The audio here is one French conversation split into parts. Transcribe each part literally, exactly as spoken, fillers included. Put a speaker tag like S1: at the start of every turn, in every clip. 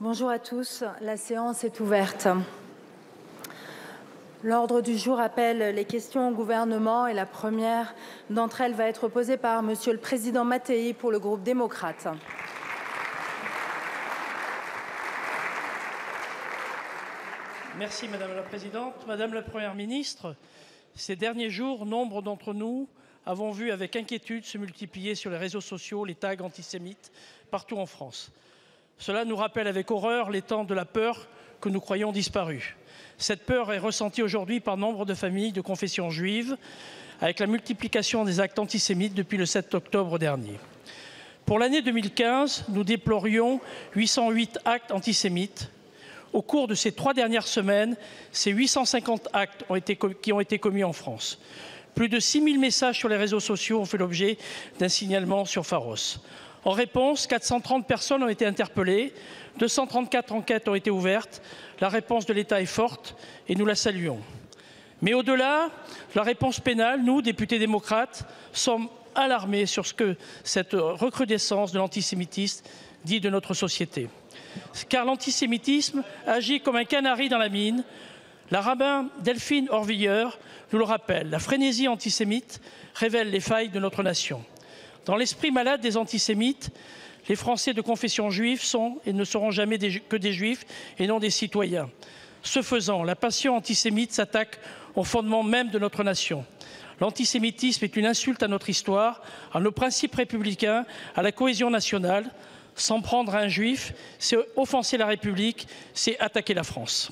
S1: Bonjour à tous, la séance est ouverte. L'ordre du jour appelle les questions au gouvernement et la première d'entre elles va être posée par Monsieur le Président Mattei pour le groupe démocrate.
S2: Merci Madame la Présidente. Madame la Première ministre, ces derniers jours, nombre d'entre nous avons vu avec inquiétude se multiplier sur les réseaux sociaux les tags antisémites partout en France. Cela nous rappelle avec horreur les temps de la peur que nous croyons disparus. Cette peur est ressentie aujourd'hui par nombre de familles de confession juive, avec la multiplication des actes antisémites depuis le sept octobre dernier. Pour l'année deux mille quinze, nous déplorions huit cent huit actes antisémites. Au cours de ces trois dernières semaines, ces huit cent cinquante actes ont été, qui ont été commis en France. Plus de six mille messages sur les réseaux sociaux ont fait l'objet d'un signalement sur Pharos. En réponse, quatre cent trente personnes ont été interpellées, deux cent trente-quatre enquêtes ont été ouvertes. La réponse de l'État est forte et nous la saluons. Mais au-delà de la réponse pénale, nous, députés démocrates, sommes alarmés sur ce que cette recrudescence de l'antisémitisme dit de notre société. Car l'antisémitisme agit comme un canari dans la mine. La rabbin Delphine Orviller nous le rappelle. La frénésie antisémite révèle les failles de notre nation. Dans l'esprit malade des antisémites, les Français de confession juive sont et ne seront jamais des, que des juifs et non des citoyens. Ce faisant, la passion antisémite s'attaque au fondement même de notre nation. L'antisémitisme est une insulte à notre histoire, à nos principes républicains, à la cohésion nationale. S'en prendre à un juif, c'est offenser la République, c'est attaquer la France.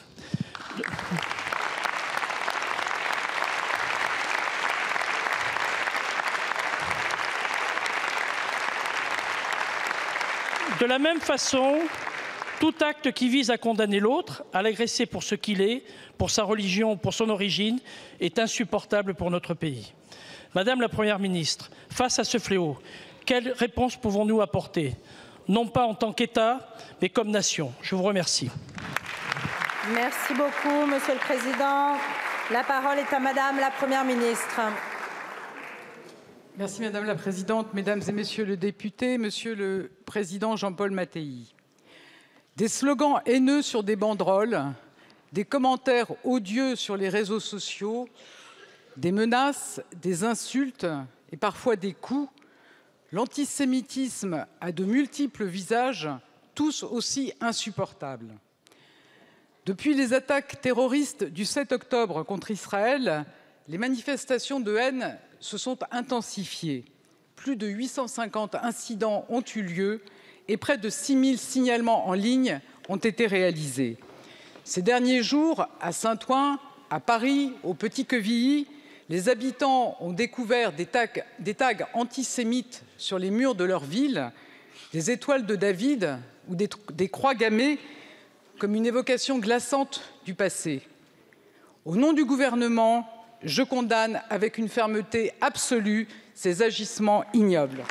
S2: De la même façon, tout acte qui vise à condamner l'autre, à l'agresser pour ce qu'il est, pour sa religion, pour son origine, est insupportable pour notre pays. Madame la Première ministre, face à ce fléau, quelle réponse pouvons-nous apporter ? Non pas en tant qu'État, mais comme nation. Je vous remercie.
S1: Merci beaucoup, Monsieur le Président. La parole est à Madame la Première ministre.
S3: Merci Madame la Présidente, Mesdames et Messieurs les députés, Monsieur le Président Jean-Paul Mattei. Des slogans haineux sur des banderoles, des commentaires odieux sur les réseaux sociaux, des menaces, des insultes et parfois des coups. L'antisémitisme a de multiples visages, tous aussi insupportables. Depuis les attaques terroristes du sept octobre contre Israël, les manifestations de haine se sont intensifiées. Plus de huit cent cinquante incidents ont eu lieu et près de six mille signalements en ligne ont été réalisés. Ces derniers jours, à Saint-Ouen, à Paris, au Petit-Quevilly, les habitants ont découvert des tags, des tags antisémites sur les murs de leur ville, des étoiles de David ou des, des croix gammées comme une évocation glaçante du passé. Au nom du gouvernement, je condamne avec une fermeté absolue ces agissements ignobles.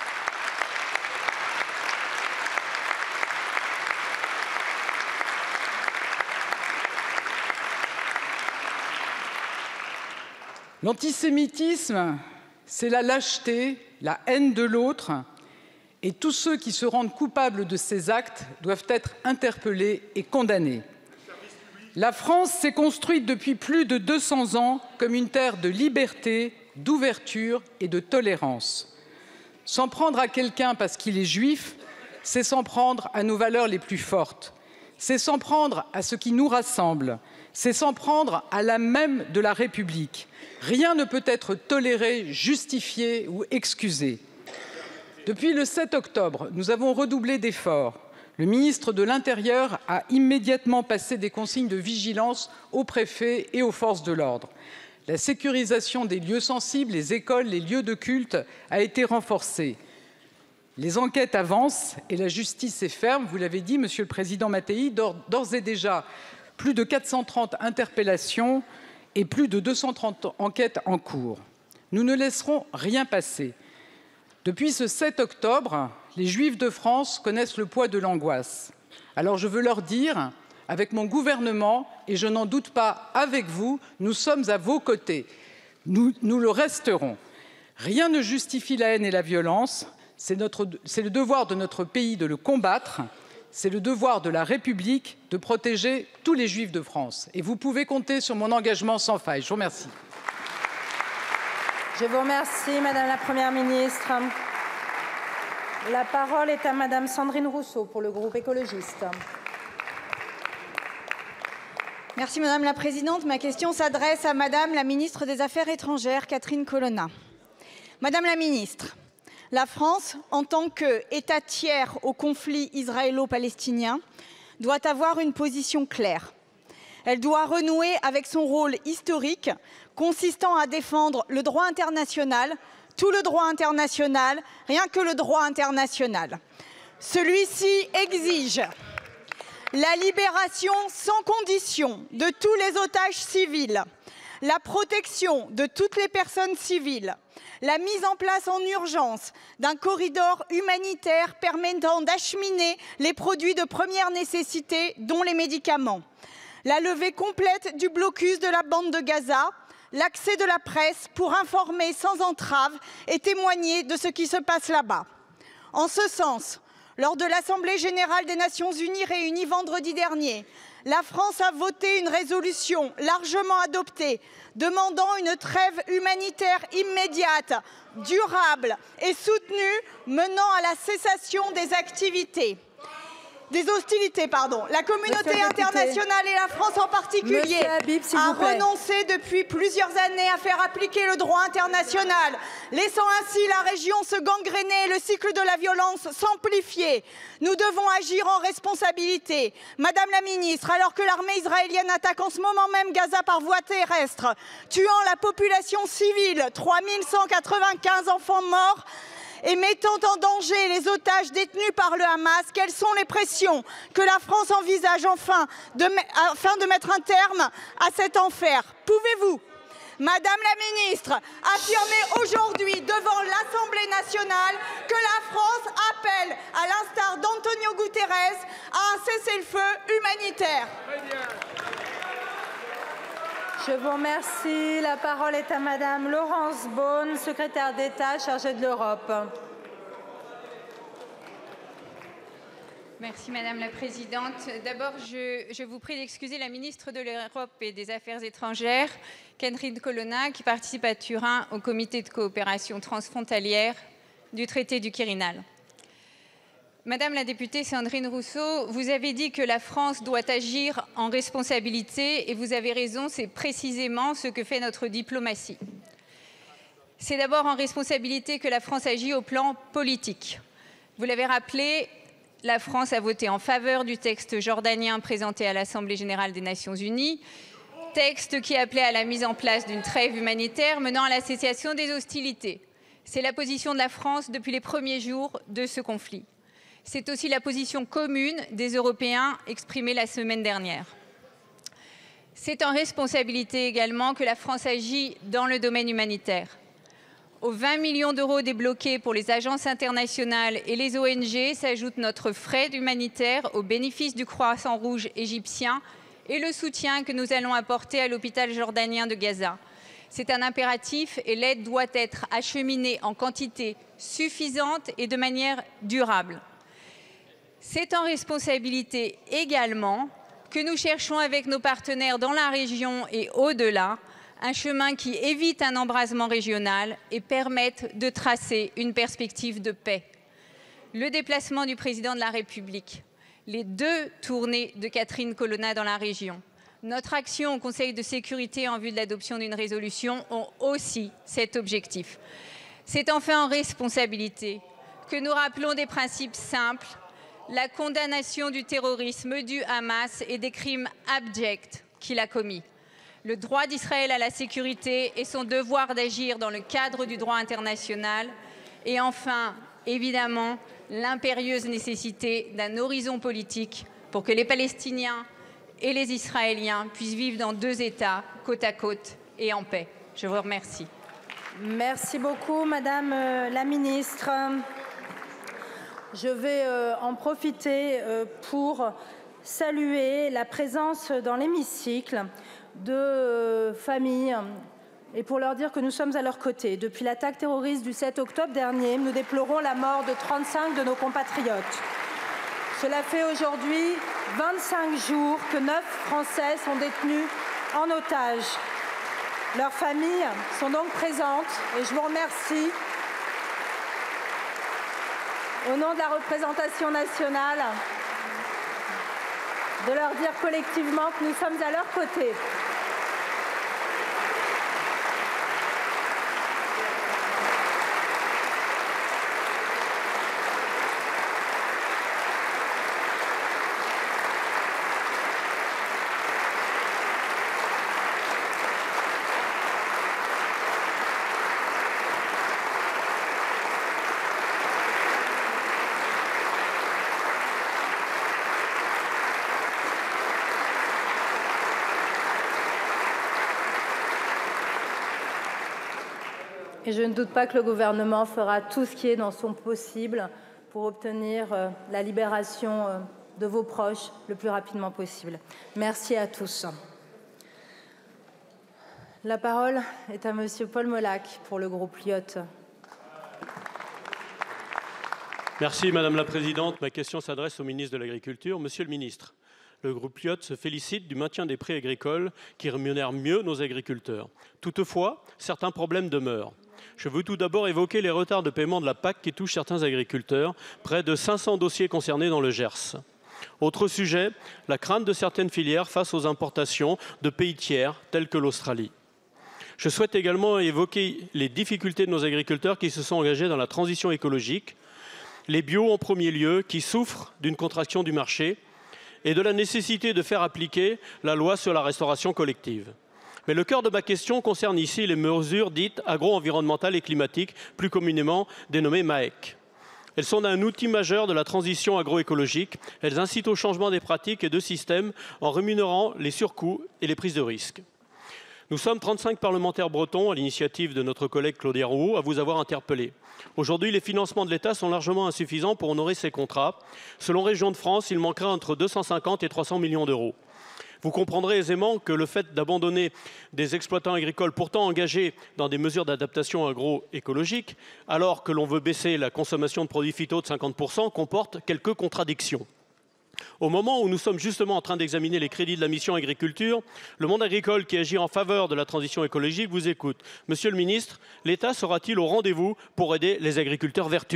S3: L'antisémitisme, c'est la lâcheté, la haine de l'autre, et tous ceux qui se rendent coupables de ces actes doivent être interpellés et condamnés. La France s'est construite depuis plus de deux cents ans comme une terre de liberté, d'ouverture et de tolérance. S'en prendre à quelqu'un parce qu'il est juif, c'est s'en prendre à nos valeurs les plus fortes. C'est s'en prendre à ce qui nous rassemble. C'est s'en prendre à l'âme même de la République. Rien ne peut être toléré, justifié ou excusé. Depuis le sept octobre, nous avons redoublé d'efforts. Le ministre de l'Intérieur a immédiatement passé des consignes de vigilance aux préfets et aux forces de l'ordre. La sécurisation des lieux sensibles, les écoles, les lieux de culte a été renforcée. Les enquêtes avancent et la justice est ferme. Vous l'avez dit, Monsieur le Président Mattei, d'ores et déjà plus de quatre cent trente interpellations et plus de deux cent trente enquêtes en cours. Nous ne laisserons rien passer. Depuis ce sept octobre, les Juifs de France connaissent le poids de l'angoisse. Alors je veux leur dire, avec mon gouvernement, et je n'en doute pas avec vous, nous sommes à vos côtés. Nous, nous le resterons. Rien ne justifie la haine et la violence. C'est notre, c'est le devoir de notre pays de le combattre. C'est le devoir de la République de protéger tous les Juifs de France. Et vous pouvez compter sur mon engagement sans faille. Je vous remercie.
S1: Je vous remercie, Madame la Première ministre. La parole est à Madame Sandrine Rousseau pour le groupe écologiste.
S4: Merci Madame la Présidente. Ma question s'adresse à Madame la Ministre des Affaires étrangères, Catherine Colonna. Madame la Ministre, la France, en tant qu'État tiers au conflit israélo-palestinien, doit avoir une position claire. Elle doit renouer avec son rôle historique consistant à défendre le droit international, tout le droit international, rien que le droit international. Celui-ci exige la libération sans condition de tous les otages civils, la protection de toutes les personnes civiles, la mise en place en urgence d'un corridor humanitaire permettant d'acheminer les produits de première nécessité, dont les médicaments, la levée complète du blocus de la bande de Gaza, l'accès de la presse pour informer sans entrave et témoigner de ce qui se passe là-bas. En ce sens, lors de l'Assemblée générale des Nations unies réunie vendredi dernier, la France a voté une résolution largement adoptée demandant une trêve humanitaire immédiate, durable et soutenue menant à la cessation des activités. Des hostilités, pardon. La communauté internationale et la France en particulier
S1: Habib,
S4: a renoncé depuis plusieurs années à faire appliquer le droit international, laissant ainsi la région se gangréner et le cycle de la violence s'amplifier. Nous devons agir en responsabilité. Madame la ministre, alors que l'armée israélienne attaque en ce moment même Gaza par voie terrestre, tuant la population civile, trois mille cent quatre-vingt-quinze enfants morts, et mettant en danger les otages détenus par le Hamas, quelles sont les pressions que la France envisage enfin de, afin de mettre un terme à cet enfer? Pouvez-vous, Madame la ministre, affirmer aujourd'hui devant l'Assemblée nationale que la France appelle, à l'instar d'Antonio Guterres, à un cessez-le-feu humanitaire?
S1: Je vous remercie. La parole est à Madame Laurence Boone, secrétaire d'État chargée de l'Europe.
S5: Merci Madame la Présidente. D'abord, je, je vous prie d'excuser la ministre de l'Europe et des Affaires étrangères, Catherine Colonna, qui participe à Turin au comité de coopération transfrontalière du traité du Quirinal. Madame la députée Sandrine Rousseau, vous avez dit que la France doit agir en responsabilité et vous avez raison, c'est précisément ce que fait notre diplomatie. C'est d'abord en responsabilité que la France agit au plan politique. Vous l'avez rappelé, la France a voté en faveur du texte jordanien présenté à l'Assemblée générale des Nations unies, texte qui appelait à la mise en place d'une trêve humanitaire menant à la cessation des hostilités. C'est la position de la France depuis les premiers jours de ce conflit. C'est aussi la position commune des Européens exprimée la semaine dernière. C'est en responsabilité également que la France agit dans le domaine humanitaire. Aux vingt millions d'euros débloqués pour les agences internationales et les O N G s'ajoute notre frais humanitaire au bénéfice du Croissant-Rouge égyptien et le soutien que nous allons apporter à l'hôpital jordanien de Gaza. C'est un impératif et l'aide doit être acheminée en quantité suffisante et de manière durable. C'est en responsabilité également que nous cherchons avec nos partenaires dans la région et au-delà un chemin qui évite un embrasement régional et permette de tracer une perspective de paix. Le déplacement du président de la République, les deux tournées de Catherine Colonna dans la région, notre action au Conseil de sécurité en vue de l'adoption d'une résolution ont aussi cet objectif. C'est enfin en responsabilité que nous rappelons des principes simples, la condamnation du terrorisme du Hamas et des crimes abjects qu'il a commis, le droit d'Israël à la sécurité et son devoir d'agir dans le cadre du droit international, et enfin, évidemment, l'impérieuse nécessité d'un horizon politique pour que les Palestiniens et les Israéliens puissent vivre dans deux États, côte à côte et en paix. Je vous remercie.
S1: Merci beaucoup, Madame la Ministre. Je vais euh, en profiter euh, pour saluer la présence dans l'hémicycle de euh, familles et pour leur dire que nous sommes à leur côté. Depuis l'attaque terroriste du sept octobre dernier, nous déplorons la mort de trente-cinq de nos compatriotes. Cela fait aujourd'hui vingt-cinq jours que neuf Français sont détenus en otage. Leurs familles sont donc présentes et je vous remercie, au nom de la représentation nationale, de leur dire collectivement que nous sommes à leur côté. Et je ne doute pas que le gouvernement fera tout ce qui est dans son possible pour obtenir euh, la libération euh, de vos proches le plus rapidement possible. Merci à tous. La parole est à Monsieur Paul Molac pour le groupe Lyot.
S6: Merci Madame la Présidente. Ma question s'adresse au ministre de l'Agriculture. Monsieur le ministre, le groupe Lyot se félicite du maintien des prix agricoles qui rémunèrent mieux nos agriculteurs. Toutefois, certains problèmes demeurent. Je veux tout d'abord évoquer les retards de paiement de la P A C qui touchent certains agriculteurs, près de cinq cents dossiers concernés dans le Gers. Autre sujet, la crainte de certaines filières face aux importations de pays tiers tels que l'Australie. Je souhaite également évoquer les difficultés de nos agriculteurs qui se sont engagés dans la transition écologique, les bio en premier lieu qui souffrent d'une contraction du marché et de la nécessité de faire appliquer la loi sur la restauration collective. Mais le cœur de ma question concerne ici les mesures dites agro-environnementales et climatiques, plus communément dénommées M A E C. Elles sont un outil majeur de la transition agroécologique. Elles incitent au changement des pratiques et de systèmes en rémunérant les surcoûts et les prises de risques. Nous sommes trente-cinq parlementaires bretons, à l'initiative de notre collègue Claudia Rouault, à vous avoir interpellé. Aujourd'hui, les financements de l'État sont largement insuffisants pour honorer ces contrats. Selon Régions de France, il manquera entre deux cent cinquante et trois cents millions d'euros. Vous comprendrez aisément que le fait d'abandonner des exploitants agricoles pourtant engagés dans des mesures d'adaptation agroécologique, alors que l'on veut baisser la consommation de produits phyto de cinquante pour cent, comporte quelques contradictions. Au moment où nous sommes justement en train d'examiner les crédits de la mission agriculture, le monde agricole qui agit en faveur de la transition écologique vous écoute. Monsieur le ministre, l'État sera-t-il au rendez-vous pour aider les agriculteurs vertueux ?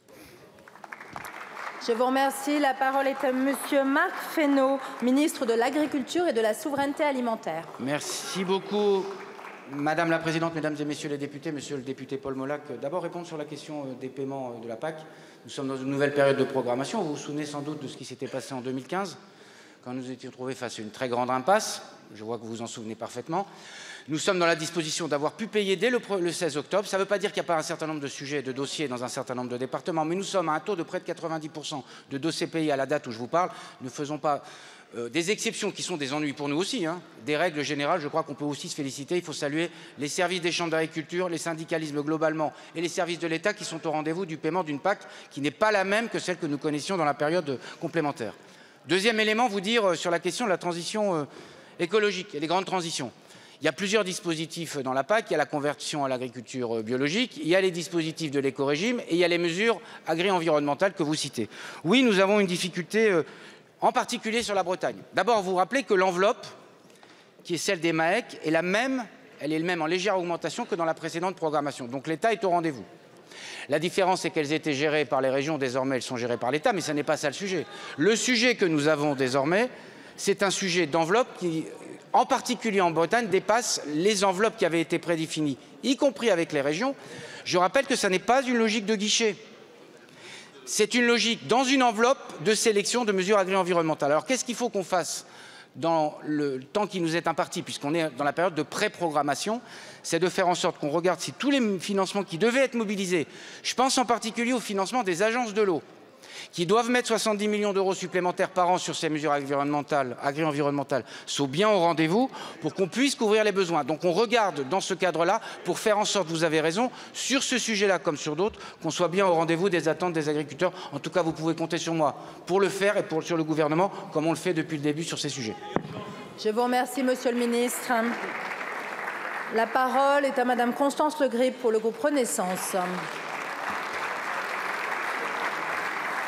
S1: Je vous remercie. La parole est à Monsieur Marc Fesneau, ministre de l'Agriculture et de la Souveraineté alimentaire.
S7: Merci beaucoup, Madame la Présidente, Mesdames et Messieurs les députés, Monsieur le député Paul Molac. D'abord répondre sur la question des paiements de la P A C. Nous sommes dans une nouvelle période de programmation. Vous vous souvenez sans doute de ce qui s'était passé en deux mille quinze, quand nous étions trouvés face à une très grande impasse. Je vois que vous vous en souvenez parfaitement. Nous sommes dans la disposition d'avoir pu payer dès le seize octobre. Ça ne veut pas dire qu'il n'y a pas un certain nombre de sujets, de dossiers dans un certain nombre de départements, mais nous sommes à un taux de près de quatre-vingt-dix pour cent de dossiers payés à la date où je vous parle. Ne faisons pas euh, des exceptions qui sont des ennuis pour nous aussi. Hein. Des règles générales, je crois qu'on peut aussi se féliciter. Il faut saluer les services des chambres d'agriculture, les syndicalismes globalement et les services de l'État qui sont au rendez-vous du paiement d'une P A C qui n'est pas la même que celle que nous connaissions dans la période complémentaire. Deuxième élément, vous dire euh, sur la question de la transition euh, écologique et les grandes transitions. Il y a plusieurs dispositifs dans la P A C. Il y a la conversion à l'agriculture biologique, il y a les dispositifs de l'éco-régime et il y a les mesures agri-environnementales que vous citez. Oui, nous avons une difficulté, euh, en particulier sur la Bretagne. D'abord, vous rappelez que l'enveloppe, qui est celle des M A E C, est la même, elle est le même en légère augmentation que dans la précédente programmation. Donc l'État est au rendez-vous. La différence, c'est qu'elles étaient gérées par les régions. Désormais, elles sont gérées par l'État, mais ce n'est pas ça le sujet. Le sujet que nous avons désormais, c'est un sujet d'enveloppe qui, en particulier en Bretagne, dépasse les enveloppes qui avaient été prédéfinies, y compris avec les régions. Je rappelle que ce n'est pas une logique de guichet. C'est une logique dans une enveloppe de sélection de mesures agri-environnementales. Alors qu'est-ce qu'il faut qu'on fasse dans le temps qui nous est imparti, puisqu'on est dans la période de pré-programmation, c'est de faire en sorte qu'on regarde si tous les financements qui devaient être mobilisés, je pense en particulier au financement des agences de l'eau, qui doivent mettre soixante-dix millions d'euros supplémentaires par an sur ces mesures agri-environnementales, agri-environnementales, sont bien au rendez-vous pour qu'on puisse couvrir les besoins. Donc on regarde dans ce cadre-là pour faire en sorte, vous avez raison, sur ce sujet-là comme sur d'autres, qu'on soit bien au rendez-vous des attentes des agriculteurs. En tout cas, vous pouvez compter sur moi pour le faire et pour, sur le gouvernement, comme on le fait depuis le début sur ces sujets.
S1: Je vous remercie, Monsieur le ministre. La parole est à Madame Constance Le Grip pour le groupe Renaissance.
S8: Merci.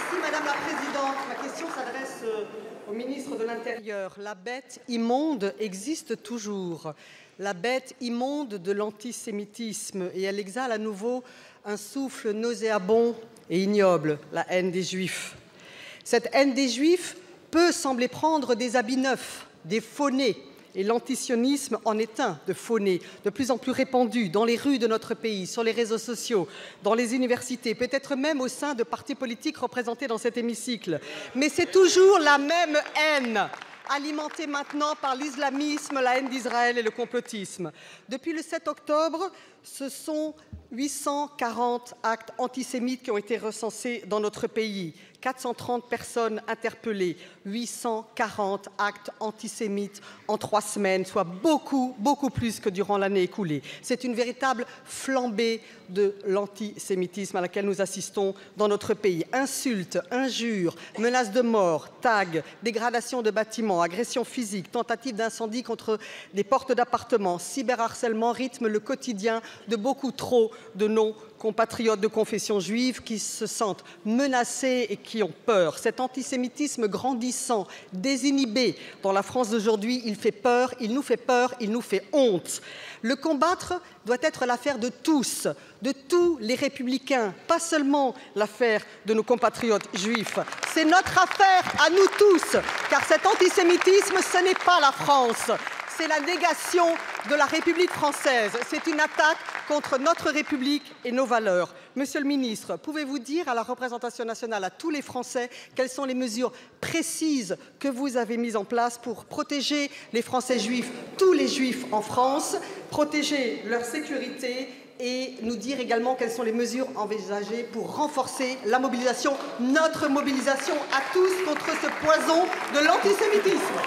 S8: Merci Madame la Présidente. Ma question s'adresse au ministre de l'Intérieur. La bête immonde existe toujours. La bête immonde de l'antisémitisme et elle exhale à nouveau un souffle nauséabond et ignoble, la haine des Juifs. Cette haine des Juifs peut sembler prendre des habits neufs, des faux nez, et l'antisionisme en est un de faux nez, de plus en plus répandu dans les rues de notre pays, sur les réseaux sociaux, dans les universités, peut-être même au sein de partis politiques représentés dans cet hémicycle. Mais c'est toujours la même haine, alimentée maintenant par l'islamisme, la haine d'Israël et le complotisme. Depuis le sept octobre, ce sont huit cent quarante actes antisémites qui ont été recensés dans notre pays, quatre cent trente personnes interpellées, huit cent quarante actes antisémites en trois semaines, soit beaucoup, beaucoup plus que durant l'année écoulée. C'est une véritable flambée de l'antisémitisme à laquelle nous assistons dans notre pays. Insultes, injures, menaces de mort, tags, dégradation de bâtiments, agressions physiques, tentatives d'incendie contre des portes d'appartements, cyberharcèlement rythment le quotidien de beaucoup trop de non-compatriotes de confession juive qui se sentent menacés et qui ont peur. Cet antisémitisme grandissant, désinhibé dans la France d'aujourd'hui, il fait peur, il nous fait peur, il nous fait honte. Le combattre doit être l'affaire de tous, de tous les républicains, pas seulement l'affaire de nos compatriotes juifs. C'est notre affaire à nous tous, car cet antisémitisme, ce n'est pas la France. C'est la négation de la République française. C'est une attaque contre notre République et nos valeurs. Monsieur le ministre, pouvez-vous dire à la représentation nationale, à tous les Français, quelles sont les mesures précises que vous avez mises en place pour protéger les Français juifs, tous les Juifs en France, protéger leur sécurité et nous dire également quelles sont les mesures envisagées pour renforcer la mobilisation, notre mobilisation à tous contre ce poison de l'antisémitisme.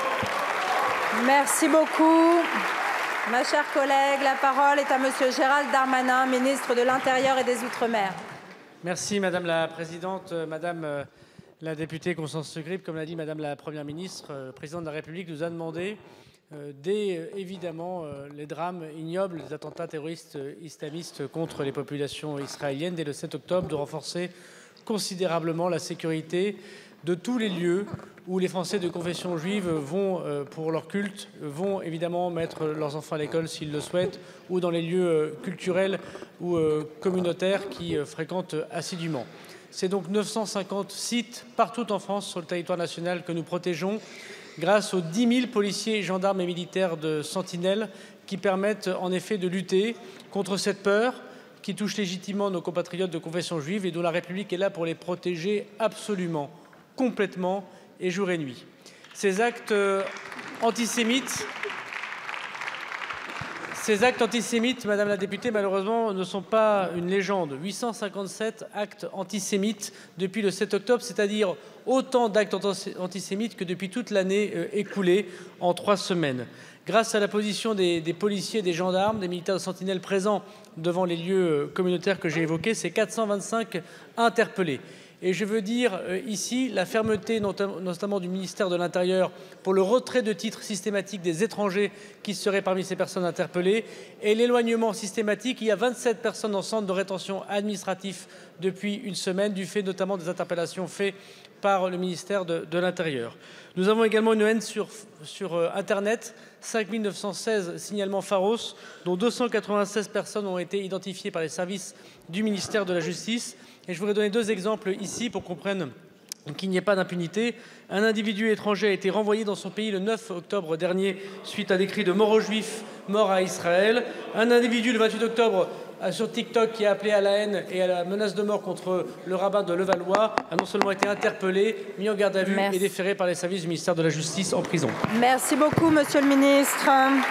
S1: Merci beaucoup. Ma chère collègue, la parole est à Monsieur Gérald Darmanin, ministre de l'Intérieur et des Outre-mer.
S2: Merci Madame la Présidente. Madame euh, la députée Constance Le Grip, comme l'a dit Madame la Première ministre, euh, le Président de la République nous a demandé, euh, dès euh, évidemment euh, les drames ignobles des attentats terroristes euh, islamistes contre les populations israéliennes, dès le sept octobre, de renforcer considérablement la sécurité de tous les lieux où les Français de confession juive vont, euh, pour leur culte, vont évidemment mettre leurs enfants à l'école s'ils le souhaitent, ou dans les lieux euh, culturels ou euh, communautaires qui euh, fréquentent assidûment. C'est donc neuf cent cinquante sites partout en France sur le territoire national que nous protégeons grâce aux dix mille policiers, gendarmes et militaires de Sentinelle qui permettent en effet de lutter contre cette peur qui touche légitimement nos compatriotes de confession juive et dont la République est là pour les protéger absolument, complètement et jour et nuit. Ces actes euh, antisémites, ces actes antisémites, Madame la députée, malheureusement, ne sont pas une légende. huit cent cinquante-sept actes antisémites depuis le sept octobre, c'est-à-dire autant d'actes antisémites que depuis toute l'année euh, écoulée en trois semaines. Grâce à la position des, des policiers, des gendarmes, des militaires de Sentinelle présents devant les lieux communautaires que j'ai évoqués, c'est quatre cent vingt-cinq interpellés. Et je veux dire euh, ici la fermeté notamment du ministère de l'Intérieur pour le retrait de titres systématique des étrangers qui seraient parmi ces personnes interpellées et l'éloignement systématique. Il y a vingt-sept personnes en centre de rétention administratif depuis une semaine, du fait notamment des interpellations faites par le ministère de, de l'Intérieur. Nous avons également une haine sur, sur euh, Internet, cinq mille neuf cent seize signalements pharos, dont deux cent quatre-vingt-seize personnes ont été identifiées par les services du ministère de la Justice. Et je voudrais donner deux exemples ici pour qu'on comprenne qu'il n'y ait pas d'impunité. Un individu étranger a été renvoyé dans son pays le neuf octobre dernier suite à des cris de mort aux Juifs, mort à Israël. Un individu le vingt-huit octobre sur TikTok qui a appelé à la haine et à la menace de mort contre le rabbin de Levallois a non seulement été interpellé, mis en garde à vue Merci. et déféré par les services du ministère de la Justice en prison.
S1: Merci beaucoup, Monsieur le Ministre.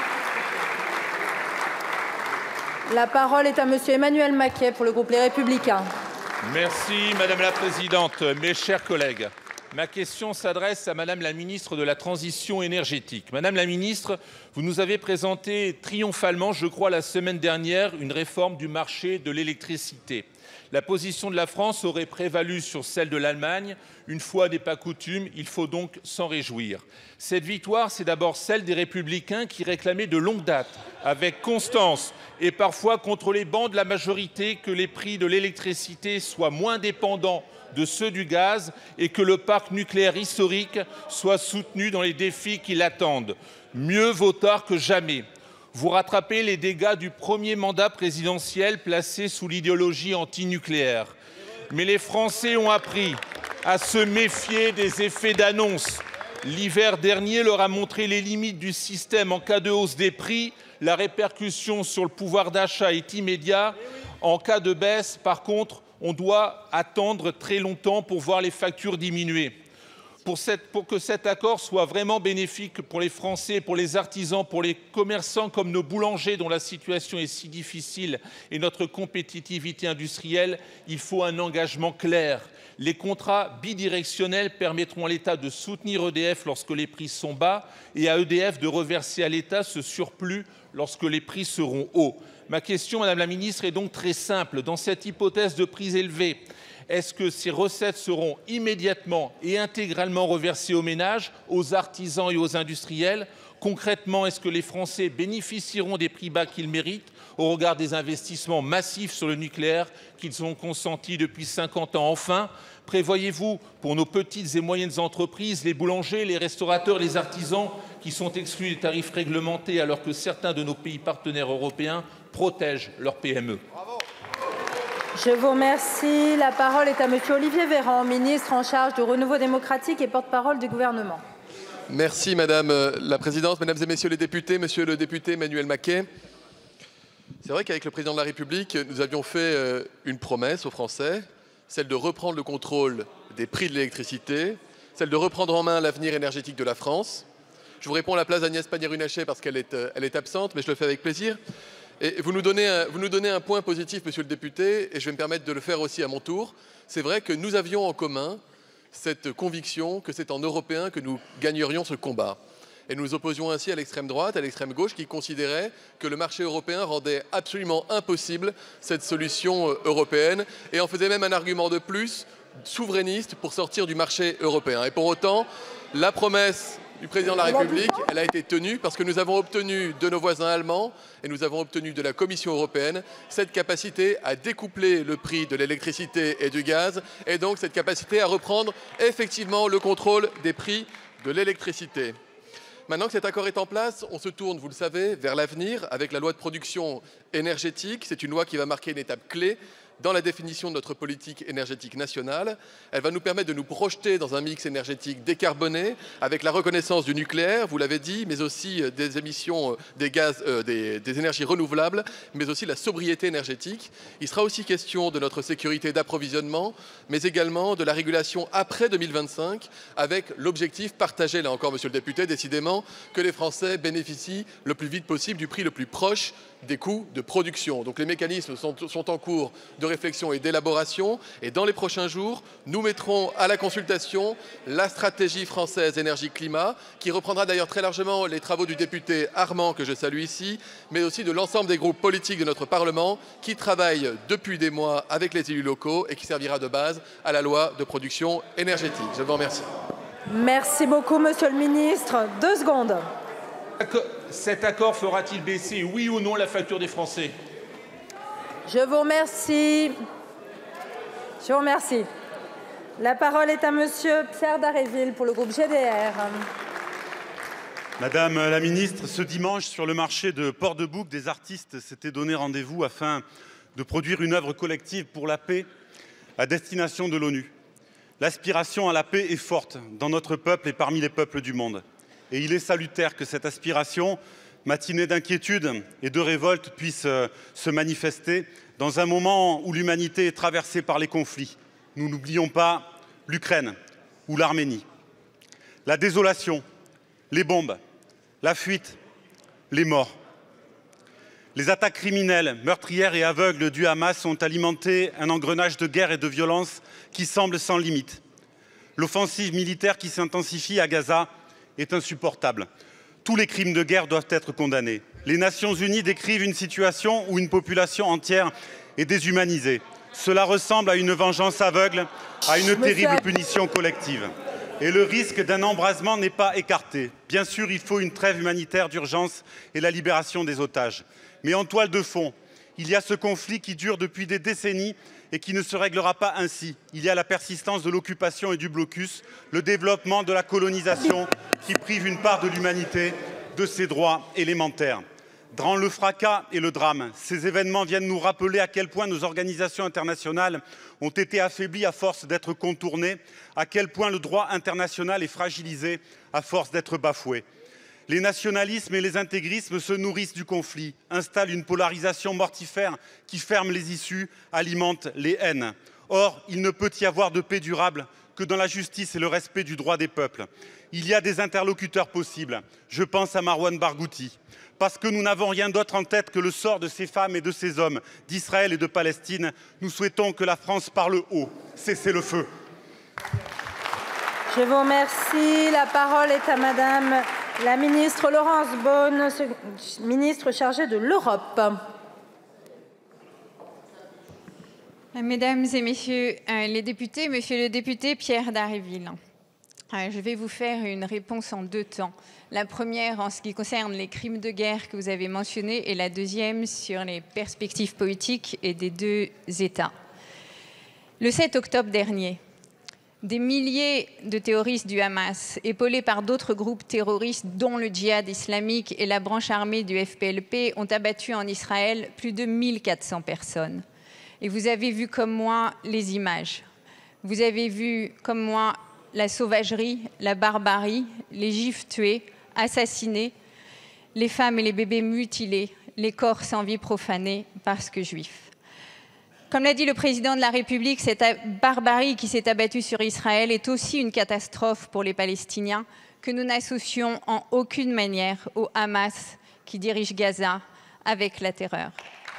S1: La parole est à Monsieur Emmanuel Maquet pour le groupe Les Républicains.
S9: Merci Madame la Présidente. Mes chers collègues, ma question s'adresse à Madame la Ministre de la Transition énergétique. Madame la Ministre, vous nous avez présenté triomphalement, je crois, la semaine dernière, une réforme du marché de l'électricité. La position de la France aurait prévalu sur celle de l'Allemagne. Une fois n'est pas coutume, il faut donc s'en réjouir. Cette victoire, c'est d'abord celle des Républicains qui réclamaient de longue date, avec constance et parfois contre les bancs de la majorité, que les prix de l'électricité soient moins dépendants de ceux du gaz et que le parc nucléaire historique soit soutenu dans les défis qui l'attendent. Mieux vaut tard que jamais. Vous rattrapez les dégâts du premier mandat présidentiel placé sous l'idéologie antinucléaire. Mais les Français ont appris à se méfier des effets d'annonce. L'hiver dernier leur a montré les limites du système en cas de hausse des prix. La répercussion sur le pouvoir d'achat est immédiate. En cas de baisse, par contre, on doit attendre très longtemps pour voir les factures diminuer. Pour, cette, pour que cet accord soit vraiment bénéfique pour les Français, pour les artisans, pour les commerçants comme nos boulangers dont la situation est si difficile et notre compétitivité industrielle, il faut un engagement clair. Les contrats bidirectionnels permettront à l'État de soutenir E D F lorsque les prix sont bas et à E D F de reverser à l'État ce surplus lorsque les prix seront hauts. Ma question, Madame la Ministre, est donc très simple. Dans cette hypothèse de prix élevés, est-ce que ces recettes seront immédiatement et intégralement reversées aux ménages, aux artisans et aux industriels? Concrètement, est-ce que les Français bénéficieront des prix bas qu'ils méritent au regard des investissements massifs sur le nucléaire qu'ils ont consentis depuis cinquante ans? Enfin, prévoyez-vous pour nos petites et moyennes entreprises, les boulangers, les restaurateurs, les artisans qui sont exclus des tarifs réglementés alors que certains de nos pays partenaires européens protègent leurs P M E? Bravo.
S1: Je vous remercie. La parole est à Monsieur Olivier Véran, ministre en charge du Renouveau démocratique et porte-parole du gouvernement.
S10: Merci Madame la Présidente, Mesdames et Messieurs les députés, Monsieur le député Emmanuel Maquet. C'est vrai qu'avec le Président de la République, nous avions fait une promesse aux Français, celle de reprendre le contrôle des prix de l'électricité, celle de reprendre en main l'avenir énergétique de la France. Je vous réponds à la place d'Agnès Pannier-Runacher parce qu'elle est, elle est absente, mais je le fais avec plaisir. Et vous nous, donnez un, vous nous donnez un point positif, Monsieur le député, et je vais me permettre de le faire aussi à mon tour. C'est vrai que nous avions en commun cette conviction que c'est en Européens que nous gagnerions ce combat. Et nous nous opposions ainsi à l'extrême droite, à l'extrême gauche, qui considérait que le marché européen rendait absolument impossible cette solution européenne et en faisait même un argument de plus souverainiste pour sortir du marché européen. Et pour autant, la promesse du Président de la République, elle a été tenue parce que nous avons obtenu de nos voisins allemands et nous avons obtenu de la Commission européenne cette capacité à découpler le prix de l'électricité et du gaz et donc cette capacité à reprendre effectivement le contrôle des prix de l'électricité. Maintenant que cet accord est en place, on se tourne, vous le savez, vers l'avenir avec la loi de production énergétique. C'est une loi qui va marquer une étape clé dans la définition de notre politique énergétique nationale. Elle va nous permettre de nous projeter dans un mix énergétique décarboné avec la reconnaissance du nucléaire, vous l'avez dit, mais aussi des émissions des gaz, euh, des, des énergies renouvelables, mais aussi la sobriété énergétique. Il sera aussi question de notre sécurité d'approvisionnement, mais également de la régulation après deux mille vingt-cinq, avec l'objectif partagé, là encore, Monsieur le député, décidément, que les Français bénéficient le plus vite possible du prix le plus proche des coûts de production. Donc les mécanismes sont, sont en cours de réflexion et d'élaboration et dans les prochains jours, nous mettrons à la consultation la stratégie française énergie-climat qui reprendra d'ailleurs très largement les travaux du député Armand que je salue ici, mais aussi de l'ensemble des groupes politiques de notre Parlement qui travaillent depuis des mois avec les élus locaux et qui servira de base à la loi de production énergétique. Je vous remercie.
S1: Merci beaucoup, Monsieur le Ministre. Deux secondes.
S9: Cet accord fera-t-il baisser, oui ou non, la facture des Français?
S1: Je vous remercie. Je vous remercie. La parole est à Monsieur Pierre Dharréville pour le groupe G D R.
S11: Madame la Ministre, ce dimanche, sur le marché de Port-de-Bouc, des artistes s'étaient donné rendez-vous afin de produire une œuvre collective pour la paix à destination de l'ONU. L'aspiration à la paix est forte dans notre peuple et parmi les peuples du monde. Et il est salutaire que cette aspiration, matinée d'inquiétude et de révolte, puisse se manifester dans un moment où l'humanité est traversée par les conflits. Nous n'oublions pas l'Ukraine ou l'Arménie. La désolation, les bombes, la fuite, les morts. Les attaques criminelles, meurtrières et aveugles du Hamas ont alimenté un engrenage de guerre et de violence qui semble sans limite. L'offensive militaire qui s'intensifie à Gaza est insupportable. Tous les crimes de guerre doivent être condamnés. Les Nations Unies décrivent une situation où une population entière est déshumanisée, Cela ressemble à une vengeance aveugle, à une terrible punition collective. Et le risque d'un embrasement n'est pas écarté. Bien sûr, il faut une trêve humanitaire d'urgence et la libération des otages. Mais en toile de fond, il y a ce conflit qui dure depuis des décennies et qui ne se réglera pas ainsi. Il y a la persistance de l'occupation et du blocus, le développement de la colonisation qui prive une part de l'humanité de ses droits élémentaires. Dans le fracas et le drame, ces événements viennent nous rappeler à quel point nos organisations internationales ont été affaiblies à force d'être contournées, à quel point le droit international est fragilisé à force d'être bafoué. Les nationalismes et les intégrismes se nourrissent du conflit, installent une polarisation mortifère qui ferme les issues, alimente les haines. Or, il ne peut y avoir de paix durable que dans la justice et le respect du droit des peuples. Il y a des interlocuteurs possibles. Je pense à Marwan Barghouti. Parce que nous n'avons rien d'autre en tête que le sort de ces femmes et de ces hommes, d'Israël et de Palestine, nous souhaitons que la France parle haut. Cessez le feu.
S1: Je vous remercie. La parole est à Madame la ministre Laurence Boone, ministre chargée de l'Europe.
S5: Mesdames et Messieurs les députés, Monsieur le député Pierre Dharréville, je vais vous faire une réponse en deux temps. La première en ce qui concerne les crimes de guerre que vous avez mentionnés et la deuxième sur les perspectives politiques et des deux États. Le sept octobre dernier, des milliers de terroristes du Hamas, épaulés par d'autres groupes terroristes dont le djihad islamique et la branche armée du F P L P, ont abattu en Israël plus de mille quatre cents personnes. Et vous avez vu comme moi les images. Vous avez vu comme moi la sauvagerie, la barbarie, les juifs tués, assassinés, les femmes et les bébés mutilés, les corps sans vie profanés parce que juifs. Comme l'a dit le président de la République, cette barbarie qui s'est abattue sur Israël est aussi une catastrophe pour les Palestiniens que nous n'associons en aucune manière au Hamas qui dirige Gaza avec la terreur.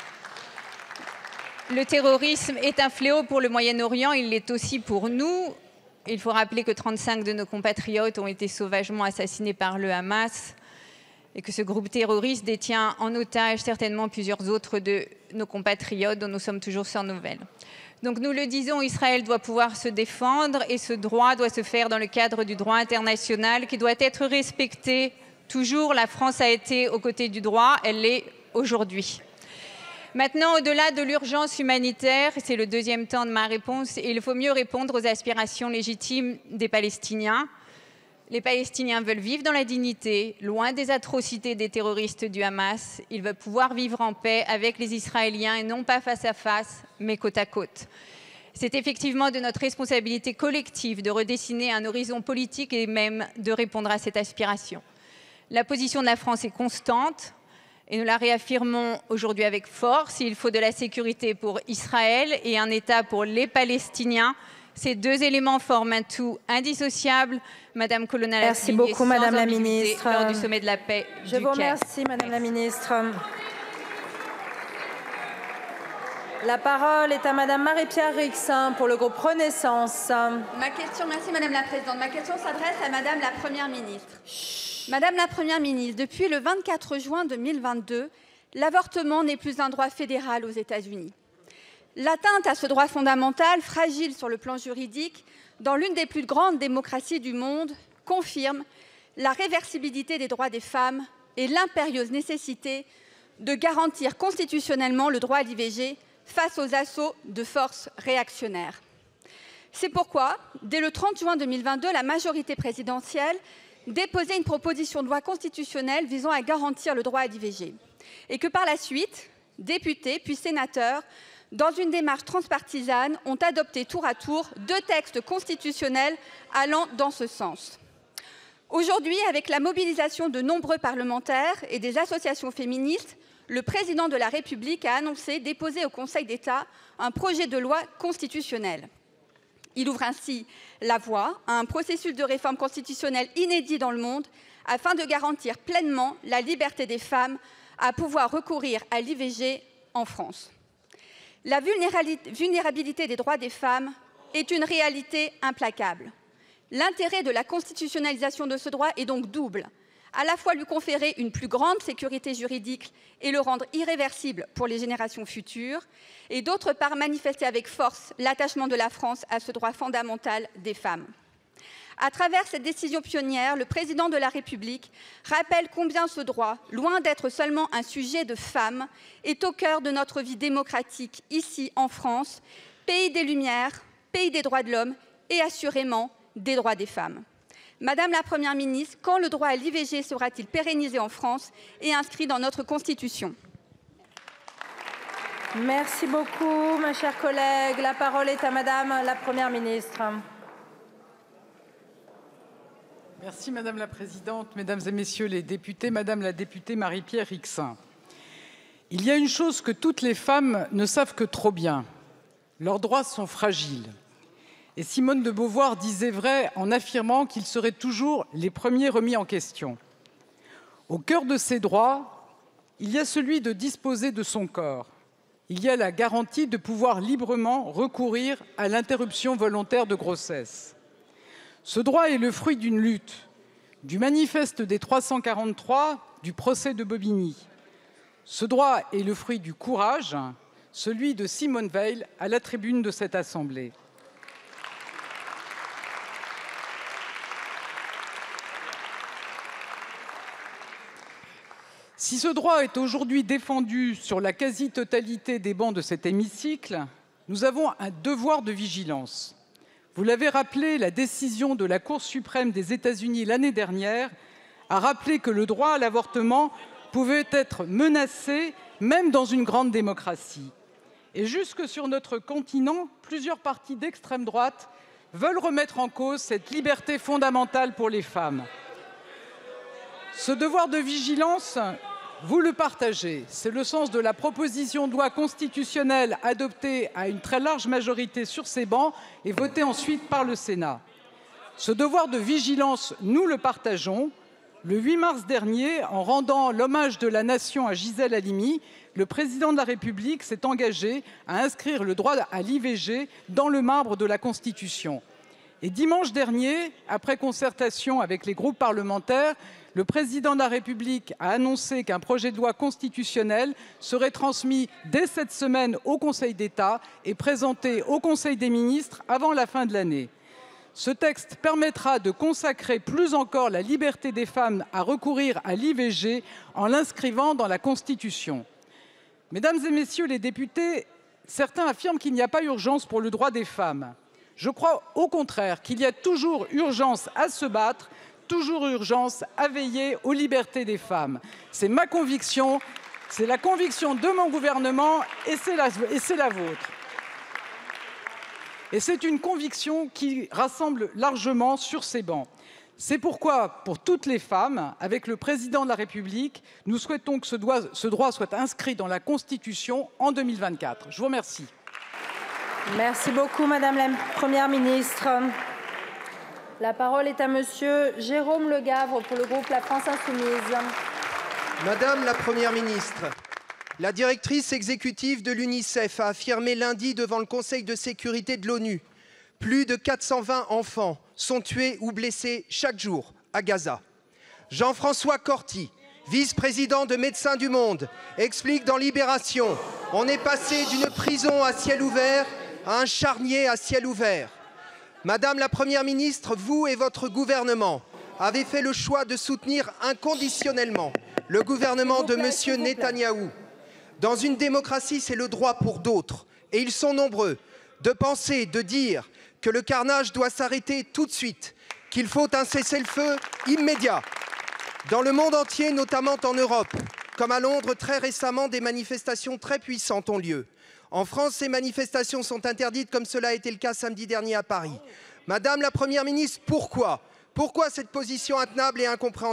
S5: Le terrorisme est un fléau pour le Moyen-Orient, il l'est aussi pour nous. Il faut rappeler que trente-cinq de nos compatriotes ont été sauvagement assassinés par le Hamas et que ce groupe terroriste détient en otage certainement plusieurs autres de nos compatriotes dont nous sommes toujours sans nouvelles. Donc nous le disons, Israël doit pouvoir se défendre et ce droit doit se faire dans le cadre du droit international qui doit être respecté. Toujours, la France a été aux côtés du droit, elle l'est aujourd'hui. Maintenant, au-delà de l'urgence humanitaire, c'est le deuxième temps de ma réponse, et il faut mieux répondre aux aspirations légitimes des Palestiniens. Les Palestiniens veulent vivre dans la dignité, loin des atrocités des terroristes du Hamas. Ils veulent pouvoir vivre en paix avec les Israéliens, et non pas face à face, mais côte à côte. C'est effectivement de notre responsabilité collective de redessiner un horizon politique et même de répondre à cette aspiration. La position de la France est constante. Et nous la réaffirmons aujourd'hui avec force. Il faut de la sécurité pour Israël et un État pour les Palestiniens. Ces deux éléments forment un tout indissociable. Madame Colonna,
S1: merci beaucoup, Madame la ministre.
S5: Lors du sommet de la paix
S1: Je
S5: du
S1: vous remercie, Madame la ministre. La parole est à Madame Marie-Pierre Rixain pour le groupe Renaissance.
S12: Ma question, merci Madame la Présidente. Ma question s'adresse à Madame la Première ministre. Madame la Première ministre, depuis le vingt-quatre juin deux mille vingt-deux, l'avortement n'est plus un droit fédéral aux États-Unis. L'atteinte à ce droit fondamental, fragile sur le plan juridique, dans l'une des plus grandes démocraties du monde, confirme la réversibilité des droits des femmes et l'impérieuse nécessité de garantir constitutionnellement le droit à l'I V G face aux assauts de forces réactionnaires. C'est pourquoi, dès le trente juin deux mille vingt-deux, la majorité présidentielle déposait une proposition de loi constitutionnelle visant à garantir le droit à l'I V G. Et que par la suite, députés puis sénateurs, dans une démarche transpartisane, ont adopté tour à tour deux textes constitutionnels allant dans ce sens. Aujourd'hui, avec la mobilisation de nombreux parlementaires et des associations féministes, le président de la République a annoncé déposer au Conseil d'État un projet de loi constitutionnelle. Il ouvre ainsi la voie à un processus de réforme constitutionnelle inédit dans le monde afin de garantir pleinement la liberté des femmes à pouvoir recourir à l'I V G en France. La vulnérabilité des droits des femmes est une réalité implacable. L'intérêt de la constitutionnalisation de ce droit est donc double. à la fois lui conférer une plus grande sécurité juridique et le rendre irréversible pour les générations futures, et d'autre part manifester avec force l'attachement de la France à ce droit fondamental des femmes. À travers cette décision pionnière, le président de la République rappelle combien ce droit, loin d'être seulement un sujet de femmes, est au cœur de notre vie démocratique ici en France, pays des Lumières, pays des droits de l'homme et assurément des droits des femmes. Madame la Première ministre, quand le droit à l'I V G sera-t-il pérennisé en France et inscrit dans notre Constitution?
S1: Merci beaucoup, ma chère collègue. La parole est à Madame la Première ministre.
S3: Merci Madame la Présidente, Mesdames et Messieurs les députés, Madame la députée Marie-Pierre Rixain. Il y a une chose que toutes les femmes ne savent que trop bien. Leurs droits sont fragiles. Et Simone de Beauvoir disait vrai en affirmant qu'ils seraient toujours les premiers remis en question. Au cœur de ces droits, il y a celui de disposer de son corps. Il y a la garantie de pouvoir librement recourir à l'interruption volontaire de grossesse. Ce droit est le fruit d'une lutte, du manifeste des trois cent quarante-trois, du procès de Bobigny. Ce droit est le fruit du courage, celui de Simone Veil à la tribune de cette Assemblée. Si ce droit est aujourd'hui défendu sur la quasi-totalité des bancs de cet hémicycle, nous avons un devoir de vigilance. Vous l'avez rappelé, la décision de la Cour suprême des États-Unis l'année dernière a rappelé que le droit à l'avortement pouvait être menacé même dans une grande démocratie. Et jusque sur notre continent, plusieurs partis d'extrême droite veulent remettre en cause cette liberté fondamentale pour les femmes. Ce devoir de vigilance, vous le partagez. C'est le sens de la proposition de loi constitutionnelle adoptée à une très large majorité sur ces bancs et votée ensuite par le Sénat. Ce devoir de vigilance, nous le partageons. Le huit mars dernier, en rendant l'hommage de la Nation à Gisèle Halimi, le président de la République s'est engagé à inscrire le droit à l'I V G dans le marbre de la Constitution. Et dimanche dernier, après concertation avec les groupes parlementaires, le président de la République a annoncé qu'un projet de loi constitutionnelle serait transmis dès cette semaine au Conseil d'État et présenté au Conseil des ministres avant la fin de l'année. Ce texte permettra de consacrer plus encore la liberté des femmes à recourir à l'I V G en l'inscrivant dans la Constitution. Mesdames et Messieurs les députés, certains affirment qu'il n'y a pas urgence pour le droit des femmes. Je crois au contraire qu'il y a toujours urgence à se battre, toujours urgence à veiller aux libertés des femmes. C'est ma conviction, c'est la conviction de mon gouvernement et c'est la, et c'est la vôtre. Et c'est une conviction qui rassemble largement sur ces bancs. C'est pourquoi, pour toutes les femmes, avec le président de la République, nous souhaitons que ce droit, ce droit soit inscrit dans la Constitution en deux mille vingt-quatre. Je vous remercie.
S1: Merci beaucoup, Madame la Première ministre. La parole est à Monsieur Jérôme Legavre pour le groupe La France Insoumise.
S13: Madame la Première ministre, la directrice exécutive de l'UNICEF a affirmé lundi devant le Conseil de sécurité de l'ONU « Plus de quatre cent vingt enfants sont tués ou blessés chaque jour à Gaza ». Jean-François Corti, vice-président de Médecins du Monde, explique dans Libération « On est passé d'une prison à ciel ouvert à un charnier à ciel ouvert ». Madame la Première ministre, vous et votre gouvernement avez fait le choix de soutenir inconditionnellement le gouvernement de M. Netanyahou. Dans une démocratie, c'est le droit pour d'autres, et ils sont nombreux, de penser, de dire que le carnage doit s'arrêter tout de suite, qu'il faut un cessez-le-feu immédiat. Dans le monde entier, notamment en Europe, comme à Londres très récemment, des manifestations très puissantes ont lieu. En France, ces manifestations sont interdites comme cela a été le cas samedi dernier à Paris. Madame la Première ministre, pourquoi ? Pourquoi cette position intenable et incompréhensible ?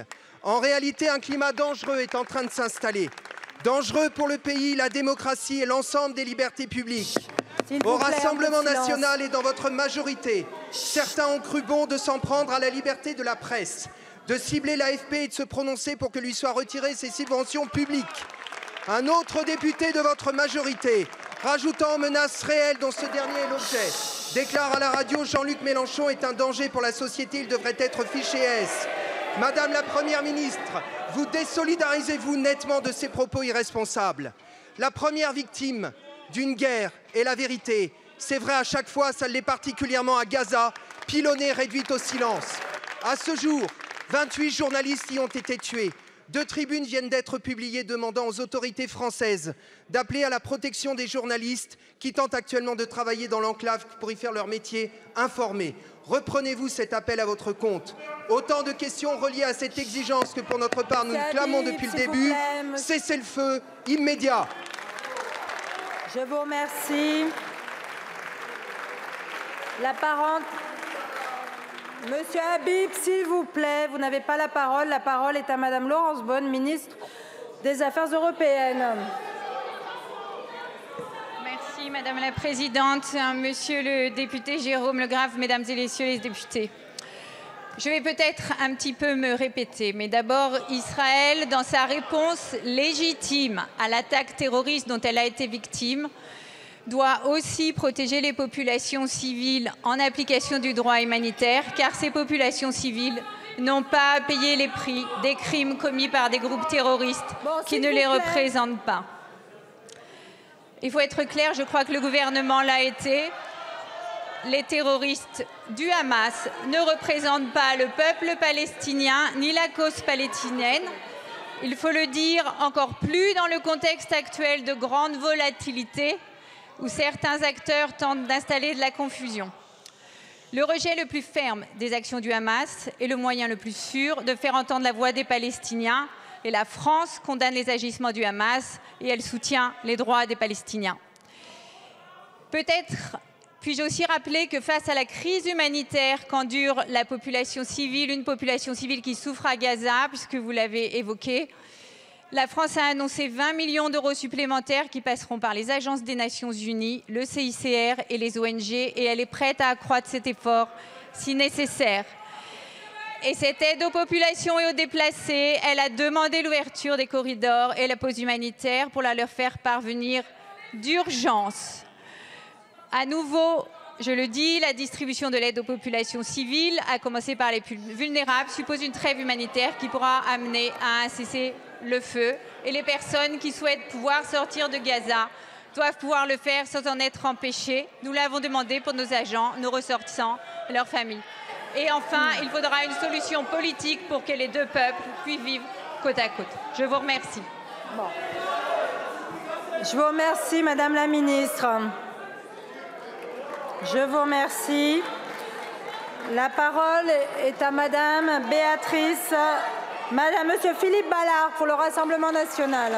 S13: En réalité, un climat dangereux est en train de s'installer. Dangereux pour le pays, la démocratie et l'ensemble des libertés publiques. Au Rassemblement national et dans votre majorité, certains ont cru bon de s'en prendre à la liberté de la presse, de cibler l'A F P et de se prononcer pour que lui soient retirées ses subventions publiques. Un autre député de votre majorité, rajoutant aux menaces réelles dont ce dernier est l'objet, déclare à la radio « Jean-Luc Mélenchon est un danger pour la société, il devrait être fiché S ». Madame la Première ministre, vous désolidarisez-vous nettement de ces propos irresponsables? La première victime d'une guerre est la vérité. C'est vrai à chaque fois, ça l'est particulièrement à Gaza, pilonnée réduite au silence. À ce jour, vingt-huit journalistes y ont été tués. Deux tribunes viennent d'être publiées demandant aux autorités françaises d'appeler à la protection des journalistes qui tentent actuellement de travailler dans l'enclave pour y faire leur métier informé. Reprenez-vous cet appel à votre compte. Autant de questions reliées à cette exigence que pour notre part nous clamons depuis le début. Cessez le feu immédiat.
S1: Je vous remercie. La parole. Monsieur Habib, s'il vous plaît, vous n'avez pas la parole. La parole est à Madame Laurence Boone, ministre des Affaires européennes.
S5: Merci Madame la Présidente, Monsieur le député Jérôme Legrave, Mesdames et Messieurs les députés. Je vais peut-être un petit peu me répéter, mais d'abord, Israël, dans sa réponse légitime à l'attaque terroriste dont elle a été victime, doit aussi protéger les populations civiles en application du droit humanitaire, car ces populations civiles n'ont pas à payer les prix des crimes commis par des groupes terroristes bon, qui ne les plaît. représentent pas. Il faut être clair, je crois que le gouvernement l'a été. Les terroristes du Hamas ne représentent pas le peuple palestinien ni la cause palestinienne. Il faut le dire encore plus dans le contexte actuel de grande volatilité où certains acteurs tentent d'installer de la confusion. Le rejet le plus ferme des actions du Hamas est le moyen le plus sûr de faire entendre la voix des Palestiniens, et la France condamne les agissements du Hamas et elle soutient les droits des Palestiniens. Peut-être puis-je aussi rappeler que face à la crise humanitaire qu'endure la population civile, une population civile qui souffre à Gaza, puisque vous l'avez évoqué, la France a annoncé vingt millions d'euros supplémentaires qui passeront par les agences des Nations Unies, le C I C R et les O N G, et elle est prête à accroître cet effort si nécessaire. Et cette aide aux populations et aux déplacés, elle a demandé l'ouverture des corridors et la pause humanitaire pour la leur faire parvenir d'urgence. À nouveau, je le dis, la distribution de l'aide aux populations civiles, à commencer par les plus vulnérables, suppose une trêve humanitaire qui pourra amener à un cessez-le-feu. Et les personnes qui souhaitent pouvoir sortir de Gaza doivent pouvoir le faire sans en être empêchées. Nous l'avons demandé pour nos agents, nos ressortissants, leurs familles. Et enfin, il faudra une solution politique pour que les deux peuples puissent vivre côte à côte. Je vous remercie.
S1: Bon. Je vous remercie, Madame la Ministre. Je vous remercie. La parole est à Madame Béatrice, Madame Monsieur Philippe Ballard pour le Rassemblement national.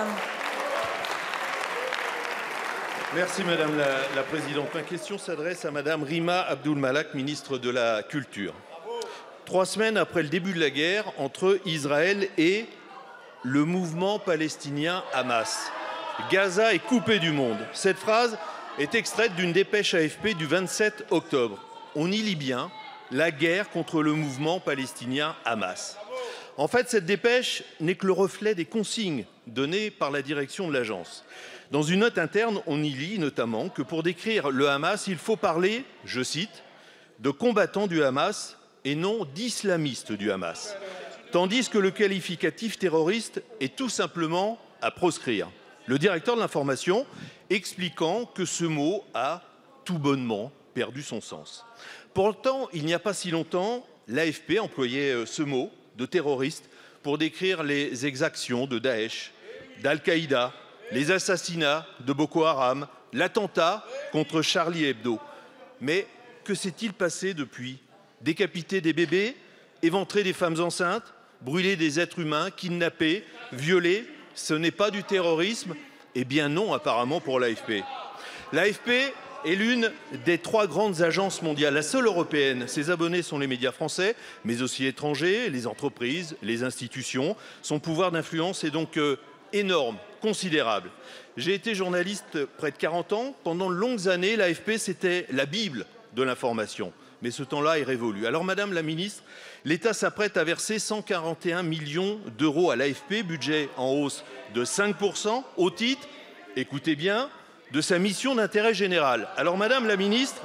S14: Merci Madame la, la Présidente. Ma question s'adresse à Madame Rima Abdul-Malak, ministre de la Culture. Trois semaines après le début de la guerre entre Israël et le mouvement palestinien Hamas, Gaza est coupé du monde. Cette phrase est extraite d'une dépêche A F P du vingt-sept octobre. On y lit bien la guerre contre le mouvement palestinien Hamas. En fait, cette dépêche n'est que le reflet des consignes données par la direction de l'agence. Dans une note interne, on y lit notamment que pour décrire le Hamas, il faut parler, je cite, de combattants du Hamas et non d'islamistes du Hamas, tandis que le qualificatif terroriste est tout simplement à proscrire. Le directeur de l'information expliquant que ce mot a tout bonnement perdu son sens. Pourtant, il n'y a pas si longtemps, l'A F P employait ce mot de terroriste pour décrire les exactions de Daesh, d'Al-Qaïda, les assassinats de Boko Haram, l'attentat contre Charlie Hebdo. Mais que s'est-il passé depuis? Décapiter des bébés, éventrer des femmes enceintes, brûler des êtres humains, kidnapper, violer, ce n'est pas du terrorisme? Eh bien non, apparemment, pour l'A F P. L'A F P est l'une des trois grandes agences mondiales, la seule européenne. Ses abonnés sont les médias français, mais aussi étrangers, les entreprises, les institutions. Son pouvoir d'influence est donc euh, énorme, considérable. J'ai été journaliste près de quarante ans. Pendant de longues années, l'A F P, c'était la Bible de l'information. Mais ce temps-là est révolu. Alors, Madame la Ministre, l'État s'apprête à verser cent quarante et un millions d'euros à l'A F P, budget en hausse de cinq pour cent, au titre, écoutez bien, de sa mission d'intérêt général. Alors, Madame la Ministre,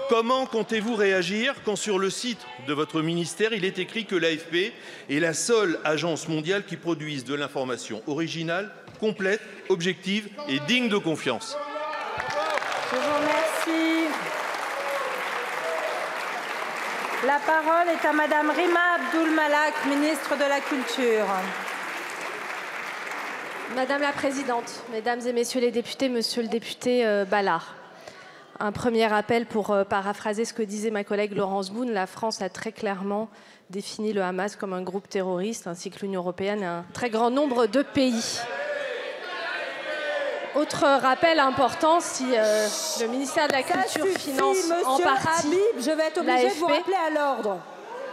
S14: Comment comptez-vous réagir quand sur le site de votre ministère, il est écrit que l'A F P est la seule agence mondiale qui produise de l'information originale, complète, objective et digne de confiance?
S1: Je vous remercie. La parole est à Madame Rima Abdul Malak, ministre de la Culture.
S15: Madame la Présidente, Mesdames et Messieurs les députés, Monsieur le député euh, Ballard, un premier appel pour euh, paraphraser ce que disait ma collègue Laurence Boone. La France a très clairement défini le Hamas comme un groupe terroriste, ainsi que l'Union européenne et un très grand nombre de pays. Autre rappel important, si euh, le ministère de la Culture
S1: Ça suffit,
S15: finance en
S1: Monsieur
S15: partie
S1: Habib, je vais être obligée de vous rappeler à l'ordre.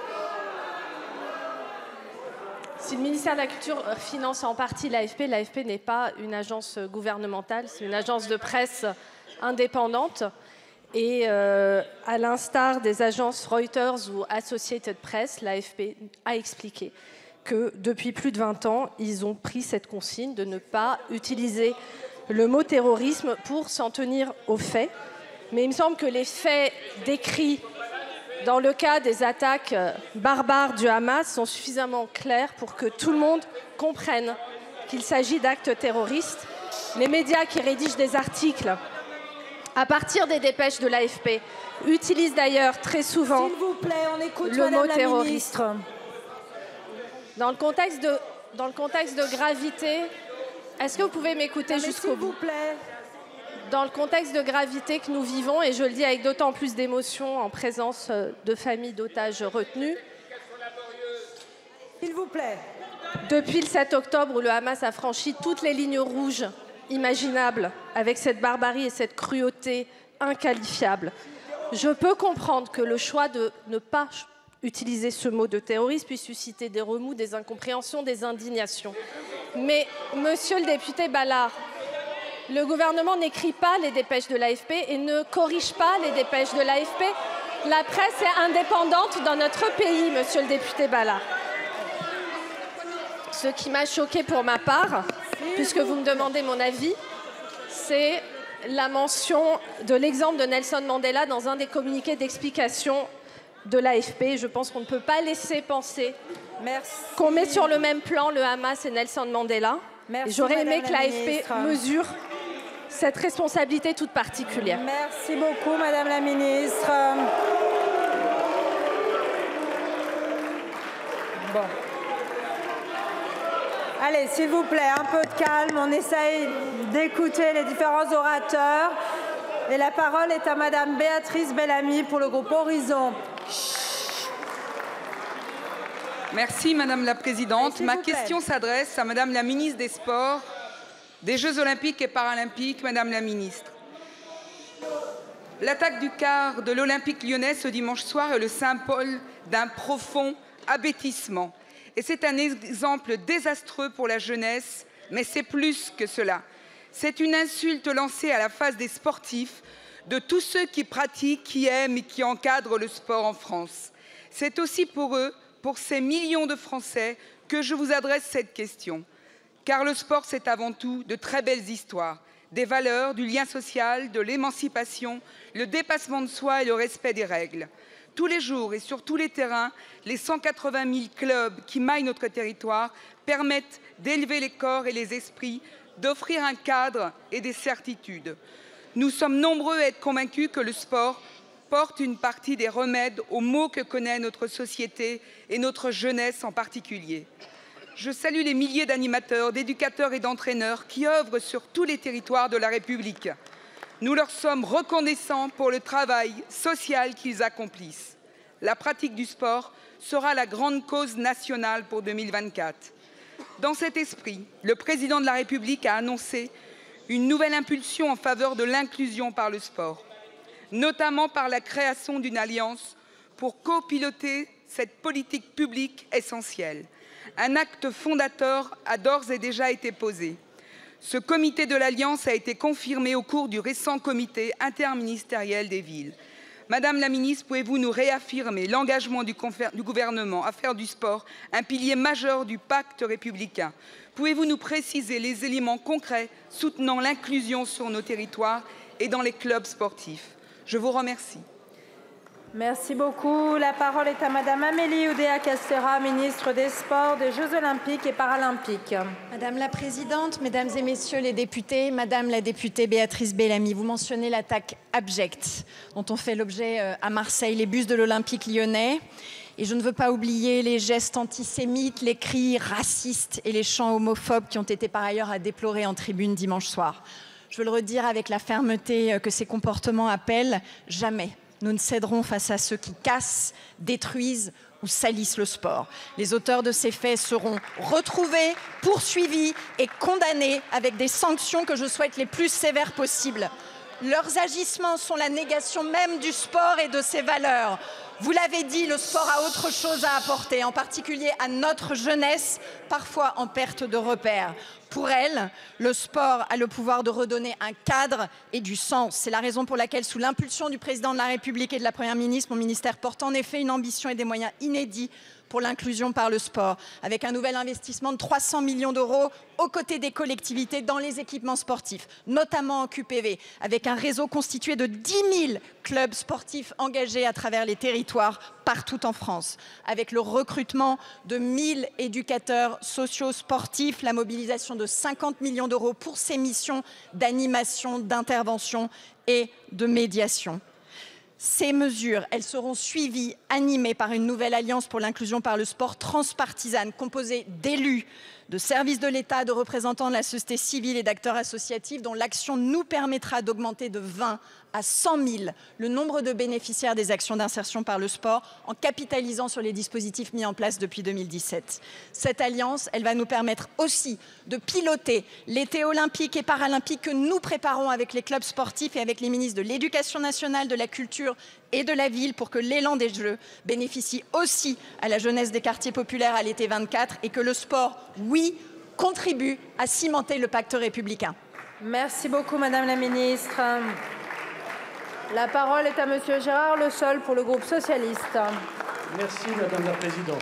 S15: Si le ministère de la Culture finance en partie l'A F P, l'A F P n'est pas une agence gouvernementale, c'est une agence de presse indépendante. Et euh, à l'instar des agences Reuters ou Associated Press, l'A F P a expliqué que depuis plus de vingt ans, ils ont pris cette consigne de ne pas utiliser le mot terrorisme pour s'en tenir aux faits. Mais il me semble que les faits décrits dans le cas des attaques barbares du Hamas sont suffisamment clairs pour que tout le monde comprenne qu'il s'agit d'actes terroristes. Les médias qui rédigent des articles à partir des dépêches de l'A F P utilisent d'ailleurs très souvent
S1: S'il vous plaît, on écoute
S15: le
S1: Madame
S15: mot
S1: la
S15: terroriste.
S1: ministre.
S15: Dans le contexte de, dans le contexte de gravité, est-ce que vous pouvez m'écouter jusqu'au bout?
S1: S'il vous plaît.
S15: Dans le contexte de gravité que nous vivons, et je le dis avec d'autant plus d'émotion en présence de familles d'otages retenus,
S1: S'il vous plaît.
S15: Depuis le sept octobre où le Hamas a franchi toutes les lignes rouges imaginables avec cette barbarie et cette cruauté inqualifiable, je peux comprendre que le choix de ne pas utiliser ce mot de terrorisme puisse susciter des remous, des incompréhensions, des indignations. Mais, monsieur le député Ballard, le gouvernement n'écrit pas les dépêches de l'A F P et ne corrige pas les dépêches de l'A F P. La presse est indépendante dans notre pays, monsieur le député Ballard. Ce qui m'a choqué pour ma part, puisque vous me demandez mon avis, c'est la mention de l'exemple de Nelson Mandela dans un des communiqués d'explication de l'A F P. Je pense qu'on ne peut pas laisser penser qu'on met sur le même plan le Hamas et Nelson Mandela. J'aurais aimé que l'A F P mesure cette responsabilité toute particulière.
S1: Merci beaucoup, Madame la Ministre. Bon. Allez, s'il vous plaît, un peu de calme. On essaye d'écouter les différents orateurs. Et la parole est à Madame Béatrice Bellamy pour le groupe Horizon.
S16: Merci Madame la Présidente. Ma question s'adresse à Madame la Ministre des Sports, des Jeux Olympiques et Paralympiques. Madame la Ministre, l'attaque du quart de l'Olympique lyonnais ce dimanche soir est le symbole d'un profond abêtissement. Et c'est un exemple désastreux pour la jeunesse, mais c'est plus que cela. C'est une insulte lancée à la face des sportifs, de tous ceux qui pratiquent, qui aiment et qui encadrent le sport en France. C'est aussi pour eux, pour ces millions de Français, que je vous adresse cette question. Car le sport, c'est avant tout de très belles histoires, des valeurs, du lien social, de l'émancipation, le dépassement de soi et le respect des règles. Tous les jours et sur tous les terrains, les cent quatre-vingt mille clubs qui maillent notre territoire permettent d'élever les corps et les esprits, d'offrir un cadre et des certitudes. Nous sommes nombreux à être convaincus que le sport porte une partie des remèdes aux maux que connaît notre société et notre jeunesse en particulier. Je salue les milliers d'animateurs, d'éducateurs et d'entraîneurs qui œuvrent sur tous les territoires de la République. Nous leur sommes reconnaissants pour le travail social qu'ils accomplissent. La pratique du sport sera la grande cause nationale pour deux mille vingt-quatre. Dans cet esprit, le président de la République a annoncé une nouvelle impulsion en faveur de l'inclusion par le sport, notamment par la création d'une alliance pour copiloter cette politique publique essentielle. Un acte fondateur a d'ores et déjà été posé. Ce comité de l'Alliance a été confirmé au cours du récent comité interministériel des villes. Madame la Ministre, pouvez-vous nous réaffirmer l'engagement du, du gouvernement à faire du sport un pilier majeur du pacte républicain? Pouvez-vous nous préciser les éléments concrets soutenant l'inclusion sur nos territoires et dans les clubs sportifs? Je vous remercie.
S1: Merci beaucoup. La parole est à Madame Amélie Oudéa-Castéra, ministre des Sports, des Jeux Olympiques et Paralympiques.
S4: Madame la Présidente, Mesdames et Messieurs les députés, Madame la députée Béatrice Bellamy, vous mentionnez l'attaque abjecte dont ont fait l'objet à Marseille les bus de l'Olympique lyonnais. Et je ne veux pas oublier les gestes antisémites, les cris racistes et les chants homophobes qui ont été par ailleurs à déplorer en tribune dimanche soir. Je veux le redire avec la fermeté que ces comportements appellent, jamais nous ne céderons face à ceux qui cassent, détruisent ou salissent le sport. Les auteurs de ces faits seront retrouvés, poursuivis et condamnés avec des sanctions que je souhaite les plus sévères possibles. Leurs agissements sont la négation même du sport et de ses valeurs. Vous l'avez dit, le sport a autre chose à apporter, en particulier à notre jeunesse, parfois en perte de repères. Pour elle, le sport a le pouvoir de redonner un cadre et du sens. C'est la raison pour laquelle, sous l'impulsion du président de la République et de la Première ministre, mon ministère porte en effet une ambition et des moyens inédits pour l'inclusion par le sport, avec un nouvel investissement de trois cents millions d'euros aux côtés des collectivités dans les équipements sportifs, notamment en Q P V, avec un réseau constitué de dix mille clubs sportifs engagés à travers les territoires partout en France, avec le recrutement de mille éducateurs sociaux sportifs, la mobilisation de cinquante millions d'euros pour ces missions d'animation, d'intervention et de médiation. Ces mesures, elles seront suivies, animées par une nouvelle alliance pour l'inclusion par le sport transpartisane, composée d'élus, de services de l'État, de représentants de la société civile et d'acteurs associatifs, dont l'action nous permettra d'augmenter de vingt à cent mille le nombre de bénéficiaires des actions d'insertion par le sport en capitalisant sur les dispositifs mis en place depuis deux mille dix-sept. Cette alliance, elle va nous permettre aussi de piloter l'été olympique et paralympique que nous préparons avec les clubs sportifs et avec les ministres de l'Éducation nationale, de la Culture et de la Ville pour que l'élan des Jeux bénéficie aussi à la jeunesse des quartiers populaires à l'été vingt-quatre et que le sport, oui, contribue à cimenter le pacte républicain.
S1: Merci beaucoup, Madame la Ministre. La parole est à Monsieur Gérard Leseul pour le groupe socialiste.
S17: Merci, Madame la Présidente.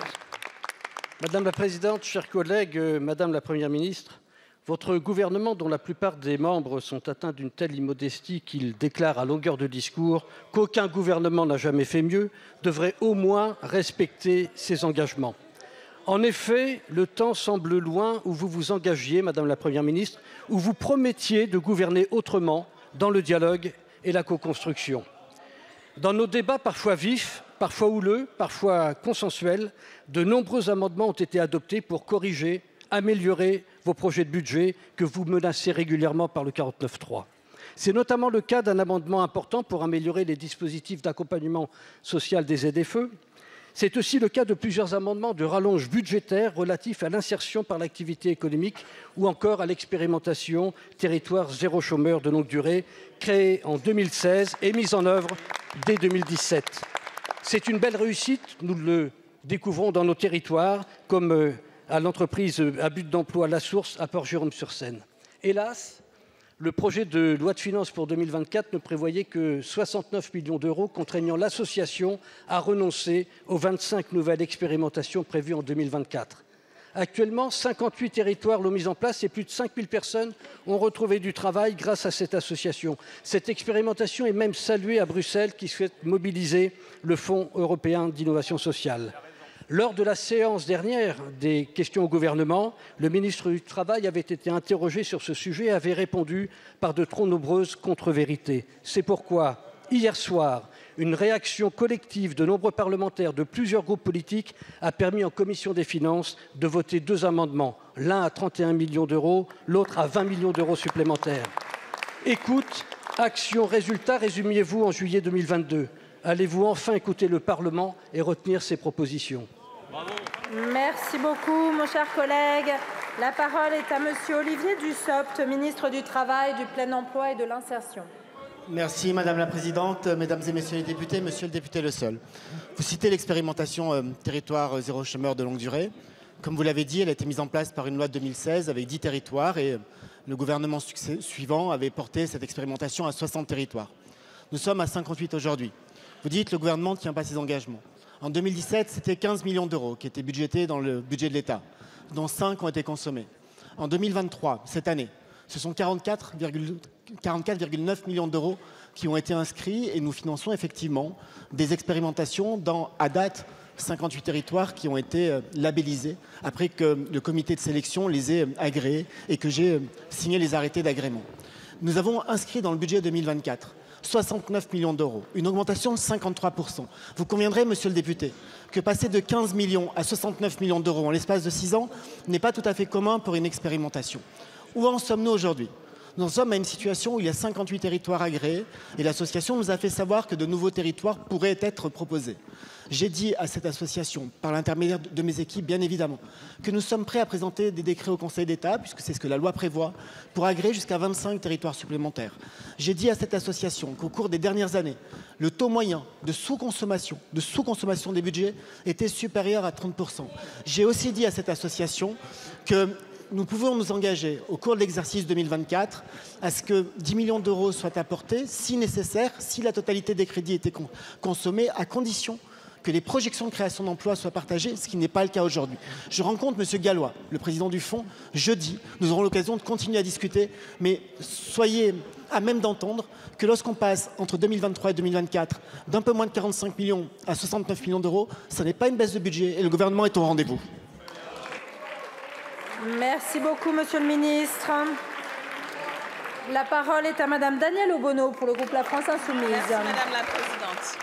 S17: Madame la Présidente, chers collègues, euh, Madame la Première ministre, votre gouvernement, dont la plupart des membres sont atteints d'une telle immodestie qu'ils déclarent à longueur de discours qu'aucun gouvernement n'a jamais fait mieux, devrait au moins respecter ses engagements. En effet, le temps semble loin où vous vous engagiez, Madame la Première ministre, où vous promettiez de gouverner autrement, dans le dialogue et la co-construction. Dans nos débats parfois vifs, parfois houleux, parfois consensuels, de nombreux amendements ont été adoptés pour corriger, améliorer vos projets de budget que vous menacez régulièrement par le quarante-neuf trois. C'est notamment le cas d'un amendement important pour améliorer les dispositifs d'accompagnement social des Z F E. C'est aussi le cas de plusieurs amendements de rallonge budgétaire relatifs à l'insertion par l'activité économique ou encore à l'expérimentation territoire zéro chômeur de longue durée, créée en deux mille seize et mise en œuvre dès deux mille dix-sept. C'est une belle réussite, nous le découvrons dans nos territoires, comme à l'entreprise à but d'emploi La Source à Port-Jérôme-sur-Seine. Hélas, le projet de loi de finances pour deux mille vingt-quatre ne prévoyait que soixante-neuf millions d'euros, contraignant l'association à renoncer aux vingt-cinq nouvelles expérimentations prévues en deux mille vingt-quatre. Actuellement, cinquante-huit territoires l'ont mise en place et plus de cinq mille personnes ont retrouvé du travail grâce à cette association. Cette expérimentation est même saluée à Bruxelles, qui souhaite mobiliser le Fonds européen d'innovation sociale. Lors de la séance dernière des questions au gouvernement, le ministre du Travail avait été interrogé sur ce sujet et avait répondu par de trop nombreuses contre-vérités. C'est pourquoi, hier soir, une réaction collective de nombreux parlementaires de plusieurs groupes politiques a permis en commission des finances de voter deux amendements, l'un à trente et un millions d'euros, l'autre à vingt millions d'euros supplémentaires. Écoute, action, résultat, résumiez-vous en juillet deux mille vingt-deux. Allez-vous enfin écouter le Parlement et retenir ses propositions?
S1: Bravo. Merci beaucoup, mon cher collègue. La parole est à Monsieur Olivier Dussopt, ministre du Travail, du Plein Emploi et de l'Insertion.
S18: Merci Madame la Présidente, Mesdames et Messieurs les députés, Monsieur le député Leseul. Vous citez l'expérimentation euh, territoire zéro chômeur de longue durée. Comme vous l'avez dit, elle a été mise en place par une loi de deux mille seize avec dix territoires et le gouvernement suivant avait porté cette expérimentation à soixante territoires. Nous sommes à cinquante-huit aujourd'hui. Vous dites que le gouvernement ne tient pas ses engagements. En deux mille dix-sept, c'était quinze millions d'euros qui étaient budgétés dans le budget de l'État, dont cinq ont été consommés. En deux mille vingt-trois, cette année, ce sont quarante-quatre virgule quarante-quatre virgule neuf millions d'euros qui ont été inscrits et nous finançons effectivement des expérimentations dans, à date, cinquante-huit territoires qui ont été labellisés après que le comité de sélection les ait agréés et que j'ai signé les arrêtés d'agrément. Nous avons inscrit dans le budget deux mille vingt-quatre soixante-neuf millions d'euros, une augmentation de cinquante-trois pour cent. Vous conviendrez, monsieur le député, que passer de quinze millions à soixante-neuf millions d'euros en l'espace de six ans n'est pas tout à fait commun pour une expérimentation. Où en sommes-nous aujourd'hui? Nous en sommes à une situation où il y a cinquante-huit territoires agréés et l'association nous a fait savoir que de nouveaux territoires pourraient être proposés. J'ai dit à cette association, par l'intermédiaire de mes équipes, bien évidemment, que nous sommes prêts à présenter des décrets au Conseil d'État, puisque c'est ce que la loi prévoit, pour agréer jusqu'à vingt-cinq territoires supplémentaires. J'ai dit à cette association qu'au cours des dernières années, le taux moyen de sous-consommation, de sous-consommation des budgets était supérieur à trente pour cent. J'ai aussi dit à cette association que nous pouvons nous engager au cours de l'exercice deux mille vingt-quatre à ce que dix millions d'euros soient apportés, si nécessaire, si la totalité des crédits était con consommée, à condition que les projections de création d'emplois soient partagées, ce qui n'est pas le cas aujourd'hui. Je rencontre M. Gallois, le président du Fonds, jeudi. Nous aurons l'occasion de continuer à discuter, mais soyez à même d'entendre que lorsqu'on passe entre deux mille vingt-trois et deux mille vingt-quatre d'un peu moins de quarante-cinq millions à soixante-neuf millions d'euros, ce n'est pas une baisse de budget et le gouvernement est au rendez-vous.
S1: Merci beaucoup, Monsieur le Ministre. La parole est à Madame Danielle Obono pour le groupe La France Insoumise.
S19: Merci, Madame la Présidente.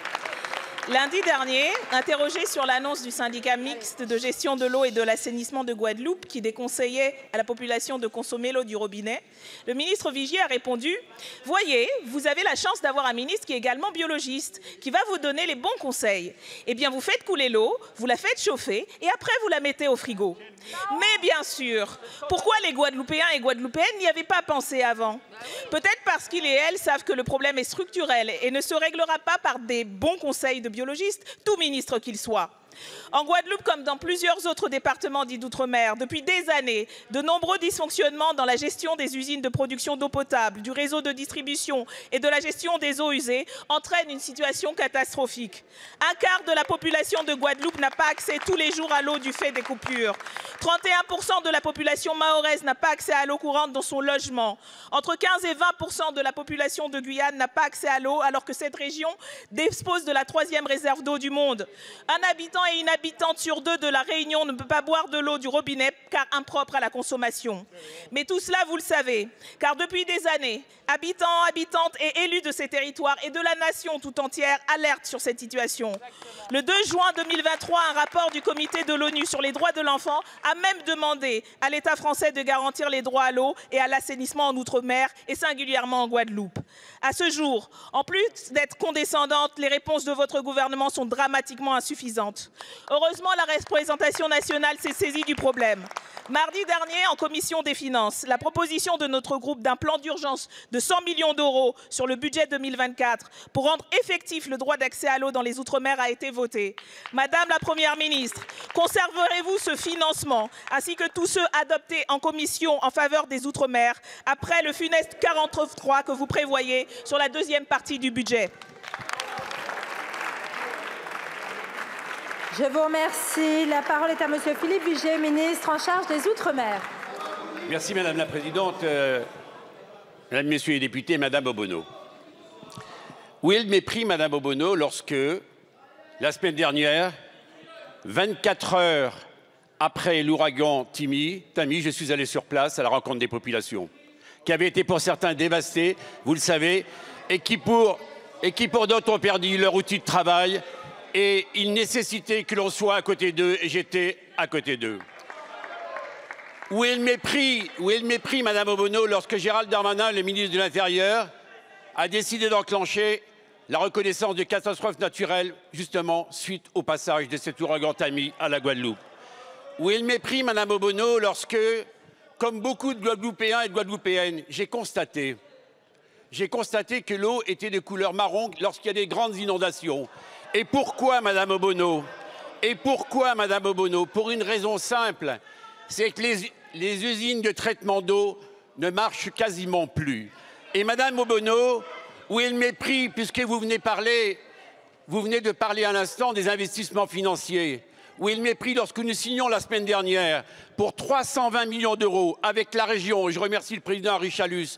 S19: Lundi dernier, interrogé sur l'annonce du syndicat mixte de gestion de l'eau et de l'assainissement de Guadeloupe qui déconseillait à la population de consommer l'eau du robinet, le ministre Vigier a répondu « Voyez, vous avez la chance d'avoir un ministre qui est également biologiste, qui va vous donner les bons conseils. Eh bien, vous faites couler l'eau, vous la faites chauffer et après vous la mettez au frigo. » Mais bien sûr, pourquoi les Guadeloupéens et Guadeloupéennes n'y avaient pas pensé avant? Peut-être parce qu'ils et elles savent que le problème est structurel et ne se réglera pas par des bons conseils de biologistes, tout ministre qu'il soit. En Guadeloupe, comme dans plusieurs autres départements dits d'outre-mer, depuis des années, de nombreux dysfonctionnements dans la gestion des usines de production d'eau potable, du réseau de distribution et de la gestion des eaux usées entraînent une situation catastrophique. Un quart de la population de Guadeloupe n'a pas accès tous les jours à l'eau du fait des coupures. trente et un pour cent de la population mahoraise n'a pas accès à l'eau courante dans son logement. Entre quinze et vingt pour cent de la population de Guyane n'a pas accès à l'eau alors que cette région dispose de la troisième réserve d'eau du monde. Un habitant et une habitante sur deux de la Réunion ne peut pas boire de l'eau du robinet car impropre à la consommation. Mais tout cela, vous le savez, car depuis des années, habitants, habitantes et élus de ces territoires et de la nation tout entière alertent sur cette situation. Le deux juin deux mille vingt-trois, un rapport du comité de l'ONU sur les droits de l'enfant a même demandé à l'État français de garantir les droits à l'eau et à l'assainissement en Outre-mer et singulièrement en Guadeloupe. À ce jour, en plus d'être condescendantes, les réponses de votre gouvernement sont dramatiquement insuffisantes. Heureusement, la représentation nationale s'est saisie du problème. Mardi dernier, en commission des finances, la proposition de notre groupe d'un plan d'urgence de cent millions d'euros sur le budget deux mille vingt-quatre pour rendre effectif le droit d'accès à l'eau dans les Outre-mer a été votée. Madame la Première ministre, conserverez-vous ce financement ainsi que tous ceux adoptés en commission en faveur des Outre-mer après le funeste quarante-trois que vous prévoyez sur la deuxième partie du budget?
S1: Je vous remercie. La parole est à Monsieur Philippe Vigier, ministre en charge des Outre-mer.
S20: Merci Madame la Présidente. Euh, Mesdames, Messieurs les députés, Madame Obono. Où est le mépris, Madame Obono, lorsque, la semaine dernière, vingt-quatre heures après l'ouragan Tami, Tami, je suis allé sur place à la rencontre des populations, qui avaient été pour certains dévastés, vous le savez, et qui pour, et qui pour d'autres ont perdu leur outil de travail, et il nécessitait que l'on soit à côté d'eux, et j'étais à côté d'eux. Où est le mépris, où est le mépris, Madame Obono, lorsque Gérald Darmanin, le ministre de l'Intérieur, a décidé d'enclencher la reconnaissance de catastrophes naturelles, justement, suite au passage de cet ouragan Tami à la Guadeloupe. Où est le mépris, Madame Obono, lorsque, comme beaucoup de Guadeloupéens et de Guadeloupéennes, j'ai constaté, j'ai constaté que l'eau était de couleur marron lorsqu'il y a des grandes inondations. Et pourquoi, Madame Obono? Et pourquoi, Madame Obono? Pour une raison simple, c'est que les, les usines de traitement d'eau ne marchent quasiment plus. Et Madame Obono, où est le mépris, puisque vous venez parler, vous venez de parler à l'instant des investissements financiers. Où est le mépris lorsque nous signons la semaine dernière pour trois cent vingt millions d'euros avec la région, et je remercie le président Richalus,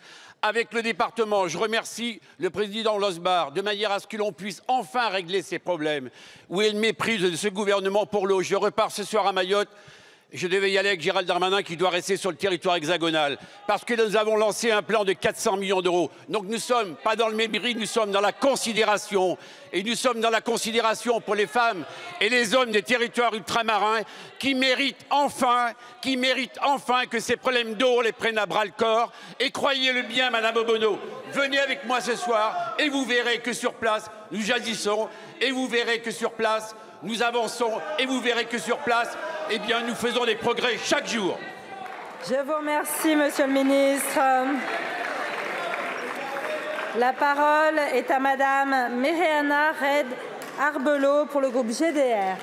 S20: avec le département. Je remercie le président Losbar de manière à ce que l'on puisse enfin régler ces problèmes. Où est le mépris de ce gouvernement pour l'eau? Je repars ce soir à Mayotte. Je devais y aller avec Gérald Darmanin qui doit rester sur le territoire hexagonal. Parce que nous avons lancé un plan de quatre cents millions d'euros. Donc nous ne sommes pas dans le mépris, nous sommes dans la considération. Et nous sommes dans la considération pour les femmes et les hommes des territoires ultramarins qui méritent enfin, qui méritent enfin que ces problèmes d'eau les prennent à bras le corps. Et croyez-le bien, Madame Obono, venez avec moi ce soir et vous verrez que sur place, nous jaillissons. Et vous verrez que sur place, nous avançons. Et vous verrez que sur place, eh bien, nous faisons des progrès chaque jour.
S1: Je vous remercie, Monsieur le ministre. La parole est à Madame Myriana Red Arbelot pour le groupe G D R.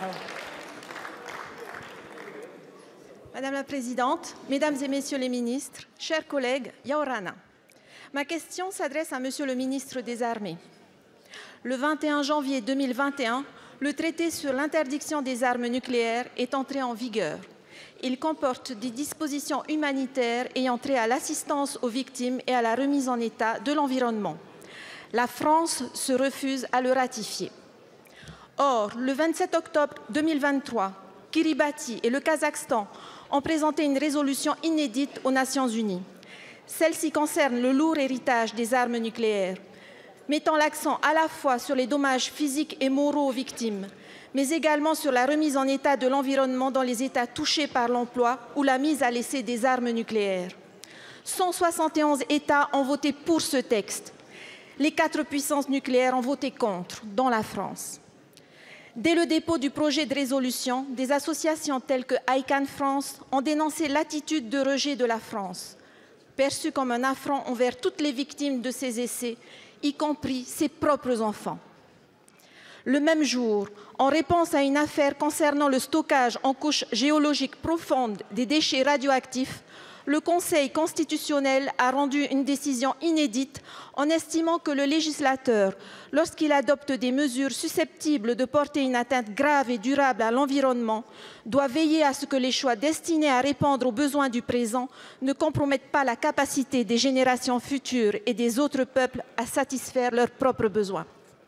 S21: Madame la Présidente, Mesdames et Messieurs les ministres, chers collègues, Yaorana. Ma question s'adresse à Monsieur le ministre des Armées. Le vingt et un janvier deux mille vingt et un, le traité sur l'interdiction des armes nucléaires est entré en vigueur. Il comporte des dispositions humanitaires ayant trait à l'assistance aux victimes et à la remise en état de l'environnement. La France se refuse à le ratifier. Or, le vingt-sept octobre deux mille vingt-trois, Kiribati et le Kazakhstan ont présenté une résolution inédite aux Nations Unies. Celle-ci concerne le lourd héritage des armes nucléaires, mettant l'accent à la fois sur les dommages physiques et moraux aux victimes, mais également sur la remise en état de l'environnement dans les États touchés par l'emploi ou la mise à l'essai des armes nucléaires. cent soixante et onze États ont voté pour ce texte. Les quatre puissances nucléaires ont voté contre, dont la France. Dès le dépôt du projet de résolution, des associations telles que I C A N France ont dénoncé l'attitude de rejet de la France, perçue comme un affront envers toutes les victimes de ces essais, y compris ses propres enfants. Le même jour, en réponse à une affaire concernant le stockage en couche géologique profonde des déchets radioactifs, le Conseil constitutionnel a rendu une décision inédite en estimant que le législateur, lorsqu'il adopte des mesures susceptibles de porter une atteinte grave et durable à l'environnement, doit veiller à ce que les choix destinés à répondre aux besoins du présent ne compromettent pas la capacité des générations futures et des autres peuples à satisfaire leurs propres besoins.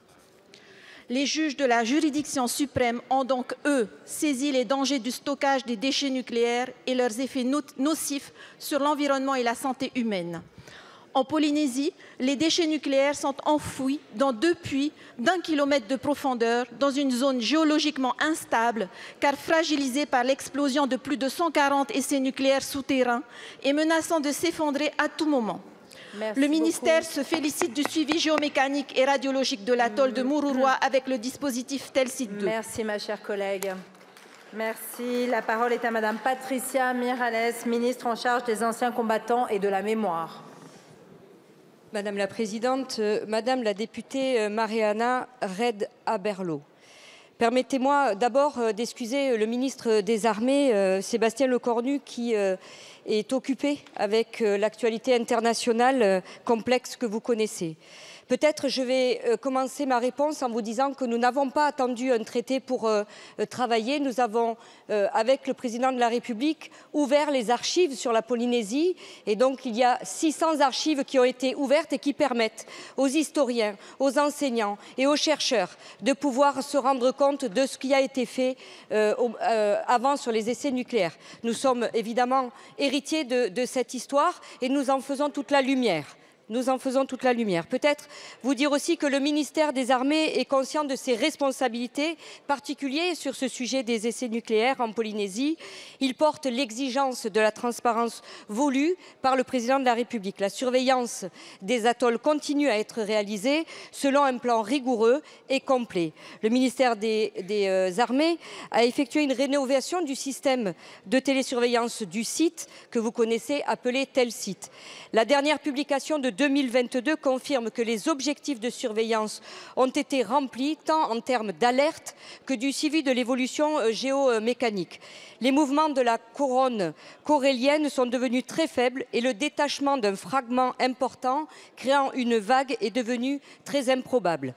S21: Les juges de la juridiction suprême ont donc, eux, saisi les dangers du stockage des déchets nucléaires et leurs effets nocifs sur l'environnement et la santé humaine. En Polynésie, les déchets nucléaires sont enfouis dans deux puits d'un kilomètre de profondeur dans une zone géologiquement instable car fragilisée par l'explosion de plus de cent quarante essais nucléaires souterrains et menaçant de s'effondrer à tout moment. Merci le ministère beaucoup. Se félicite du suivi géomécanique et radiologique de l'atoll de Mururoa avec le dispositif Telsit deux.
S1: Merci ma chère collègue. Merci. La parole est à Madame Patricia Miralles, ministre en charge des anciens combattants et de la mémoire.
S22: Madame la Présidente, Madame la députée Myriana Red Arbelot, permettez-moi d'abord d'excuser le ministre des Armées, Sébastien Lecornu, qui est occupé avec l'actualité internationale complexe que vous connaissez. Peut-être je vais commencer ma réponse en vous disant que nous n'avons pas attendu un traité pour euh, travailler. Nous avons, euh, avec le président de la République, ouvert les archives sur la Polynésie. Et donc, il y a six cents archives qui ont été ouvertes et qui permettent aux historiens, aux enseignants et aux chercheurs de pouvoir se rendre compte de ce qui a été fait euh, au, euh, avant sur les essais nucléaires. Nous sommes évidemment héritiers de, de cette histoire et nous en faisons toute la lumière. Nous en faisons toute la lumière. Peut-être vous dire aussi que le ministère des Armées est conscient de ses responsabilités particulières sur ce sujet des essais nucléaires en Polynésie. Il porte l'exigence de la transparence voulue par le président de la République. La surveillance des atolls continue à être réalisée selon un plan rigoureux et complet. Le ministère des, des euh, Armées a effectué une rénovation du système de télésurveillance du site que vous connaissez appelé Telsit. La dernière publication de deux mille vingt-deux confirme que les objectifs de surveillance ont été remplis tant en termes d'alerte que du suivi de l'évolution géomécanique. Les mouvements de la couronne corallienne sont devenus très faibles et le détachement d'un fragment important créant une vague est devenu très improbable.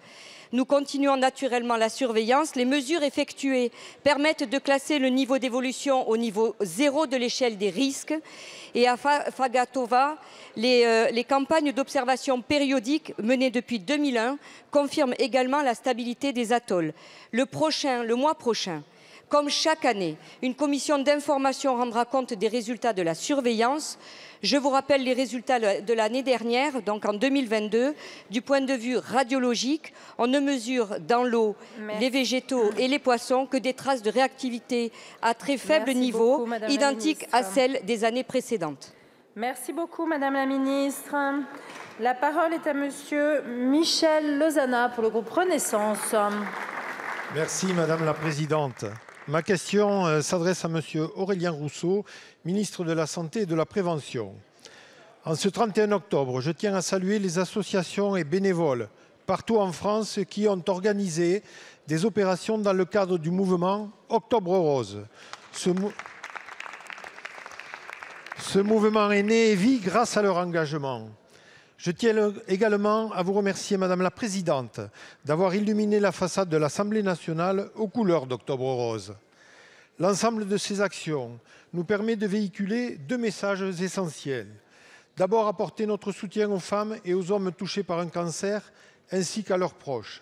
S22: Nous continuons naturellement la surveillance. Les mesures effectuées permettent de classer le niveau d'évolution au niveau zéro de l'échelle des risques. Et à Fagatova, les, euh, les campagnes d'observation périodiques menées depuis deux mille un confirment également la stabilité des atolls. Le prochain, le mois prochain, comme chaque année, une commission d'information rendra compte des résultats de la surveillance. Je vous rappelle les résultats de l'année dernière, donc en deux mille vingt-deux. Du point de vue radiologique, on ne mesure dans l'eau les végétaux et les poissons que des traces de réactivité à très faible
S1: Merci
S22: niveau,
S1: beaucoup, Madame la
S22: identiques
S1: ministre.
S22: à celles des années précédentes.
S1: Merci beaucoup, Madame la Ministre. La parole est à Monsieur Michel Lozana pour le groupe Renaissance.
S6: Merci, Madame la Présidente. Ma question euh, s'adresse à Monsieur Aurélien Rousseau, ministre de la Santé et de la Prévention. En ce trente et un octobre, je tiens à saluer les associations et bénévoles partout en France qui ont organisé des opérations dans le cadre du mouvement Octobre Rose. Ce, mou Ce mouvement est né et vit grâce à leur engagement. Je tiens également à vous remercier, Madame la Présidente, d'avoir illuminé la façade de l'Assemblée nationale aux couleurs d'Octobre Rose. L'ensemble de ces actions nous permet de véhiculer deux messages essentiels. D'abord, apporter notre soutien aux femmes et aux hommes touchés par un cancer, ainsi qu'à leurs proches.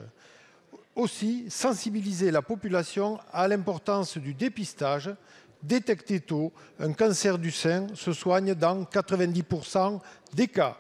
S6: Aussi, sensibiliser la population à l'importance du dépistage. Détecté tôt, un cancer du sein se soigne dans quatre-vingt-dix pour cent des cas.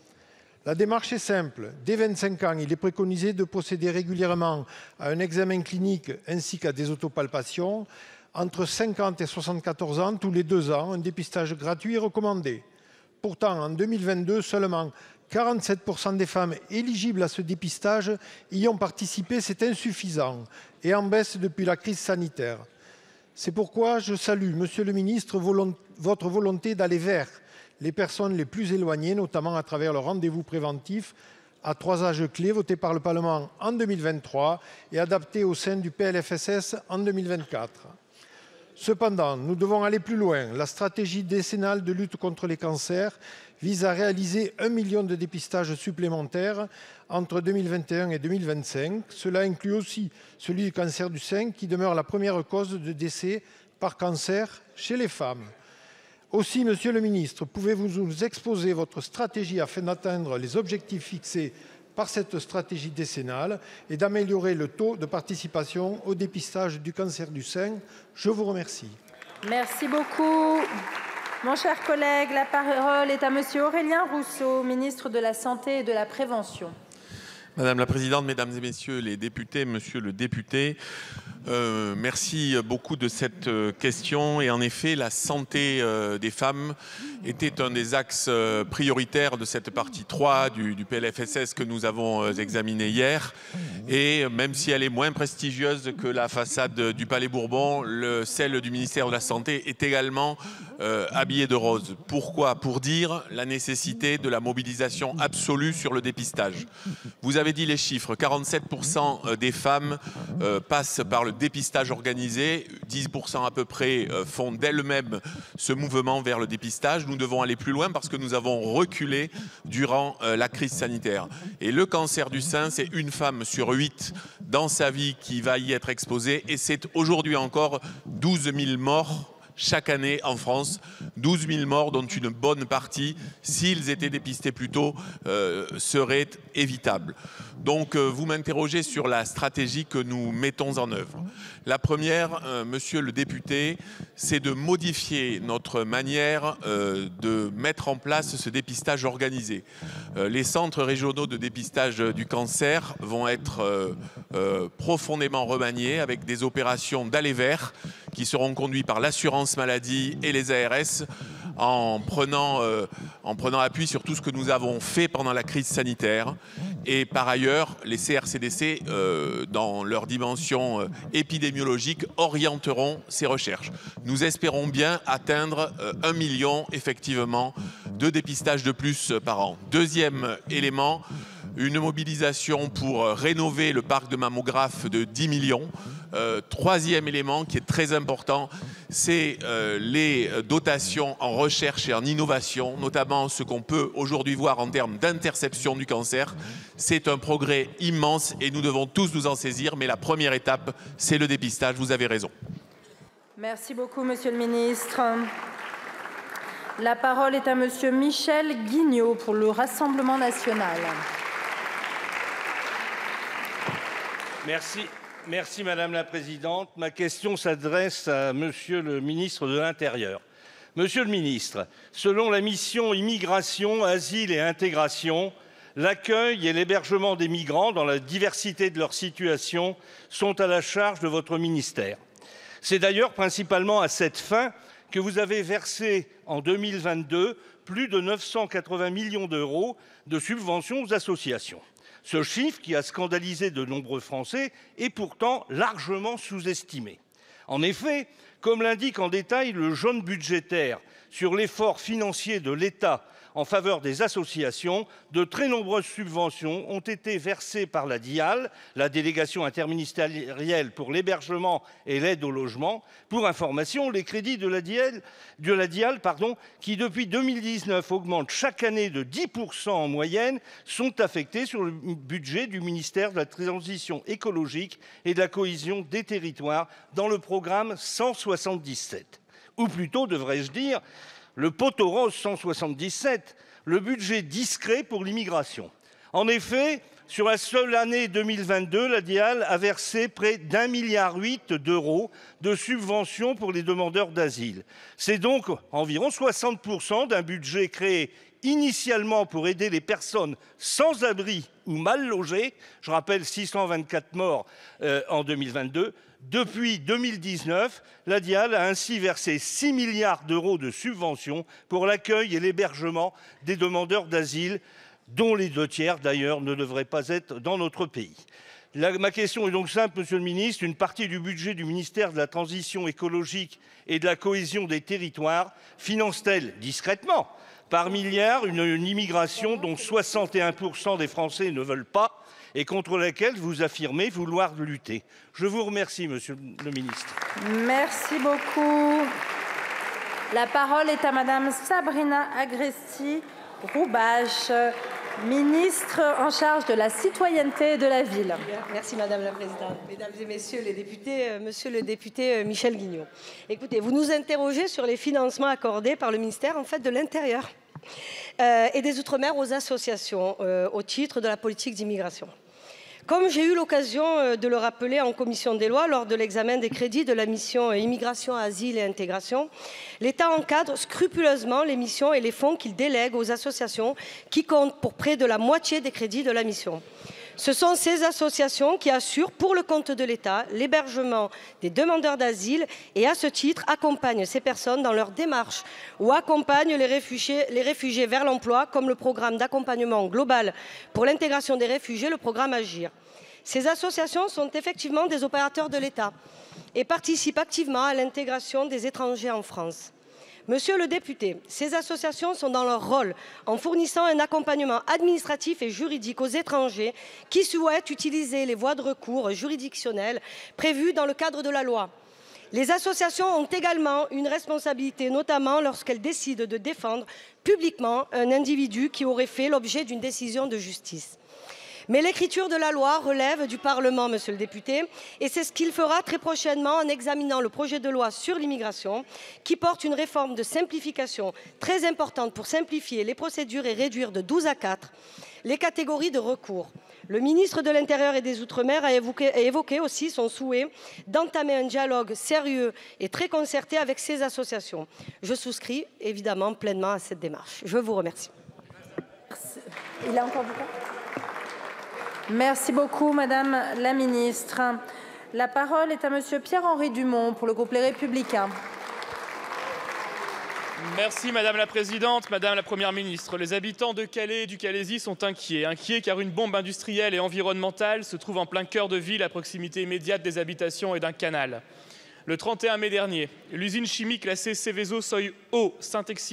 S6: La démarche est simple. Dès vingt-cinq ans, il est préconisé de procéder régulièrement à un examen clinique ainsi qu'à des autopalpations. Entre cinquante et soixante-quatorze ans, tous les deux ans, un dépistage gratuit est recommandé. Pourtant, en deux mille vingt-deux, seulement quarante-sept pour cent des femmes éligibles à ce dépistage y ont participé. C'est insuffisant et en baisse depuis la crise sanitaire. C'est pourquoi je salue, Monsieur le Ministre, votre volonté d'aller vers les personnes les plus éloignées, notamment à travers le rendez-vous préventif à trois âges clés voté par le Parlement en deux mille vingt-trois et adapté au sein du P L F S S en deux mille vingt-quatre. Cependant, nous devons aller plus loin. La stratégie décennale de lutte contre les cancers vise à réaliser un million de dépistages supplémentaires entre deux mille vingt et un et deux mille vingt-cinq. Cela inclut aussi celui du cancer du sein qui demeure la première cause de décès par cancer chez les femmes. Aussi, Monsieur le Ministre, pouvez-vous nous exposer votre stratégie afin d'atteindre les objectifs fixés par cette stratégie décennale et d'améliorer le taux de participation au dépistage du cancer du sein? Je vous remercie.
S1: Merci beaucoup. Mon cher collègue, la parole est à Monsieur Aurélien Rousseau, ministre de la Santé et de la Prévention.
S9: Madame la Présidente, Mesdames et Messieurs les députés, Monsieur le député, euh, merci beaucoup de cette question. Et en effet, la santé euh, des femmes était un des axes euh, prioritaires de cette partie trois du, du P L F S S que nous avons euh, examiné hier. Et même si elle est moins prestigieuse que la façade du Palais Bourbon, le, celle du ministère de la Santé est également euh, habillée de rose. Pourquoi? Pour dire la nécessité de la mobilisation absolue sur le dépistage. Vous avez dit les chiffres, quarante-sept pour cent des femmes euh, passent par le dépistage organisé, dix pour cent à peu près euh, font d'elles-mêmes ce mouvement vers le dépistage. Nous devons aller plus loin parce que nous avons reculé durant euh, la crise sanitaire. Et le cancer du sein, c'est une femme sur huit dans sa vie qui va y être exposée et c'est aujourd'hui encore douze mille morts chaque année en France, douze mille morts dont une bonne partie, s'ils étaient dépistés plus tôt, euh, seraient évitables. Donc euh, vous m'interrogez sur la stratégie que nous mettons en œuvre. La première, euh, monsieur le député, c'est de modifier notre manière euh, de mettre en place ce dépistage organisé. Euh, les centres régionaux de dépistage du cancer vont être euh, euh, profondément remaniés avec des opérations d'aller vers qui seront conduites par l'assurance maladie et les A R S en prenant, euh, en prenant appui sur tout ce que nous avons fait pendant la crise sanitaire. Et par ailleurs, les C R C D C, euh, dans leur dimension euh, épidémiologique, orienteront ces recherches. Nous espérons bien atteindre euh, un million, effectivement, de dépistages de plus euh, par an. Deuxième élément,
S7: une mobilisation pour rénover le parc de mammographes de dix millions. Euh, troisième élément qui est très important, c'est euh, les dotations en recherche et en innovation, notamment ce qu'on peut aujourd'hui voir en termes d'interception du cancer. C'est un progrès immense et nous devons tous nous en saisir, mais la première étape, c'est le dépistage, vous avez raison.
S1: Merci beaucoup, Monsieur le Ministre. La parole est à Monsieur Michel Guignot pour le Rassemblement national.
S8: Merci. Merci Madame la Présidente. Ma question s'adresse à Monsieur le Ministre de l'Intérieur. Monsieur le Ministre, selon la mission Immigration, Asile et Intégration, l'accueil et l'hébergement des migrants dans la diversité de leur situation sont à la charge de votre ministère. C'est d'ailleurs principalement à cette fin que vous avez versé en deux mille vingt-deux plus de neuf cent quatre-vingts millions d'euros de subventions aux associations. Ce chiffre, qui a scandalisé de nombreux Français, est pourtant largement sous-estimé. En effet, comme l'indique en détail le jaune budgétaire sur l'effort financier de l'État en faveur des associations, de très nombreuses subventions ont été versées par la D I A L, la délégation interministérielle pour l'hébergement et l'aide au logement. Pour information, les crédits de la D I A L, de la D I A L pardon, qui depuis deux mille dix-neuf augmentent chaque année de dix pour cent en moyenne, sont affectés sur le budget du ministère de la Transition écologique et de la cohésion des territoires dans le programme cent soixante-dix-sept. Ou plutôt, devrais-je dire, le poteau rose cent soixante-dix-sept, le budget discret pour l'immigration. En effet, sur la seule année deux mille vingt-deux, la D I A L a versé près d'un milliard huit d'euros de subventions pour les demandeurs d'asile. C'est donc environ soixante pour cent d'un budget créé initialement pour aider les personnes sans abri ou mal logées. Je rappelle six cent vingt-quatre morts euh, en deux mille vingt-deux. Depuis deux mille dix-neuf, la D I A L a ainsi versé six milliards d'euros de subventions pour l'accueil et l'hébergement des demandeurs d'asile, dont les deux tiers d'ailleurs ne devraient pas être dans notre pays. La, ma question est donc simple, Monsieur le Ministre. Une partie du budget du ministère de la Transition écologique et de la cohésion des territoires finance-t-elle discrètement, par milliards, une, une immigration dont soixante et un pour cent des Français ne veulent pas et contre laquelle vous affirmez vouloir lutter? Je vous remercie, Monsieur le Ministre.
S1: Merci beaucoup. La parole est à Madame Sabrina Agresti-Roubache, ministre en charge de la citoyenneté et de la ville.
S23: Merci Madame la Présidente. Mesdames et Messieurs les députés, euh, Monsieur le député euh, Michel Guignot. Écoutez, vous nous interrogez sur les financements accordés par le ministère en fait, de l'Intérieur euh, et des Outre-mer aux associations euh, au titre de la politique d'immigration. Comme j'ai eu l'occasion de le rappeler en commission des lois lors de l'examen des crédits de la mission Immigration, Asile et Intégration, l'État encadre scrupuleusement les missions et les fonds qu'il délègue aux associations qui comptent pour près de la moitié des crédits de la mission. Ce sont ces associations qui assurent pour le compte de l'État l'hébergement des demandeurs d'asile et à ce titre accompagnent ces personnes dans leur démarche ou accompagnent les réfugiés, les réfugiés vers l'emploi comme le programme d'accompagnement global pour l'intégration des réfugiés, le programme Agir. Ces associations sont effectivement des opérateurs de l'État et participent activement à l'intégration des étrangers en France. Monsieur le député, ces associations sont dans leur rôle en fournissant un accompagnement administratif et juridique aux étrangers qui souhaitent utiliser les voies de recours juridictionnelles prévues dans le cadre de la loi. Les associations ont également une responsabilité, notamment lorsqu'elles décident de défendre publiquement un individu qui aurait fait l'objet d'une décision de justice. Mais l'écriture de la loi relève du Parlement, monsieur le député, et c'est ce qu'il fera très prochainement en examinant le projet de loi sur l'immigration, qui porte une réforme de simplification très importante pour simplifier les procédures et réduire de douze à quatre les catégories de recours. Le ministre de l'Intérieur et des Outre-mer a évoqué, a évoqué aussi son souhait d'entamer un dialogue sérieux et très concerté avec ces associations. Je souscris évidemment pleinement à cette démarche. Je vous remercie.
S1: Il a encore du temps ? Merci beaucoup, Madame la Ministre. La parole est à Monsieur Pierre-Henri Dumont pour le groupe Les Républicains.
S24: Merci Madame la Présidente, Madame la Première Ministre. Les habitants de Calais et du Calaisis sont inquiets. Inquiets car une bombe industrielle et environnementale se trouve en plein cœur de ville à proximité immédiate des habitations et d'un canal. Le trente et un mai dernier, l'usine chimique classée Seveso Seuil Haut Saint-Exime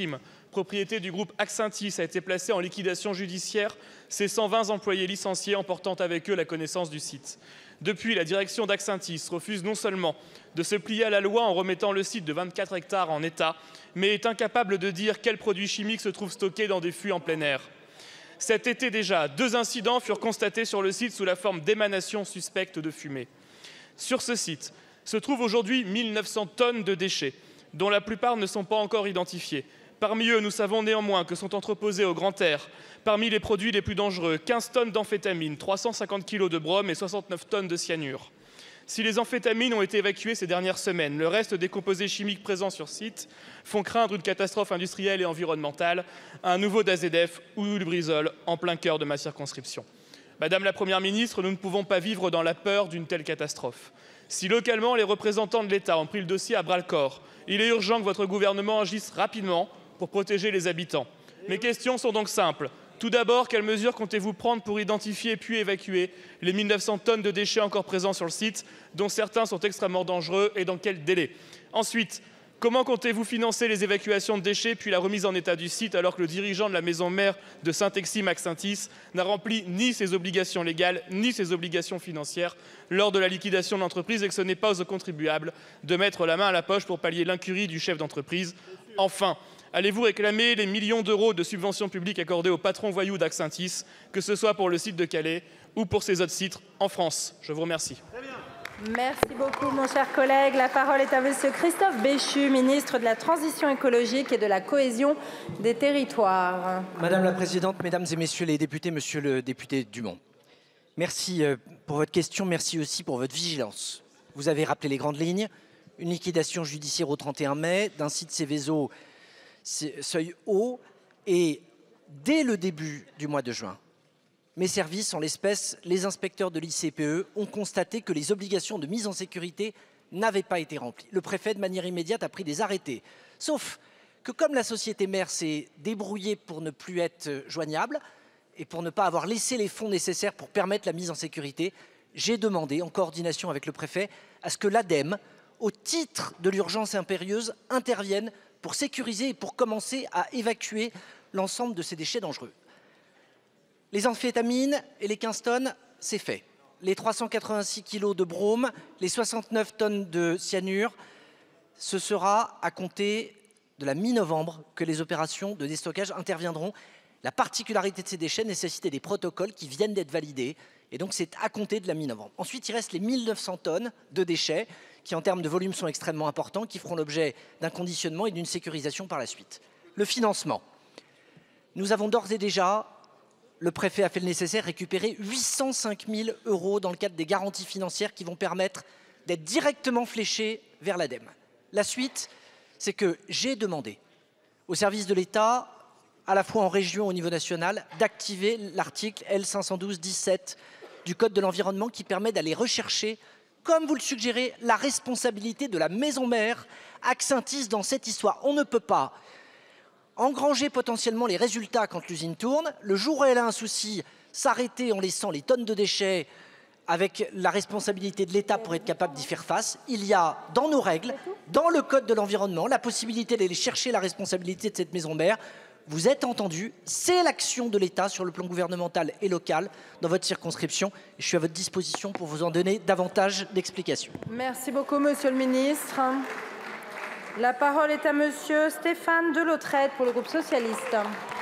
S24: propriété du groupe Axentis, a été placée en liquidation judiciaire, ses cent vingt employés licenciés emportant avec eux la connaissance du site. Depuis, la direction d'Axentis refuse non seulement de se plier à la loi en remettant le site de vingt-quatre hectares en état, mais est incapable de dire quels produits chimiques se trouvent stockés dans des fûts en plein air. Cet été déjà, deux incidents furent constatés sur le site sous la forme d'émanations suspectes de fumée. Sur ce site se trouvent aujourd'hui mille neuf cents tonnes de déchets, dont la plupart ne sont pas encore identifiés. Parmi eux, nous savons néanmoins que sont entreposés au grand air, parmi les produits les plus dangereux, quinze tonnes d'amphétamines, trois cent cinquante kilos de brome et soixante-neuf tonnes de cyanure. Si les amphétamines ont été évacuées ces dernières semaines, le reste des composés chimiques présents sur site font craindre une catastrophe industrielle et environnementale, un nouveau D A Z F ou Lubrizol en plein cœur de ma circonscription. Madame la Première ministre, nous ne pouvons pas vivre dans la peur d'une telle catastrophe. Si localement, les représentants de l'État ont pris le dossier à bras-le-corps, il est urgent que votre gouvernement agisse rapidement pour protéger les habitants. Mes questions sont donc simples. Tout d'abord, quelles mesures comptez-vous prendre pour identifier puis évacuer les mille neuf cents tonnes de déchets encore présents sur le site, dont certains sont extrêmement dangereux, et dans quel délai? Ensuite, comment comptez-vous financer les évacuations de déchets puis la remise en état du site alors que le dirigeant de la maison mère de Saint-Exime Axentis n'a rempli ni ses obligations légales ni ses obligations financières lors de la liquidation de l'entreprise et que ce n'est pas aux contribuables de mettre la main à la poche pour pallier l'incurie du chef d'entreprise? Enfin, allez-vous réclamer les millions d'euros de subventions publiques accordées aux patrons voyous d'Axentis, que ce soit pour le site de Calais ou pour ces autres sites en France? Je vous remercie.
S1: Merci beaucoup, mon cher collègue. La parole est à monsieur Christophe Béchu, ministre de la Transition écologique et de la cohésion des territoires.
S2: Madame la Présidente, Mesdames et Messieurs les députés, Monsieur le député Dumont, merci pour votre question, merci aussi pour votre vigilance. Vous avez rappelé les grandes lignes, une liquidation judiciaire au trente et un mai d'un site Seveso seuil haut et dès le début du mois de juin, mes services, en l'espèce les inspecteurs de l'I C P E, ont constaté que les obligations de mise en sécurité n'avaient pas été remplies. Le préfet, de manière immédiate, a pris des arrêtés. Sauf que comme la société mère s'est débrouillée pour ne plus être joignable et pour ne pas avoir laissé les fonds nécessaires pour permettre la mise en sécurité, j'ai demandé, en coordination avec le préfet, à ce que l'ADEME, au titre de l'urgence impérieuse, intervienne pour sécuriser et pour commencer à évacuer l'ensemble de ces déchets dangereux. Les amphétamines et les quinze tonnes, c'est fait. Les trois cent quatre-vingt-six kilos de brome, les soixante-neuf tonnes de cyanure, ce sera à compter de la mi-novembre que les opérations de déstockage interviendront. La particularité de ces déchets nécessitait des protocoles qui viennent d'être validés, et donc c'est à compter de la mi-novembre. Ensuite, il reste les mille neuf cents tonnes de déchets qui, en termes de volume, sont extrêmement importants, qui feront l'objet d'un conditionnement et d'une sécurisation par la suite. Le financement. Nous avons d'ores et déjà, le préfet a fait le nécessaire, récupéré huit cent cinq mille euros dans le cadre des garanties financières qui vont permettre d'être directement fléchés vers l'ADEME. La suite, c'est que j'ai demandé aux services de l'État, à la fois en région et au niveau national, d'activer l'article L cinq cent douze dix-sept du Code de l'environnement qui permet d'aller rechercher, comme vous le suggérez, la responsabilité de la maison mère Axentis dans cette histoire. On ne peut pas engranger potentiellement les résultats quand l'usine tourne, le jour où elle a un souci, s'arrêter en laissant les tonnes de déchets avec la responsabilité de l'État pour être capable d'y faire face. Il y a dans nos règles, dans le Code de l'environnement, la possibilité d'aller chercher la responsabilité de cette maison mère. Vous êtes entendu, c'est l'action de l'État sur le plan gouvernemental et local dans votre circonscription. Je suis à votre disposition pour vous en donner davantage d'explications.
S1: Merci beaucoup, monsieur le ministre. La parole est à monsieur Stéphane Delautrette pour le groupe socialiste.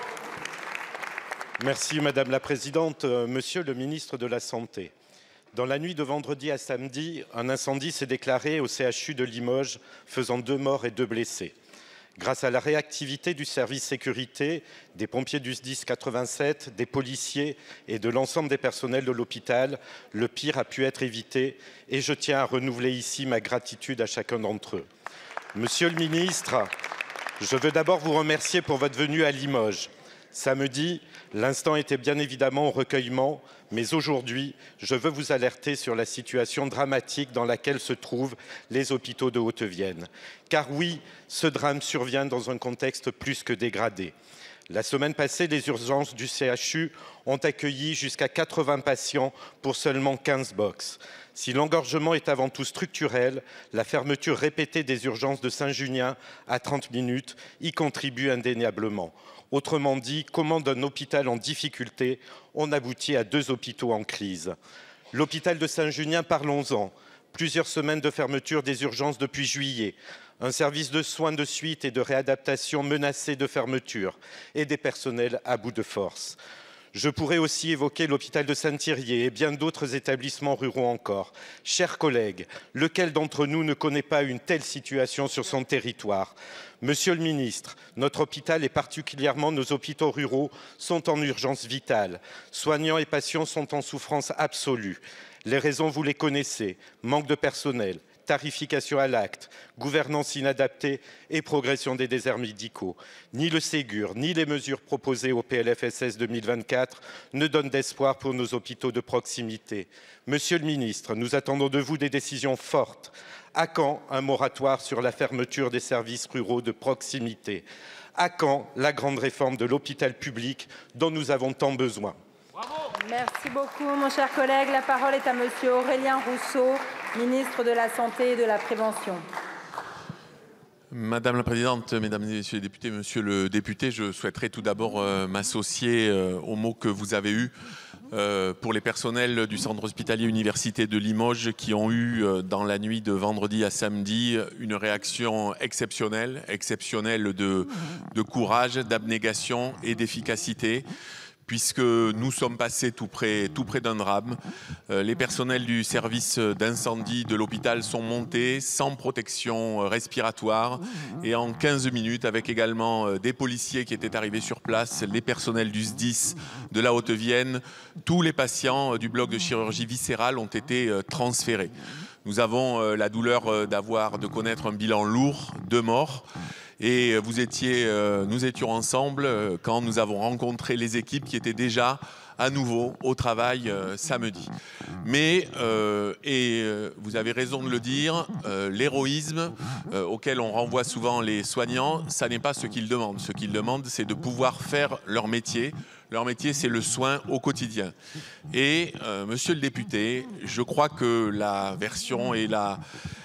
S10: Merci Madame la Présidente. Monsieur le ministre de la Santé, dans la nuit de vendredi à samedi, un incendie s'est déclaré au C H U de Limoges, faisant deux morts et deux blessés. Grâce à la réactivité du service sécurité, des pompiers du S D I S quatre-vingt-sept, des policiers et de l'ensemble des personnels de l'hôpital, le pire a pu être évité et je tiens à renouveler ici ma gratitude à chacun d'entre eux. Monsieur le ministre, je veux d'abord vous remercier pour votre venue à Limoges. Samedi, l'instant était bien évidemment au recueillement, mais aujourd'hui, je veux vous alerter sur la situation dramatique dans laquelle se trouvent les hôpitaux de Haute-Vienne. Car oui, ce drame survient dans un contexte plus que dégradé. La semaine passée, les urgences du C H U ont accueilli jusqu'à quatre-vingts patients pour seulement quinze box. Si l'engorgement est avant tout structurel, la fermeture répétée des urgences de Saint-Junien à trente minutes y contribue indéniablement. Autrement dit, comment d'un hôpital en difficulté, on aboutit à deux hôpitaux en crise. L'hôpital de Saint-Junien, parlons-en. Plusieurs semaines de fermeture des urgences depuis juillet. Un service de soins de suite et de réadaptation menacé de fermeture et des personnels à bout de force. Je pourrais aussi évoquer l'hôpital de Saint-Thirier et bien d'autres établissements ruraux encore. Chers collègues, lequel d'entre nous ne connaît pas une telle situation sur son territoire? Monsieur le ministre, notre hôpital et particulièrement nos hôpitaux ruraux sont en urgence vitale. Soignants et patients sont en souffrance absolue. Les raisons, vous les connaissez. Manque de personnel, tarification à l'acte, gouvernance inadaptée et progression des déserts médicaux. Ni le Ségur, ni les mesures proposées au P L F S S deux mille vingt-quatre ne donnent d'espoir pour nos hôpitaux de proximité. Monsieur le ministre, nous attendons de vous des décisions fortes. À quand un moratoire sur la fermeture des services ruraux de proximité? À quand la grande réforme de l'hôpital public dont nous avons tant besoin?
S1: Merci beaucoup, mon cher collègue. La parole est à monsieur Aurélien Rousseau, ministre de la Santé et de la Prévention.
S7: Madame la Présidente, Mesdames et Messieurs les députés, Monsieur le député, je souhaiterais tout d'abord euh, m'associer euh, aux mots que vous avez eus euh, pour les personnels du Centre hospitalier université de Limoges qui ont eu, euh, dans la nuit de vendredi à samedi, une réaction exceptionnelle, exceptionnelle de, de courage, d'abnégation et d'efficacité, puisque nous sommes passés tout près, tout près d'un drame. Euh, les personnels du service d'incendie de l'hôpital sont montés sans protection respiratoire et en quinze minutes, avec également euh, des policiers qui étaient arrivés sur place, les personnels du S D I S de la Haute-Vienne, tous les patients euh, du bloc de chirurgie viscérale ont été euh, transférés. Nous avons euh, la douleur euh, d'avoir, de connaître un bilan lourd, deux morts. Et vous étiez, euh, nous étions ensemble euh, quand nous avons rencontré les équipes qui étaient déjà à nouveau au travail euh, samedi. Mais, euh, et euh, vous avez raison de le dire, euh, l'héroïsme euh, auquel on renvoie souvent les soignants, ça n'est pas ce qu'ils demandent. Ce qu'ils demandent, c'est de pouvoir faire leur métier. Leur métier, c'est le soin au quotidien. Et, euh, monsieur le député, je crois que la version et la...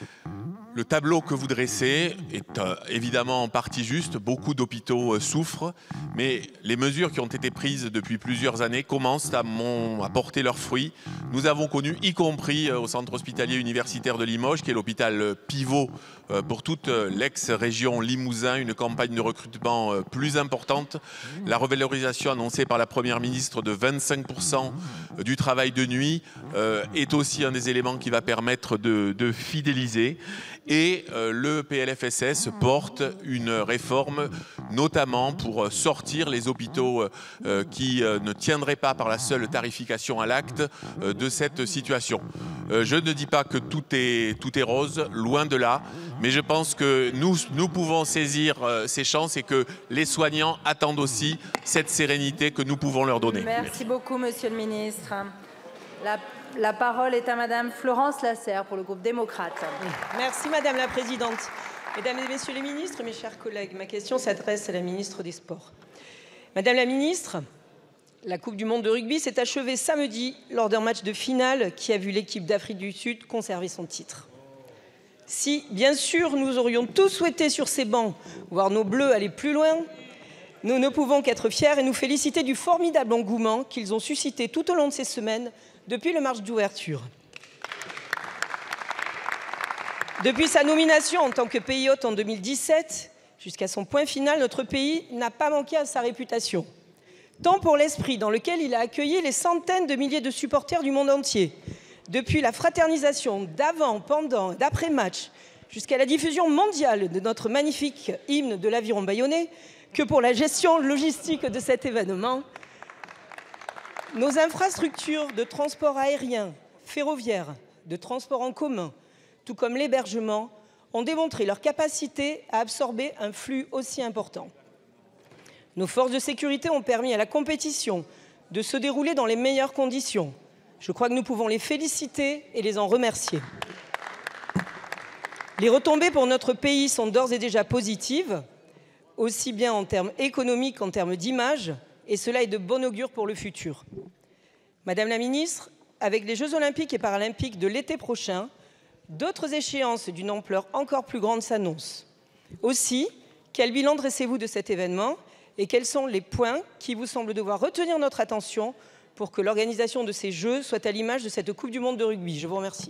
S7: Le tableau que vous dressez est euh, évidemment en partie juste. Beaucoup d'hôpitaux euh, souffrent, mais les mesures qui ont été prises depuis plusieurs années commencent à, mon, à porter leurs fruits. Nous avons connu, y compris euh, au centre hospitalier universitaire de Limoges, qui est l'hôpital euh, pivot euh, pour toute euh, l'ex-région Limousin, une campagne de recrutement euh, plus importante. La revalorisation annoncée par la Première ministre de vingt-cinq pour cent du travail de nuit euh, est aussi un des éléments qui va permettre de, de fidéliser. Et euh, le P L F S S porte une réforme, notamment pour sortir les hôpitaux euh, qui euh, ne tiendraient pas par la seule tarification à l'acte euh, de cette situation. Euh, je ne dis pas que tout est, tout est rose, loin de là, mais je pense que nous, nous pouvons saisir euh, ces chances et que les soignants attendent aussi cette sérénité que nous pouvons leur donner.
S1: Merci, Merci. beaucoup, Monsieur le ministre. La... La parole est à Madame Florence Lasserre pour le groupe démocrate.
S23: Merci Madame la Présidente. Mesdames et Messieurs les ministres, mes chers collègues, ma question s'adresse à la ministre des Sports. Madame la ministre, la Coupe du monde de rugby s'est achevée samedi lors d'un match de finale qui a vu l'équipe d'Afrique du Sud conserver son titre. Si, bien sûr, nous aurions tous souhaité sur ces bancs voir nos Bleus aller plus loin, nous ne pouvons qu'être fiers et nous féliciter du formidable engouement qu'ils ont suscité tout au long de ces semaines depuis le match d'ouverture. Depuis sa nomination en tant que pays hôte en deux mille dix-sept, jusqu'à son point final, notre pays n'a pas manqué à sa réputation. Tant pour l'esprit dans lequel il a accueilli les centaines de milliers de supporters du monde entier, depuis la fraternisation d'avant, pendant, d'après-match, jusqu'à la diffusion mondiale de notre magnifique hymne de l'Aviron Bayonnais, que pour la gestion logistique de cet événement. Nos infrastructures de transport aérien, ferroviaire, de transport en commun, tout comme l'hébergement, ont démontré leur capacité à absorber un flux aussi important. Nos forces de sécurité ont permis à la compétition de se dérouler dans les meilleures conditions. Je crois que nous pouvons les féliciter et les en remercier. Les retombées pour notre pays sont d'ores et déjà positives.
S3: aussi bien en termes économiques qu'en termes d'image, et cela est de bon augure pour le futur. Madame la ministre, avec les Jeux olympiques et paralympiques de l'été prochain, d'autres échéances d'une ampleur encore plus grande s'annoncent. Aussi, quel bilan dressez-vous de cet événement et quels sont les points qui vous semblent devoir retenir notre attention pour que l'organisation de ces Jeux soit à l'image de cette Coupe du monde de rugby? Je vous remercie.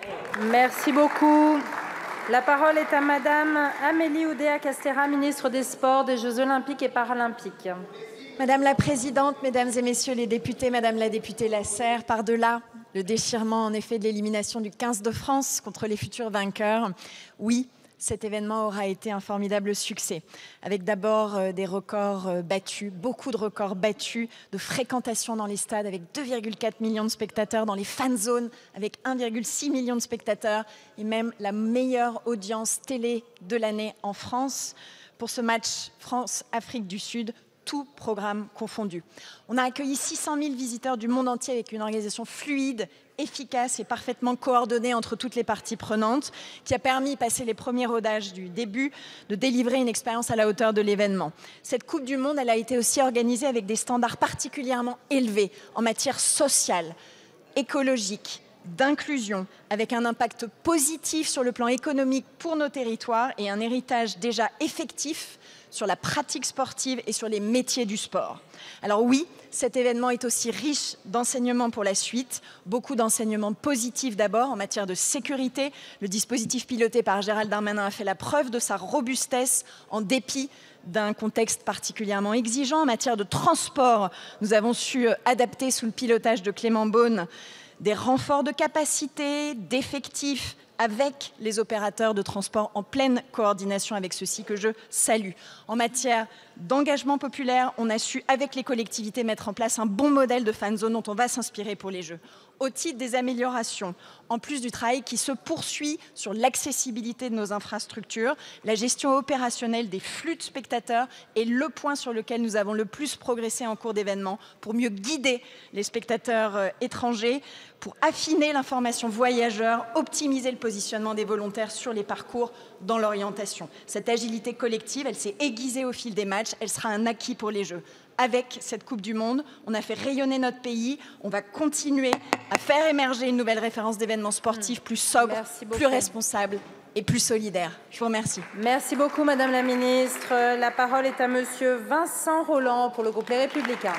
S1: Merci beaucoup. La parole est à Madame Amélie Oudéa-Castéra, ministre des Sports, des Jeux olympiques et paralympiques.
S4: Madame la Présidente, Mesdames et Messieurs les députés, Madame la députée Lasserre, par-delà le déchirement en effet de l'élimination du quinze de France contre les futurs vainqueurs, oui, cet événement aura été un formidable succès, avec d'abord euh, des records euh, battus, beaucoup de records battus, de fréquentation dans les stades, avec deux virgule quatre millions de spectateurs, dans les fan zones, avec un virgule six million de spectateurs, et même la meilleure audience télé de l'année en France. Pour ce match France-Afrique du Sud, tout programme confondu. On a accueilli six cent mille visiteurs du monde entier avec une organisation fluide, efficace et parfaitement coordonnée entre toutes les parties prenantes, qui a permis, passé les premiers rodages du début, de délivrer une expérience à la hauteur de l'événement. Cette Coupe du Monde, elle a été aussi organisée avec des standards particulièrement élevés en matière sociale, écologique, d'inclusion, avec un impact positif sur le plan économique pour nos territoires et un héritage déjà effectif sur la pratique sportive et sur les métiers du sport. Alors oui, cet événement est aussi riche d'enseignements pour la suite, beaucoup d'enseignements positifs d'abord en matière de sécurité. Le dispositif piloté par Gérald Darmanin a fait la preuve de sa robustesse en dépit d'un contexte particulièrement exigeant. En matière de transport, nous avons su adapter sous le pilotage de Clément Beaune des renforts de capacité, d'effectifs, avec les opérateurs de transport en pleine coordination avec ceux-ci que je salue. En matière d'engagement populaire, on a su, avec les collectivités, mettre en place un bon modèle de fan zone dont on va s'inspirer pour les Jeux. Au titre des améliorations, en plus du travail qui se poursuit sur l'accessibilité de nos infrastructures, la gestion opérationnelle des flux de spectateurs est le point sur lequel nous avons le plus progressé en cours d'événement pour mieux guider les spectateurs euh, étrangers, pour affiner l'information voyageur, optimiser le positionnement des volontaires sur les parcours dans l'orientation. Cette agilité collective, elle s'est aiguisée au fil des matchs, elle sera un acquis pour les Jeux. Avec cette Coupe du Monde, on a fait rayonner notre pays, on va continuer à faire émerger une nouvelle référence d'événements sportifs plus sobre, plus responsable et plus solidaire. Je vous remercie.
S1: Merci beaucoup, Madame la Ministre. La parole est à Monsieur Vincent Rolland pour le groupe Les Républicains.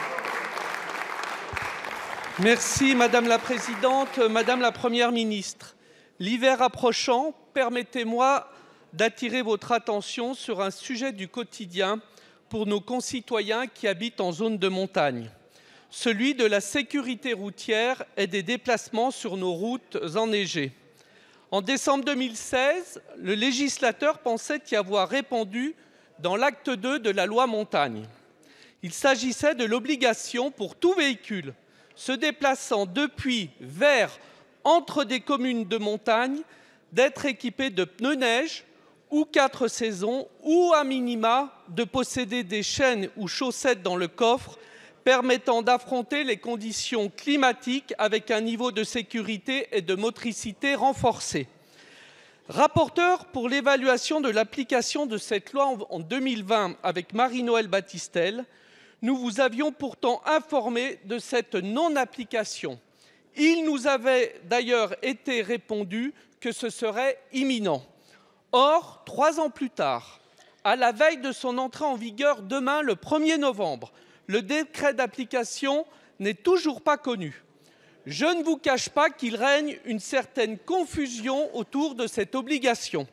S11: Merci Madame la Présidente, Madame la Première ministre. L'hiver approchant, permettez-moi d'attirer votre attention sur un sujet du quotidien pour nos concitoyens qui habitent en zone de montagne, celui de la sécurité routière et des déplacements sur nos routes enneigées. En décembre deux mille seize, le législateur pensait y avoir répondu dans l'acte deux de la loi montagne. Il s'agissait de l'obligation pour tout véhicule se déplaçant depuis, vers, entre des communes de montagne, d'être équipé de pneus neige ou quatre saisons, ou à minima de posséder des chaînes ou chaussettes dans le coffre permettant d'affronter les conditions climatiques avec un niveau de sécurité et de motricité renforcé. Rapporteur pour l'évaluation de l'application de cette loi en deux mille vingt avec Marie-Noëlle Battistel, nous vous avions pourtant informé de cette non-application. Il nous avait d'ailleurs été répondu que ce serait imminent. Or, trois ans plus tard, à la veille de son entrée en vigueur demain, le premier novembre, le décret d'application n'est toujours pas connu. Je ne vous cache pas qu'il règne une certaine confusion autour de cette obligation.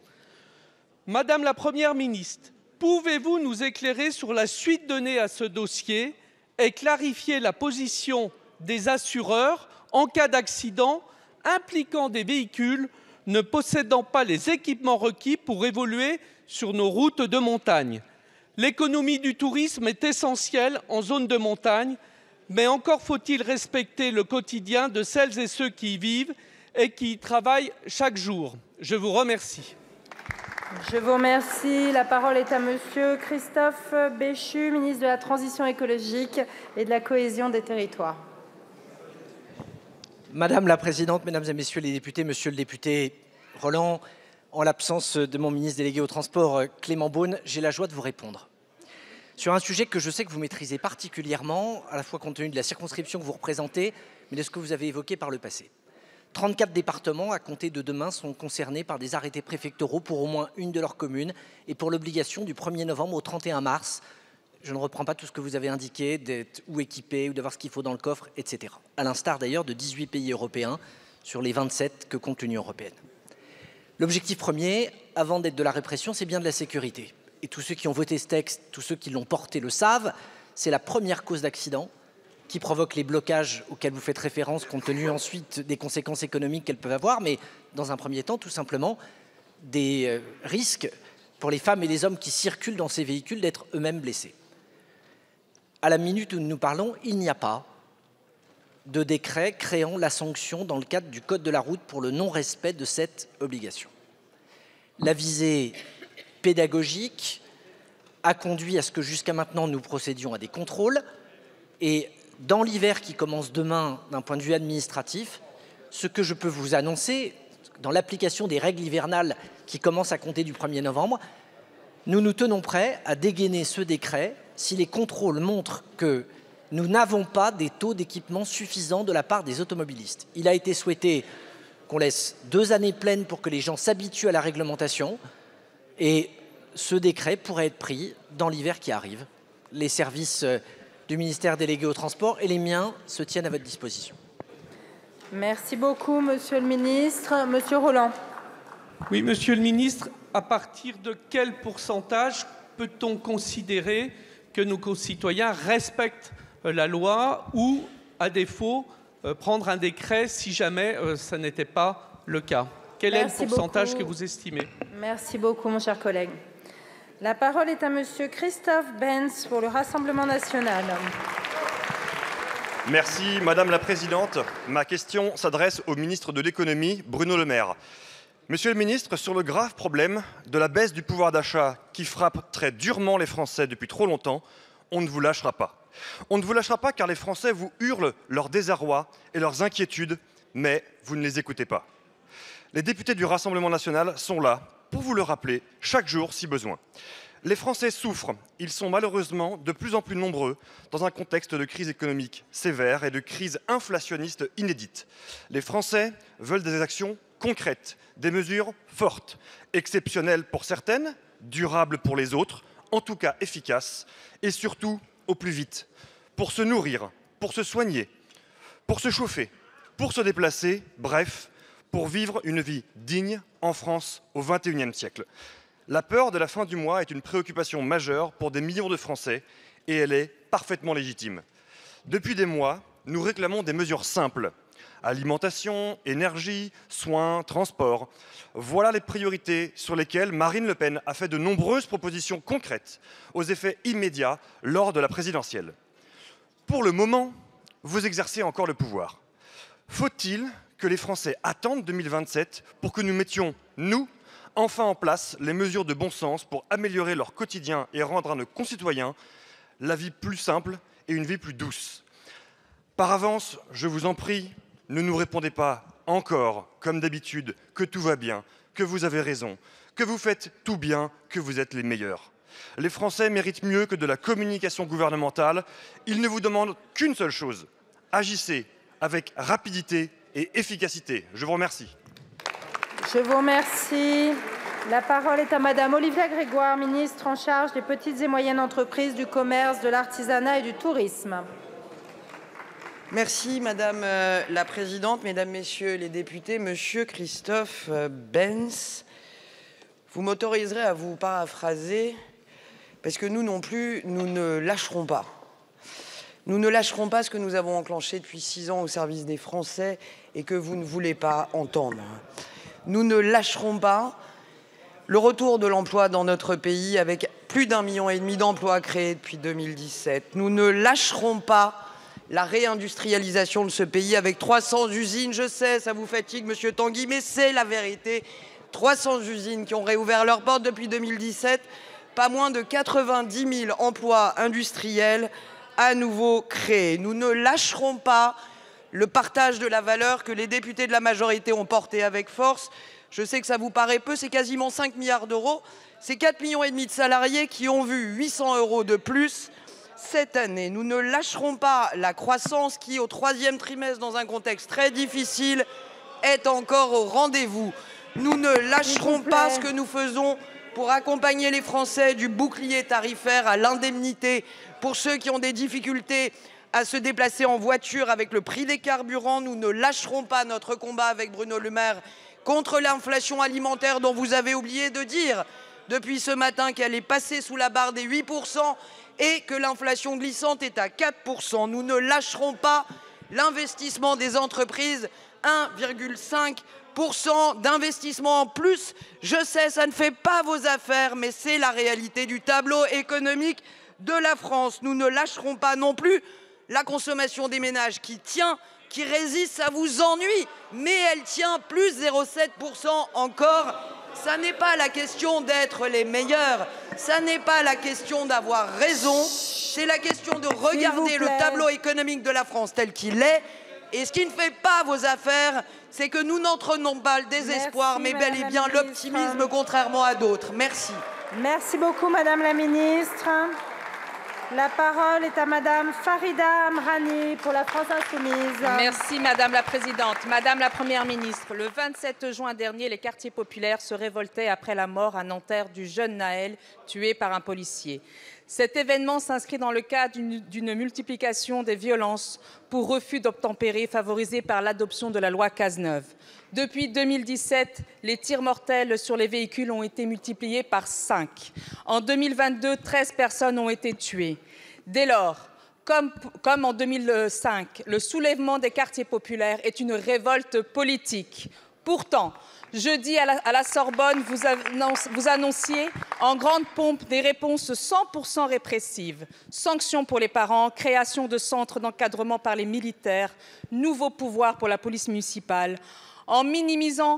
S11: Madame la Première ministre, pouvez-vous nous éclairer sur la suite donnée à ce dossier et clarifier la position des assureurs en cas d'accident impliquant des véhicules ne possédant pas les équipements requis pour évoluer sur nos routes de montagne? L'économie du tourisme est essentielle en zone de montagne, mais encore faut-il respecter le quotidien de celles et ceux qui y vivent et qui y travaillent chaque jour. Je vous remercie.
S1: Je vous remercie. La parole est à Monsieur Christophe Béchu, ministre de la Transition écologique et de la cohésion des territoires.
S2: Madame la Présidente, Mesdames et Messieurs les députés, Monsieur le député Rolland, en l'absence de mon ministre délégué au transport, Clément Beaune, j'ai la joie de vous répondre. sur un sujet que je sais que vous maîtrisez particulièrement, à la fois compte tenu de la circonscription que vous représentez, mais de ce que vous avez évoqué par le passé. trente-quatre départements, à compter de demain, sont concernés par des arrêtés préfectoraux pour au moins une de leurs communes et pour l'obligation du premier novembre au trente et un mars, je ne reprends pas tout ce que vous avez indiqué, d'être ou équipé, ou d'avoir ce qu'il faut dans le coffre, et cetera. À l'instar d'ailleurs de dix-huit pays européens sur les vingt-sept que compte l'Union européenne. L'objectif premier, avant d'être de la répression, c'est bien de la sécurité. Et tous ceux qui ont voté ce texte, tous ceux qui l'ont porté le savent, c'est la première cause d'accident qui provoque les blocages auxquels vous faites référence, compte tenu ensuite des conséquences économiques qu'elles peuvent avoir, mais dans un premier temps, tout simplement, des euh, risques pour les femmes et les hommes qui circulent dans ces véhicules d'être eux-mêmes blessés. À la minute où nous parlons, il n'y a pas de décret créant la sanction dans le cadre du Code de la route pour le non-respect de cette obligation. La visée pédagogique a conduit à ce que jusqu'à maintenant nous procédions à des contrôles et dans l'hiver qui commence demain d'un point de vue administratif, ce que je peux vous annoncer, dans l'application des règles hivernales qui commencent à compter du premier novembre, nous nous tenons prêts à dégainer ce décret si les contrôles montrent que nous n'avons pas des taux d'équipement suffisants de la part des automobilistes. Il a été souhaité qu'on laisse deux années pleines pour que les gens s'habituent à la réglementation et ce décret pourrait être pris dans l'hiver qui arrive. Les services du ministère délégué au transport et les miens se tiennent à votre disposition.
S1: Merci beaucoup, Monsieur le Ministre. Monsieur Rolland.
S11: Oui, Monsieur le Ministre, à partir de quel pourcentage peut-on considérer que nos concitoyens respectent la loi ou, à défaut, prendre un décret si jamais ça n'était pas le cas? Quel Merci est le pourcentage beaucoup. que vous estimez?
S1: Merci beaucoup, mon cher collègue. La parole est à Monsieur Christophe Benz pour le Rassemblement national.
S5: Merci, Madame la Présidente. Ma question s'adresse au ministre de l'Économie, Bruno Le Maire. Monsieur le ministre, sur le grave problème de la baisse du pouvoir d'achat qui frappe très durement les Français depuis trop longtemps, on ne vous lâchera pas. On ne vous lâchera pas car les Français vous hurlent leur désarroi et leurs inquiétudes, mais vous ne les écoutez pas. Les députés du Rassemblement national sont là pour vous le rappeler chaque jour si besoin. Les Français souffrent, ils sont malheureusement de plus en plus nombreux dans un contexte de crise économique sévère et de crise inflationniste inédite. Les Français veulent des actions concrètes, des mesures fortes, exceptionnelles pour certaines, durables pour les autres, en tout cas efficaces, et surtout au plus vite, pour se nourrir, pour se soigner, pour se chauffer, pour se déplacer, bref, pour vivre une vie digne en France au vingt et unième siècle. La peur de la fin du mois est une préoccupation majeure pour des millions de Français et elle est parfaitement légitime. Depuis des mois, nous réclamons des mesures simples. Alimentation, énergie, soins, transport. Voilà les priorités sur lesquelles Marine Le Pen a fait de nombreuses propositions concrètes aux effets immédiats lors de la présidentielle. Pour le moment, vous exercez encore le pouvoir. Faut-il que les Français attendent deux mille vingt-sept pour que nous mettions, nous, enfin en place les mesures de bon sens pour améliorer leur quotidien et rendre à nos concitoyens la vie plus simple et une vie plus douce? Par avance, je vous en prie, ne nous répondez pas encore, comme d'habitude, que tout va bien, que vous avez raison, que vous faites tout bien, que vous êtes les meilleurs. Les Français méritent mieux que de la communication gouvernementale. Ils ne vous demandent qu'une seule chose. Agissez avec rapidité et efficacité. Je vous remercie.
S1: Je vous remercie. La parole est à Madame Olivia Grégoire, ministre en charge des petites et moyennes entreprises, du commerce, de l'artisanat et du tourisme.
S12: Merci Madame la Présidente, Mesdames, Messieurs les députés, Monsieur Christophe Benz. Vous m'autoriserez à vous paraphraser, parce que nous non plus, nous ne lâcherons pas. Nous ne lâcherons pas ce que nous avons enclenché depuis six ans au service des Français et que vous ne voulez pas entendre. Nous ne lâcherons pas le retour de l'emploi dans notre pays avec plus d'un million et demi d'emplois créés depuis deux mille dix-sept. Nous ne lâcherons pas la réindustrialisation de ce pays avec trois cents usines. Je sais, ça vous fatigue, Monsieur Tanguy, mais c'est la vérité. trois cents usines qui ont réouvert leurs portes depuis deux mille dix-sept. Pas moins de quatre-vingt-dix mille emplois industriels à nouveau créés. Nous ne lâcherons pas le partage de la valeur que les députés de la majorité ont porté avec force. Je sais que ça vous paraît peu, c'est quasiment cinq milliards d'euros. ces quatre millions et demi de salariés qui ont vu huit cents euros de plus cette année. Nous ne lâcherons pas la croissance qui, au troisième trimestre, dans un contexte très difficile, est encore au rendez-vous. Nous ne lâcherons pas ce que nous faisons pour accompagner les Français du bouclier tarifaire à l'indemnité pour ceux qui ont des difficultés à se déplacer en voiture avec le prix des carburants. Nous ne lâcherons pas notre combat avec Bruno Le Maire contre l'inflation alimentaire dont vous avez oublié de dire depuis ce matin qu'elle est passée sous la barre des huit pour cent et que l'inflation glissante est à quatre pour cent. Nous ne lâcherons pas l'investissement des entreprises, un virgule cinq pour cent d'investissement en plus. Je sais, ça ne fait pas vos affaires, mais c'est la réalité du tableau économique de la France. Nous ne lâcherons pas non plus la consommation des ménages qui tient, qui résiste, ça vous ennuie, mais elle tient plus zéro virgule sept pour cent encore. Ça n'est pas la question d'être les meilleurs, ça n'est pas la question d'avoir raison, c'est la question de regarder le tableau économique de la France tel qu'il est. Et ce qui ne fait pas vos affaires, c'est que nous n'entraînons pas le désespoir,
S1: Merci,
S12: mais bel et bien l'optimisme, contrairement à d'autres. Merci.
S1: Merci beaucoup, Madame la Ministre. La parole est à Madame Farida Amrani pour la France Insoumise.
S13: Merci Madame la Présidente. Madame la Première ministre, le vingt-sept juin dernier, les quartiers populaires se révoltaient après la mort à Nanterre du jeune Naël, tué par un policier. Cet événement s'inscrit dans le cadre d'une multiplication des violences pour refus d'obtempérer favorisée par l'adoption de la loi Cazeneuve. Depuis deux mille dix-sept, les tirs mortels sur les véhicules ont été multipliés par cinq. En deux mille vingt-deux, treize personnes ont été tuées. Dès lors, comme, comme en deux mille cinq, le soulèvement des quartiers populaires est une révolte politique. Pourtant, jeudi à la, à la Sorbonne, vous, annonce, vous annonciez en grande pompe des réponses cent pour cent répressives. Sanctions pour les parents, création de centres d'encadrement par les militaires, nouveaux pouvoirs pour la police municipale. En minimisant,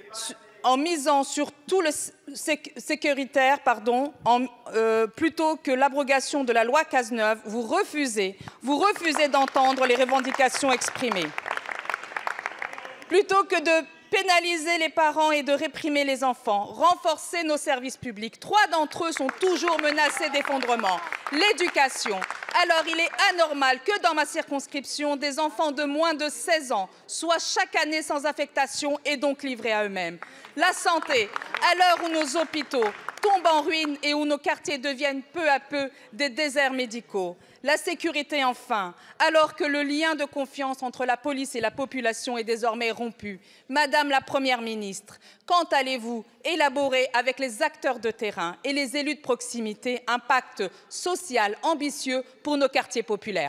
S13: en misant sur tout le sécuritaire, pardon, en, euh, plutôt que l'abrogation de la loi Cazeneuve, vous refusez, vous refusez d'entendre les revendications exprimées. Plutôt que de pénaliser les parents et de réprimer les enfants, renforcer nos services publics. Trois d'entre eux sont toujours menacés d'effondrement. L'éducation. Alors il est anormal que dans ma circonscription, des enfants de moins de seize ans soient chaque année sans affectation et donc livrés à eux-mêmes. La santé. À l'heure où nos hôpitaux tombent en ruine et où nos quartiers deviennent peu à peu des déserts médicaux. La sécurité enfin, alors que le lien de confiance entre la police et la population est désormais rompu. Madame la Première ministre, quand allez-vous élaborer avec les acteurs de terrain et les élus de proximité un pacte social ambitieux pour nos quartiers populaires?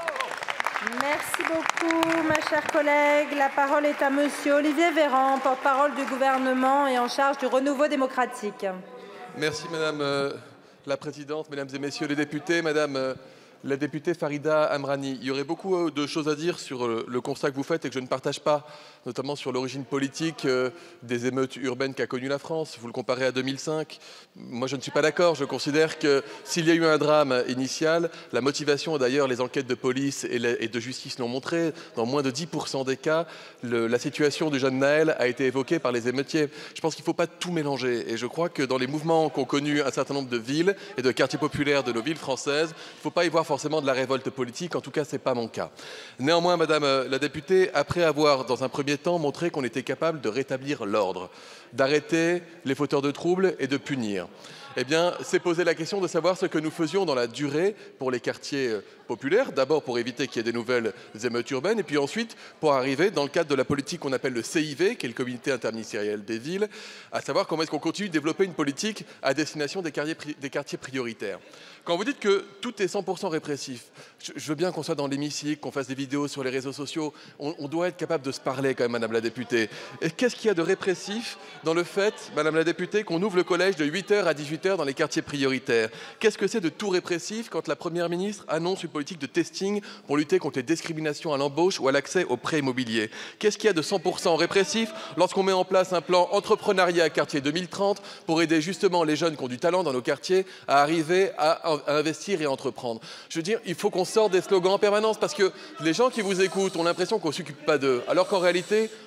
S1: Merci beaucoup, ma chère collègue. La parole est à Monsieur Olivier Véran, porte-parole du gouvernement et en charge du renouveau démocratique.
S14: Merci Madame euh, la Présidente, Mesdames et Messieurs les députés, Madame euh, la députée Farida Amrani. Il y aurait beaucoup de choses à dire sur le constat que vous faites et que je ne partage pas, notamment sur l'origine politique des émeutes urbaines qu'a connues la France. Vous le comparez à deux mille cinq. Moi, je ne suis pas d'accord. Je considère que s'il y a eu un drame initial, la motivation, d'ailleurs, les enquêtes de police et de justice l'ont montré, dans moins de dix pour cent des cas, le, la situation du jeune Naël a été évoquée par les émeutiers. Je pense qu'il ne faut pas tout mélanger. Et je crois que dans les mouvements qu'ont connus un certain nombre de villes et de quartiers populaires de nos villes françaises, il ne faut pas y voir forcément de la révolte politique, en tout cas ce n'est pas mon cas. Néanmoins, Madame la députée, après avoir dans un premier temps montré qu'on était capable de rétablir l'ordre, d'arrêter les fauteurs de troubles et de punir, eh bien, c'est poser la question de savoir ce que nous faisions dans la durée pour les quartiers populaires, d'abord pour éviter qu'il y ait des nouvelles émeutes urbaines, et puis ensuite pour arriver dans le cadre de la politique qu'on appelle le C I V, qui est le comité interministériel des villes, à savoir comment est-ce qu'on continue de développer une politique à destination des quartiers, des quartiers prioritaires. Quand vous dites que tout est cent pour cent répressif, je veux bien qu'on soit dans l'hémicycle, qu'on fasse des vidéos sur les réseaux sociaux, on, on doit être capable de se parler quand même, Madame la députée. Et qu'est-ce qu'il y a de répressif dans le fait, Madame la députée, qu'on ouvre le collège de huit heures à dix-huit heures dans les quartiers prioritaires? Qu'est-ce que c'est de tout répressif quand la Première ministre annonce une politique de testing pour lutter contre les discriminations à l'embauche ou à l'accès aux prêts immobiliers? Qu'est-ce qu'il y a de cent pour cent répressif lorsqu'on met en place un plan entrepreneuriat quartier deux mille trente pour aider justement les jeunes qui ont du talent dans nos quartiers à arriver à à investir et à entreprendre? Je veux dire, il faut qu'on sorte des slogans en permanence parce que les gens qui vous écoutent ont l'impression qu'on ne s'occupe pas d'eux, alors qu'en réalité,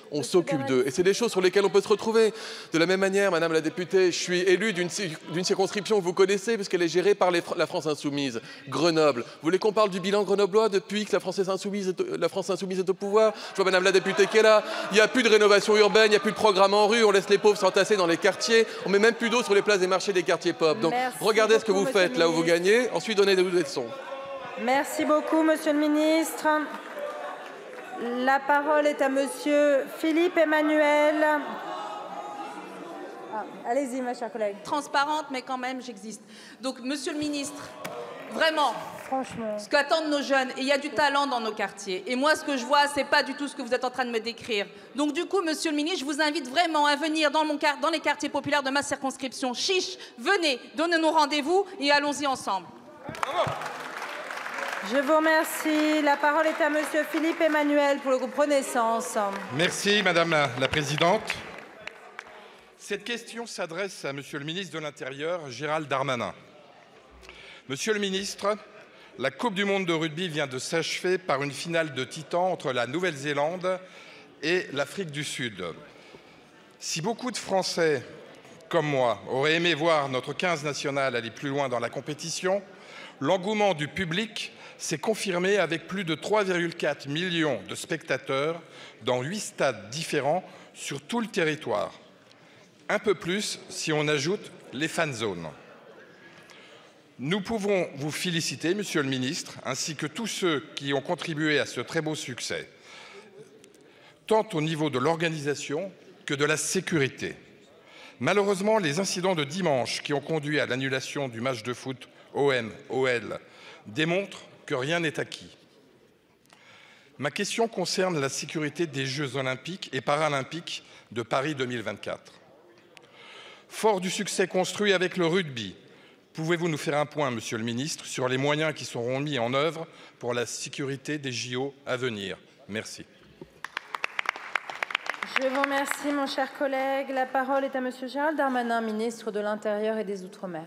S14: on s'occupe d'eux. Et c'est des choses sur lesquelles on peut se retrouver. De la même manière, Madame la députée, je suis élu d'une circonscription que vous connaissez, puisqu'elle est gérée par les, la France Insoumise, Grenoble. Vous voulez qu'on parle du bilan grenoblois depuis que la France Insoumise est, la France Insoumise est au pouvoir? Je vois Madame la députée qui est là. Il n'y a plus de rénovation urbaine, il n'y a plus de programme en rue, on laisse les pauvres s'entasser dans les quartiers, on met même plus d'eau sur les places des marchés des quartiers pop. Donc
S1: Merci
S14: regardez
S1: beaucoup,
S14: ce que vous faites là où vous gagnez, ensuite donnez des leçons. Merci
S1: beaucoup, Monsieur le ministre. La parole est à Monsieur Philippe Emmanuel. Ah, allez-y, ma chère collègue.
S13: Transparente, mais quand même, j'existe. Donc, Monsieur le ministre, vraiment,
S1: franchement, ce
S13: qu'attendent nos jeunes, et il y a du talent dans nos quartiers. Et moi, ce que je vois, c'est pas du tout ce que vous êtes en train de me décrire. Donc, du coup, Monsieur le ministre, je vous invite vraiment à venir dans, mon, dans les quartiers populaires de ma circonscription. Chiche, venez, donnez-nous rendez-vous et allons-y ensemble.
S14: Bravo.
S1: Je vous remercie. La parole est à Monsieur Philippe Emmanuel pour le groupe Renaissance.
S15: Merci Madame la, la Présidente. Cette question s'adresse à Monsieur le ministre de l'Intérieur, Gérald Darmanin. Monsieur le ministre, la Coupe du monde de rugby vient de s'achever par une finale de titans entre la Nouvelle-Zélande et l'Afrique du Sud. Si beaucoup de Français, comme moi, auraient aimé voir notre quinze national aller plus loin dans la compétition, l'engouement du public s'est confirmé avec plus de trois virgule quatre millions de spectateurs dans huit stades différents sur tout le territoire. Un peu plus si on ajoute les fan zones. Nous pouvons vous féliciter, Monsieur le ministre, ainsi que tous ceux qui ont contribué à ce très beau succès, tant au niveau de l'organisation que de la sécurité. Malheureusement, les incidents de dimanche qui ont conduit à l'annulation du match de foot O M O L démontrent que rien n'est acquis. Ma question concerne la sécurité des Jeux olympiques et paralympiques de Paris deux mille vingt-quatre. Fort du succès construit avec le rugby, pouvez-vous nous faire un point, Monsieur le ministre, sur les moyens qui seront mis en œuvre pour la sécurité des J O à venir? Merci.
S1: Je vous remercie, mon cher collègue. La parole est à Monsieur Gérald Darmanin, ministre de l'Intérieur et des Outre-mer.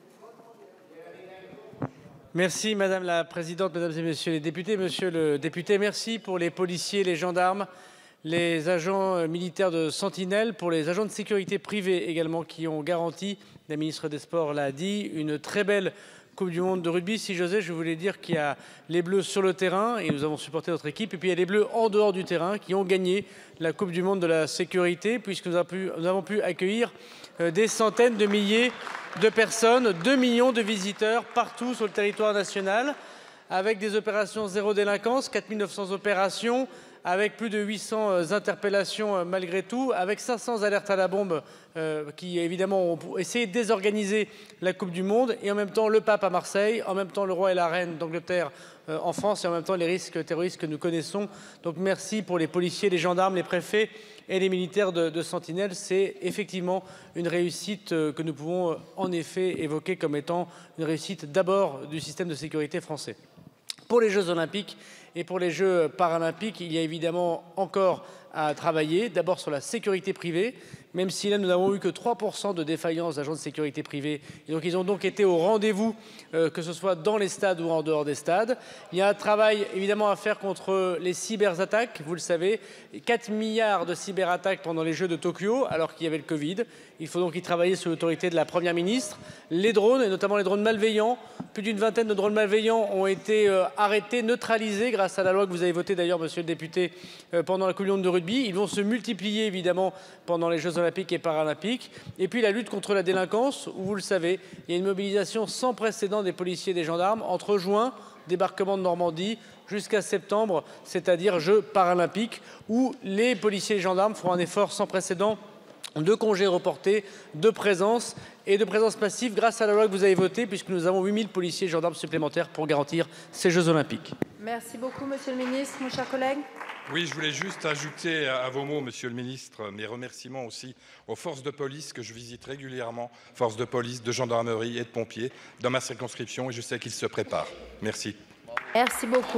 S16: Merci Madame la Présidente, Mesdames et Messieurs les députés. Monsieur le député, merci pour les policiers, les gendarmes, les agents militaires de Sentinelle, pour les agents de sécurité privée également qui ont garanti, la ministre des Sports l'a dit, une très belle Coupe du monde de rugby. Si j'osais, je voulais dire qu'il y a les Bleus sur le terrain et nous avons supporté notre équipe. Et puis il y a les Bleus en dehors du terrain qui ont gagné la Coupe du monde de la sécurité puisque nous avons pu, nous avons pu accueillir euh, des centaines de milliers de personnes, deux millions de visiteurs partout sur le territoire national avec des opérations zéro délinquance, quatre mille neuf cents opérations, avec plus de huit cents interpellations malgré tout, avec cinq cents alertes à la bombe euh, qui évidemment ont essayé de désorganiser la Coupe du monde, et en même temps le pape à Marseille, en même temps le roi et la reine d'Angleterre euh, en France, et en même temps les risques terroristes que nous connaissons. Donc merci pour les policiers, les gendarmes, les préfets et les militaires de, de Sentinelle. C'est effectivement une réussite euh, que nous pouvons euh, en effet évoquer comme étant une réussite d'abord du système de sécurité français. Pour les Jeux olympiques et pour les Jeux paralympiques, il y a évidemment encore à travailler, d'abord sur la sécurité privée, même si là nous n'avons eu que trois pour cent de défaillance d'agents de sécurité privée. Et donc ils ont donc été au rendez-vous, euh, que ce soit dans les stades ou en dehors des stades. Il y a un travail évidemment à faire contre les cyberattaques, vous le savez, quatre milliards de cyberattaques pendant les Jeux de Tokyo, alors qu'il y avait le Covid. Il faut donc y travailler sous l'autorité de la Première ministre. Les drones, et notamment les drones malveillants, plus d'une vingtaine de drones malveillants ont été euh, arrêtés, neutralisés grâce à la loi que vous avez votée d'ailleurs, monsieur le député, euh, pendant la Coupe du monde de rugby. Ils vont se multiplier évidemment pendant les Jeux olympiques et paralympiques. Et puis la lutte contre la délinquance, où vous le savez, il y a une mobilisation sans précédent des policiers et des gendarmes entre juin, débarquement de Normandie, jusqu'à septembre, c'est-à-dire Jeux paralympiques, où les policiers et les gendarmes feront un effort sans précédent de congés reportés, de présence et de présence passive grâce à la loi que vous avez votée, puisque nous avons huit mille policiers et gendarmes supplémentaires pour garantir ces Jeux olympiques.
S1: Merci beaucoup, monsieur le ministre. Mon cher collègue.
S15: Oui, je voulais juste ajouter à vos mots, monsieur le ministre, mes remerciements aussi aux forces de police que je visite régulièrement, forces de police, de gendarmerie et de pompiers, dans ma circonscription, et je sais qu'ils se préparent. Merci.
S1: Merci beaucoup.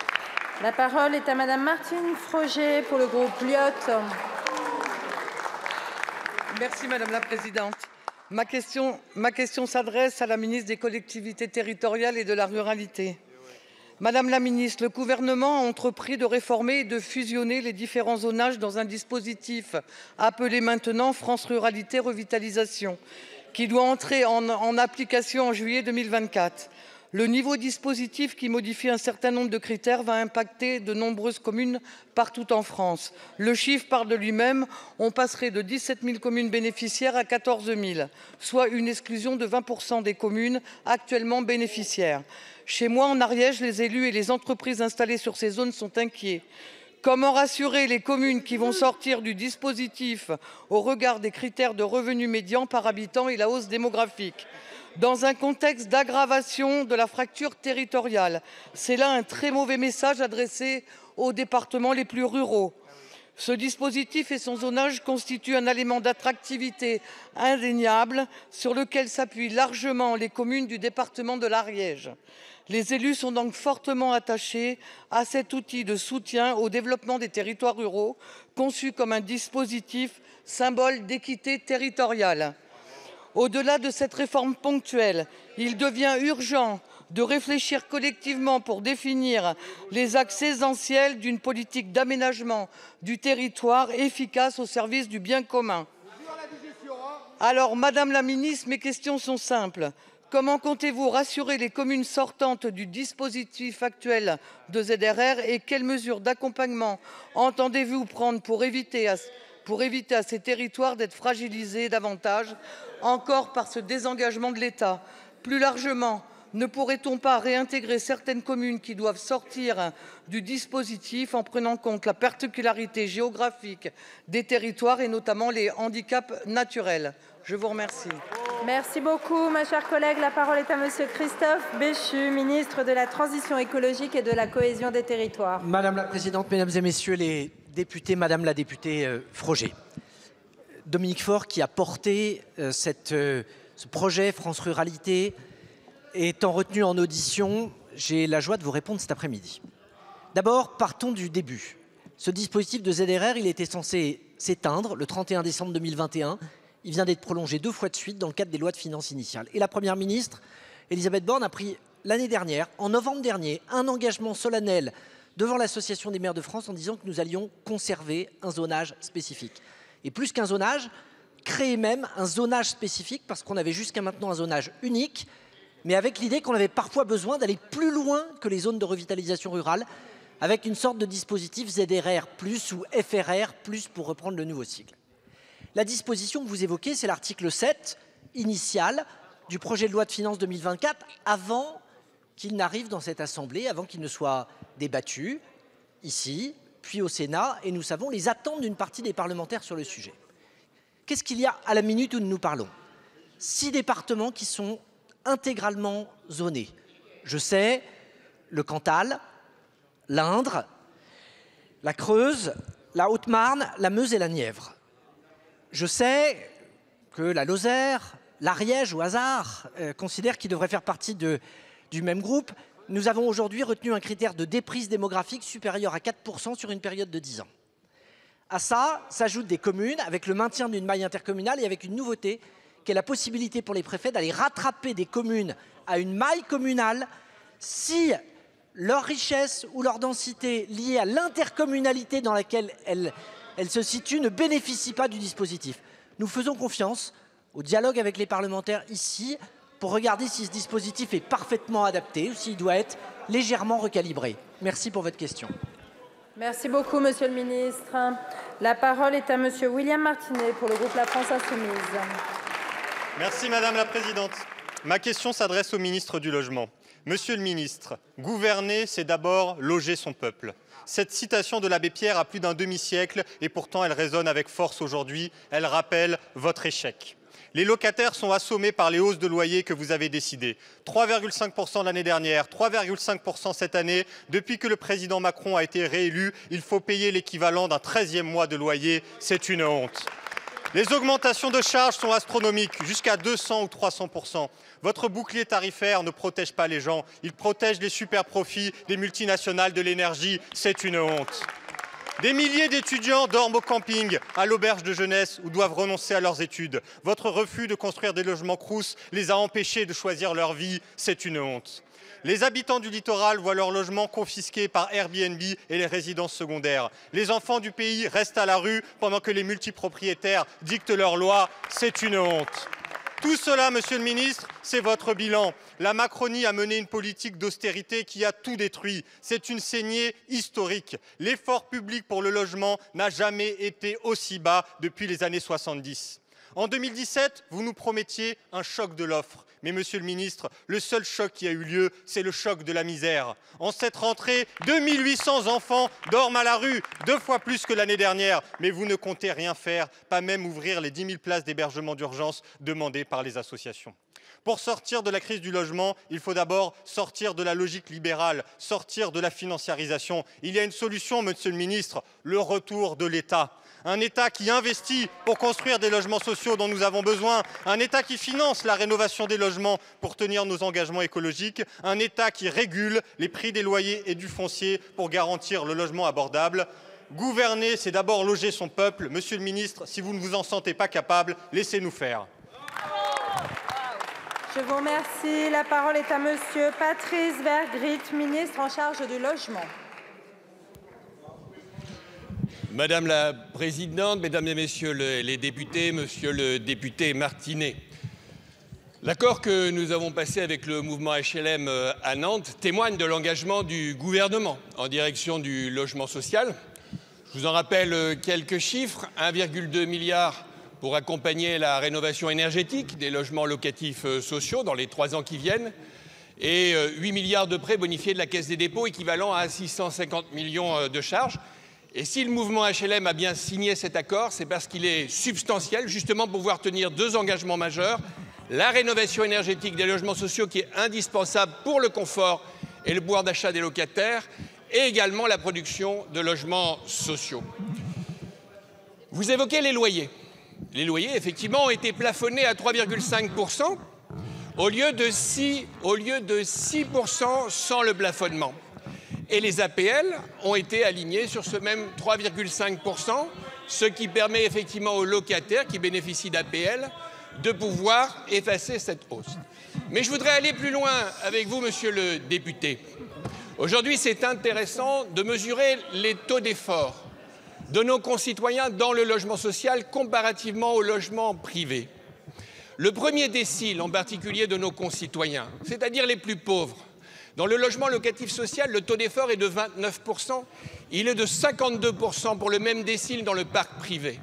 S1: La parole est à madame Martine Froger pour le groupe Lyot.
S17: Merci Madame la Présidente. Ma question, ma question s'adresse à la ministre des Collectivités territoriales et de la Ruralité. Madame la ministre, le gouvernement a entrepris de réformer et de fusionner les différents zonages dans un dispositif appelé maintenant France Ruralité Revitalisation, qui doit entrer en, en application en juillet deux mille vingt-quatre. Le nouveau dispositif, qui modifie un certain nombre de critères, va impacter de nombreuses communes partout en France. Le chiffre parle de lui-même. On passerait de dix-sept mille communes bénéficiaires à quatorze mille, soit une exclusion de vingt pour cent des communes actuellement bénéficiaires. Chez moi, en Ariège, les élus et les entreprises installées sur ces zones sont inquiets. Comment rassurer les communes qui vont sortir du dispositif au regard des critères de revenus médians par habitant et la hausse démographique ? Dans un contexte d'aggravation de la fracture territoriale, c'est là un très mauvais message adressé aux départements les plus ruraux. Ce dispositif et son zonage constituent un élément d'attractivité indéniable sur lequel s'appuient largement les communes du département de l'Ariège. Les élus sont donc fortement attachés à cet outil de soutien au développement des territoires ruraux, conçu comme un dispositif symbole d'équité territoriale. Au-delà de cette réforme ponctuelle, il devient urgent de réfléchir collectivement pour définir les axes essentiels d'une politique d'aménagement du territoire efficace au service du bien commun. Alors, Madame la ministre, mes questions sont simples. Comment comptez-vous rassurer les communes sortantes du dispositif actuel de Z R R et quelles mesures d'accompagnement entendez-vous prendre pour éviter à, pour éviter à ces territoires d'être fragilisés davantage encore par ce désengagement de l'État? Plus largement, ne pourrait-on pas réintégrer certaines communes qui doivent sortir du dispositif en prenant en compte la particularité géographique des territoires et notamment les handicaps naturels? Je vous remercie.
S1: Merci beaucoup, ma chère collègue. La parole est à Monsieur Christophe Béchu, ministre de la Transition écologique et de la cohésion des territoires.
S2: Madame la présidente, mesdames et messieurs les députés, madame la députée euh, Froger. Dominique Faure, qui a porté euh, cette, euh, ce projet France Ruralité, étant retenu en audition, j'ai la joie de vous répondre cet après-midi. D'abord, partons du début. Ce dispositif de Z R R, il était censé s'éteindre le trente et un décembre deux mille vingt et un. Il vient d'être prolongé deux fois de suite dans le cadre des lois de finances initiales. Et la Première ministre, Elisabeth Borne, a pris l'année dernière, en novembre dernier, un engagement solennel devant l'Association des maires de France en disant que nous allions conserver un zonage spécifique. Et plus qu'un zonage, créer même un zonage spécifique, parce qu'on avait jusqu'à maintenant un zonage unique, mais avec l'idée qu'on avait parfois besoin d'aller plus loin que les zones de revitalisation rurale, avec une sorte de dispositif Z R R plus ou F R R plus pour reprendre le nouveau sigle. La disposition que vous évoquez, c'est l'article sept initial du projet de loi de finances deux mille vingt-quatre, avant qu'il n'arrive dans cette Assemblée, avant qu'il ne soit débattu ici, puis au Sénat, et nous savons les attentes d'une partie des parlementaires sur le sujet. Qu'est-ce qu'il y a à la minute où nous nous parlons? Six départements qui sont intégralement zonés. Je sais, le Cantal, l'Indre, la Creuse, la Haute-Marne, la Meuse et la Nièvre. Je sais que la Lozère, l'Ariège au hasard, euh, considèrent qu'ils devraient faire partie de, du même groupe. Nous avons aujourd'hui retenu un critère de déprise démographique supérieur à quatre pour cent sur une période de dix ans. À ça s'ajoutent des communes avec le maintien d'une maille intercommunale et avec une nouveauté qui est la possibilité pour les préfets d'aller rattraper des communes à une maille communale si leur richesse ou leur densité liée à l'intercommunalité dans laquelle elles, elles se situent ne bénéficient pas du dispositif. Nous faisons confiance au dialogue avec les parlementaires ici pour regarder si ce dispositif est parfaitement adapté ou s'il doit être légèrement recalibré. Merci pour votre question.
S1: Merci beaucoup, Monsieur le Ministre. La parole est à Monsieur William Martinet pour le groupe La France Insoumise.
S18: Merci Madame la Présidente. Ma question s'adresse au ministre du Logement. Monsieur le ministre, gouverner, c'est d'abord loger son peuple. Cette citation de l'abbé Pierre a plus d'un demi-siècle et pourtant elle résonne avec force aujourd'hui. Elle rappelle votre échec. Les locataires sont assommés par les hausses de loyers que vous avez décidées. trois virgule cinq pour cent l'année dernière, trois virgule cinq pour cent cette année. Depuis que le président Macron a été réélu, il faut payer l'équivalent d'un treizième mois de loyer. C'est une honte. Les augmentations de charges sont astronomiques, jusqu'à deux cents ou trois cents pour cent. Votre bouclier tarifaire ne protège pas les gens, il protège les super profits des multinationales de l'énergie. C'est une honte. Des milliers d'étudiants dorment au camping, à l'auberge de jeunesse ou doivent renoncer à leurs études. Votre refus de construire des logements Crous les a empêchés de choisir leur vie. C'est une honte. Les habitants du littoral voient leurs logements confisqués par Airbnb et les résidences secondaires. Les enfants du pays restent à la rue pendant que les multipropriétaires dictent leurs lois. C'est une honte. Tout cela, Monsieur le Ministre, c'est votre bilan. La Macronie a mené une politique d'austérité qui a tout détruit. C'est une saignée historique. L'effort public pour le logement n'a jamais été aussi bas depuis les années soixante-dix. En deux mille dix-sept, vous nous promettiez un choc de l'offre. Mais Monsieur le Ministre, le seul choc qui a eu lieu, c'est le choc de la misère. En cette rentrée, deux mille huit cents enfants dorment à la rue, deux fois plus que l'année dernière. Mais vous ne comptez rien faire, pas même ouvrir les dix mille places d'hébergement d'urgence demandées par les associations. Pour sortir de la crise du logement, il faut d'abord sortir de la logique libérale, sortir de la financiarisation. Il y a une solution, Monsieur le Ministre, le retour de l'État. Un État qui investit pour construire des logements sociaux dont nous avons besoin, un État qui finance la rénovation des logements pour tenir nos engagements écologiques, un État qui régule les prix des loyers et du foncier pour garantir le logement abordable. Gouverner, c'est d'abord loger son peuple. Monsieur le Ministre, si vous ne vous en sentez pas capable, laissez-nous faire.
S1: Je vous remercie. La parole est à Monsieur Patrice Vergrit, ministre en charge du logement.
S19: Madame la Présidente, Mesdames et Messieurs les députés, Monsieur le député Martinet, l'accord que nous avons passé avec le mouvement H L M à Nantes témoigne de l'engagement du gouvernement en direction du logement social. Je vous en rappelle quelques chiffres, un virgule deux milliard pour accompagner la rénovation énergétique des logements locatifs sociaux dans les trois ans qui viennent et huit milliards de prêts bonifiés de la Caisse des dépôts équivalent à six cent cinquante millions de charges. Et si le mouvement H L M a bien signé cet accord, c'est parce qu'il est substantiel, justement pour pouvoir tenir deux engagements majeurs. La rénovation énergétique des logements sociaux qui est indispensable pour le confort et le pouvoir d'achat des locataires, et également la production de logements sociaux. Vous évoquez les loyers. Les loyers, effectivement, ont été plafonnés à trois virgule cinq pour cent au lieu de six pour cent sans le plafonnement. Et les A P L ont été alignés sur ce même trois virgule cinq pour cent, ce qui permet effectivement aux locataires qui bénéficient d'A P L de pouvoir effacer cette hausse. Mais je voudrais aller plus loin avec vous, Monsieur le député. Aujourd'hui, c'est intéressant de mesurer les taux d'effort de nos concitoyens dans le logement social comparativement au logement privé. Le premier décile, en particulier de nos concitoyens, c'est-à-dire les plus pauvres, dans le logement locatif social, le taux d'effort est de vingt-neuf pour cent. Il est de cinquante-deux pour cent pour le même décile dans le parc privé.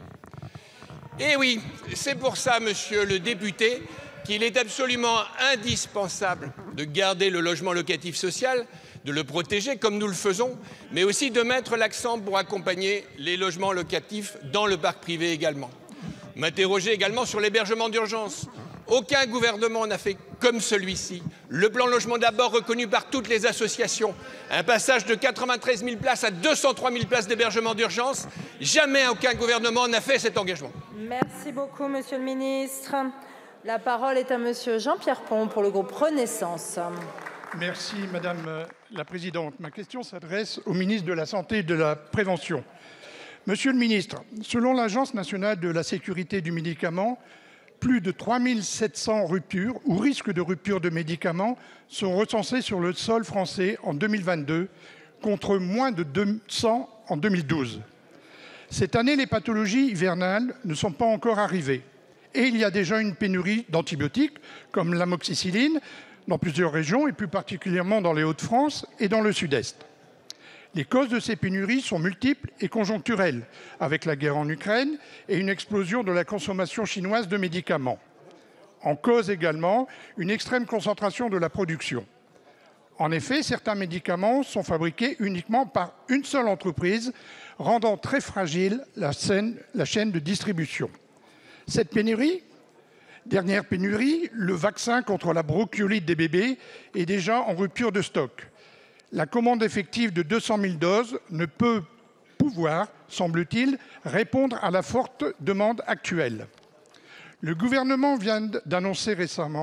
S19: Et oui, c'est pour ça, Monsieur le député, qu'il est absolument indispensable de garder le logement locatif social, de le protéger comme nous le faisons, mais aussi de mettre l'accent pour accompagner les logements locatifs dans le parc privé également. M'interroger également sur l'hébergement d'urgence. Aucun gouvernement n'a fait comme celui-ci. Le plan logement d'abord reconnu par toutes les associations. Un passage de quatre-vingt-treize mille places à deux cent trois mille places d'hébergement d'urgence. Jamais aucun gouvernement n'a fait cet engagement.
S1: Merci beaucoup, Monsieur le Ministre. La parole est à Monsieur Jean-Pierre Pont pour le groupe Renaissance.
S20: Merci Madame la Présidente. Ma question s'adresse au ministre de la Santé et de la Prévention. Monsieur le Ministre, selon l'Agence nationale de la sécurité du médicament, plus de trois mille sept cents ruptures ou risques de rupture de médicaments sont recensés sur le sol français en deux mille vingt-deux, contre moins de deux cents en deux mille douze. Cette année, les pathologies hivernales ne sont pas encore arrivées. Et il y a déjà une pénurie d'antibiotiques, comme l'amoxicilline, dans plusieurs régions, et plus particulièrement dans les Hauts-de-France et dans le Sud-Est. Les causes de ces pénuries sont multiples et conjoncturelles, avec la guerre en Ukraine et une explosion de la consommation chinoise de médicaments. En cause également une extrême concentration de la production. En effet, certains médicaments sont fabriqués uniquement par une seule entreprise, rendant très fragile la chaîne, la chaîne de distribution. Cette pénurie, dernière pénurie, le vaccin contre la bronchiolite des bébés est déjà en rupture de stock. La commande effective de deux cent mille doses ne peut pouvoir, semble-t-il, répondre à la forte demande actuelle. Le gouvernement vient d'annoncer récemment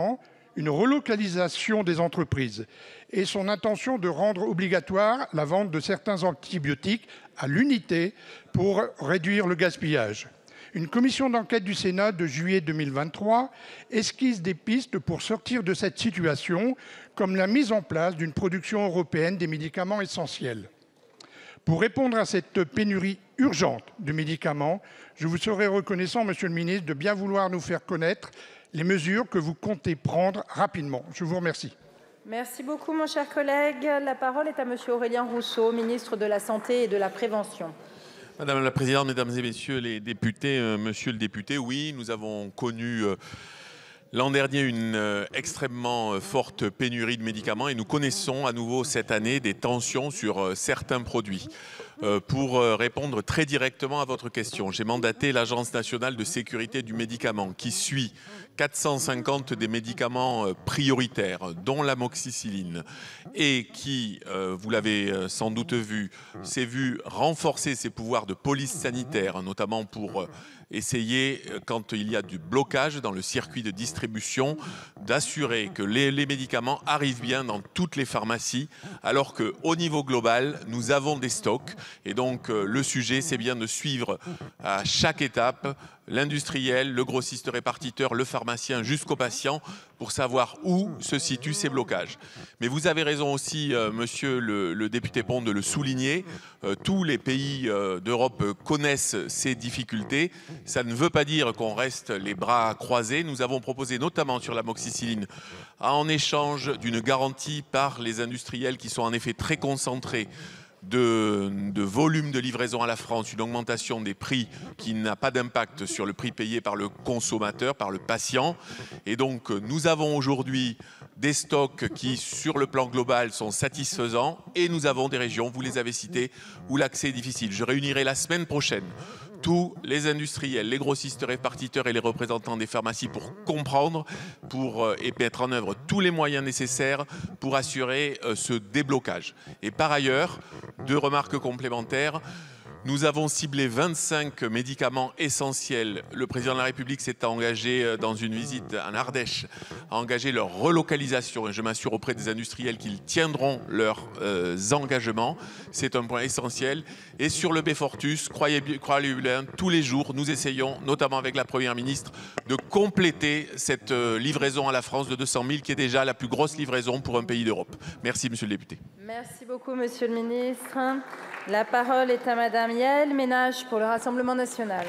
S20: une relocalisation des entreprises et son intention de rendre obligatoire la vente de certains antibiotiques à l'unité pour réduire le gaspillage. Une commission d'enquête du Sénat de juillet deux mille vingt-trois esquisse des pistes pour sortir de cette situation, comme la mise en place d'une production européenne des médicaments essentiels. Pour répondre à cette pénurie urgente de médicaments, je vous serais reconnaissant, Monsieur le ministre, de bien vouloir nous faire connaître les mesures que vous comptez prendre rapidement. Je vous remercie.
S1: Merci beaucoup, mon cher collègue. La parole est à Monsieur Aurélien Rousseau, ministre de la Santé et de la Prévention.
S7: Madame la Présidente, Mesdames et Messieurs les députés, euh, Monsieur le député, oui, nous avons connu euh, l'an dernier une euh, extrêmement euh, forte pénurie de médicaments et nous connaissons à nouveau cette année des tensions sur euh, certains produits. Euh, pour euh, répondre très directement à votre question, j'ai mandaté l'Agence nationale de sécurité du médicament qui suit quatre cent cinquante des médicaments euh, prioritaires, dont l'amoxicilline, et qui, euh, vous l'avez euh, sans doute vu, s'est vu renforcer ses pouvoirs de police sanitaire, notamment pour euh, essayer, quand il y a du blocage dans le circuit de distribution, d'assurer que les, les médicaments arrivent bien dans toutes les pharmacies, alors qu'au niveau global, nous avons des stocks. Et donc, euh, le sujet, c'est bien de suivre à chaque étape l'industriel, le grossiste répartiteur, le pharmacien jusqu'au patient pour savoir où se situent ces blocages. Mais vous avez raison aussi, euh, monsieur le, le député Pont, de le souligner. Euh, tous les pays euh, d'Europe connaissent ces difficultés. Ça ne veut pas dire qu'on reste les bras croisés. Nous avons proposé notamment sur l'amoxicilline, en échange d'une garantie par les industriels qui sont en effet très concentrés, De, de volume de livraison à la France, une augmentation des prix qui n'a pas d'impact sur le prix payé par le consommateur, par le patient. Et donc, nous avons aujourd'hui des stocks qui, sur le plan global, sont satisfaisants. Et nous avons des régions, vous les avez citées, où l'accès est difficile. Je réunirai la semaine prochaine tous les industriels, les grossistes répartiteurs et les représentants des pharmacies pour comprendre pour, euh, et mettre en œuvre tous les moyens nécessaires pour assurer euh, ce déblocage. Et par ailleurs, deux remarques complémentaires. Nous avons ciblé vingt-cinq médicaments essentiels. Le président de la République s'est engagé dans une visite en Ardèche à engager leur relocalisation et je m'assure auprès des industriels qu'ils tiendront leurs euh, engagements. C'est un point essentiel. Et sur le Beyfortus, croyez, croyez bien, tous les jours, nous essayons, notamment avec la Première ministre, de compléter cette euh, livraison à la France de deux cent mille qui est déjà la plus grosse livraison pour un pays d'Europe. Merci, monsieur le député.
S1: Merci beaucoup, monsieur le ministre. La parole est à Madame Yaël Ménage pour le Rassemblement national.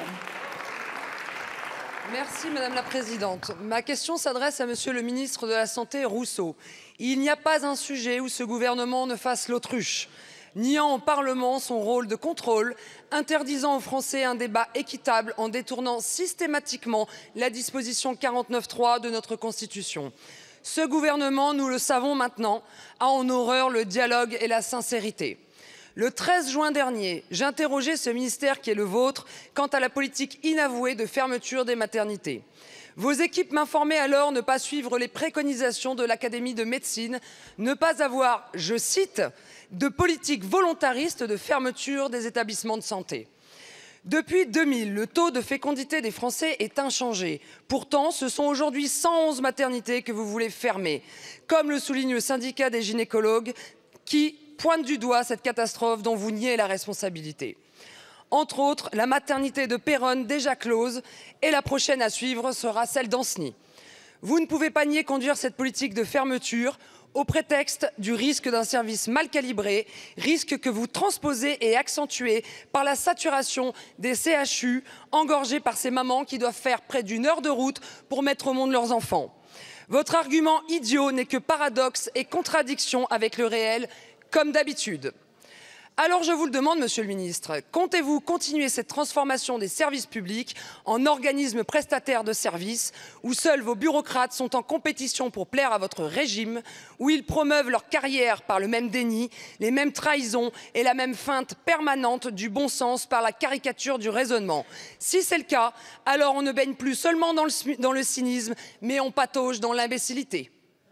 S6: Merci Madame la Présidente. Ma question s'adresse à Monsieur le ministre de la Santé Rousseau. Il n'y a pas un sujet où ce gouvernement ne fasse l'autruche, niant au Parlement son rôle de contrôle, interdisant aux Français un débat équitable en détournant systématiquement la disposition quarante-neuf trois de notre Constitution. Ce gouvernement, nous le savons maintenant, a en horreur le dialogue et la sincérité. Le treize juin dernier, j'interrogeais ce ministère qui est le vôtre quant à la politique inavouée de fermeture des maternités. Vos équipes m'informaient alors ne pas suivre les préconisations de l'Académie de médecine, ne pas avoir, je cite, de politique volontariste de fermeture des établissements de santé. Depuis deux mille, le taux de fécondité des Français est inchangé. Pourtant, ce sont aujourd'hui cent onze maternités que vous voulez fermer, comme le souligne le syndicat des gynécologues qui pointe du doigt cette catastrophe dont vous niez la responsabilité. Entre autres, la maternité de Péronne déjà close et la prochaine à suivre sera celle d'Ancenis. Vous ne pouvez pas nier conduire cette politique de fermeture au prétexte du risque d'un service mal calibré, risque que vous transposez et accentuez par la saturation des C H U engorgés par ces mamans qui doivent faire près d'une heure de route pour mettre au monde leurs enfants. Votre argument idiot n'est que paradoxe et contradiction avec le réel, comme d'habitude. Alors je vous le demande, monsieur le ministre, comptez-vous continuer cette transformation des services publics en organismes prestataires de services où seuls vos bureaucrates sont en compétition pour plaire à votre régime, où ils promeuvent leur carrière par le même déni, les mêmes trahisons et la même feinte permanente du bon sens par la caricature du raisonnement? Si c'est le cas, alors on ne baigne plus seulement dans le, dans le cynisme, mais on patauge dans l'imbécilité.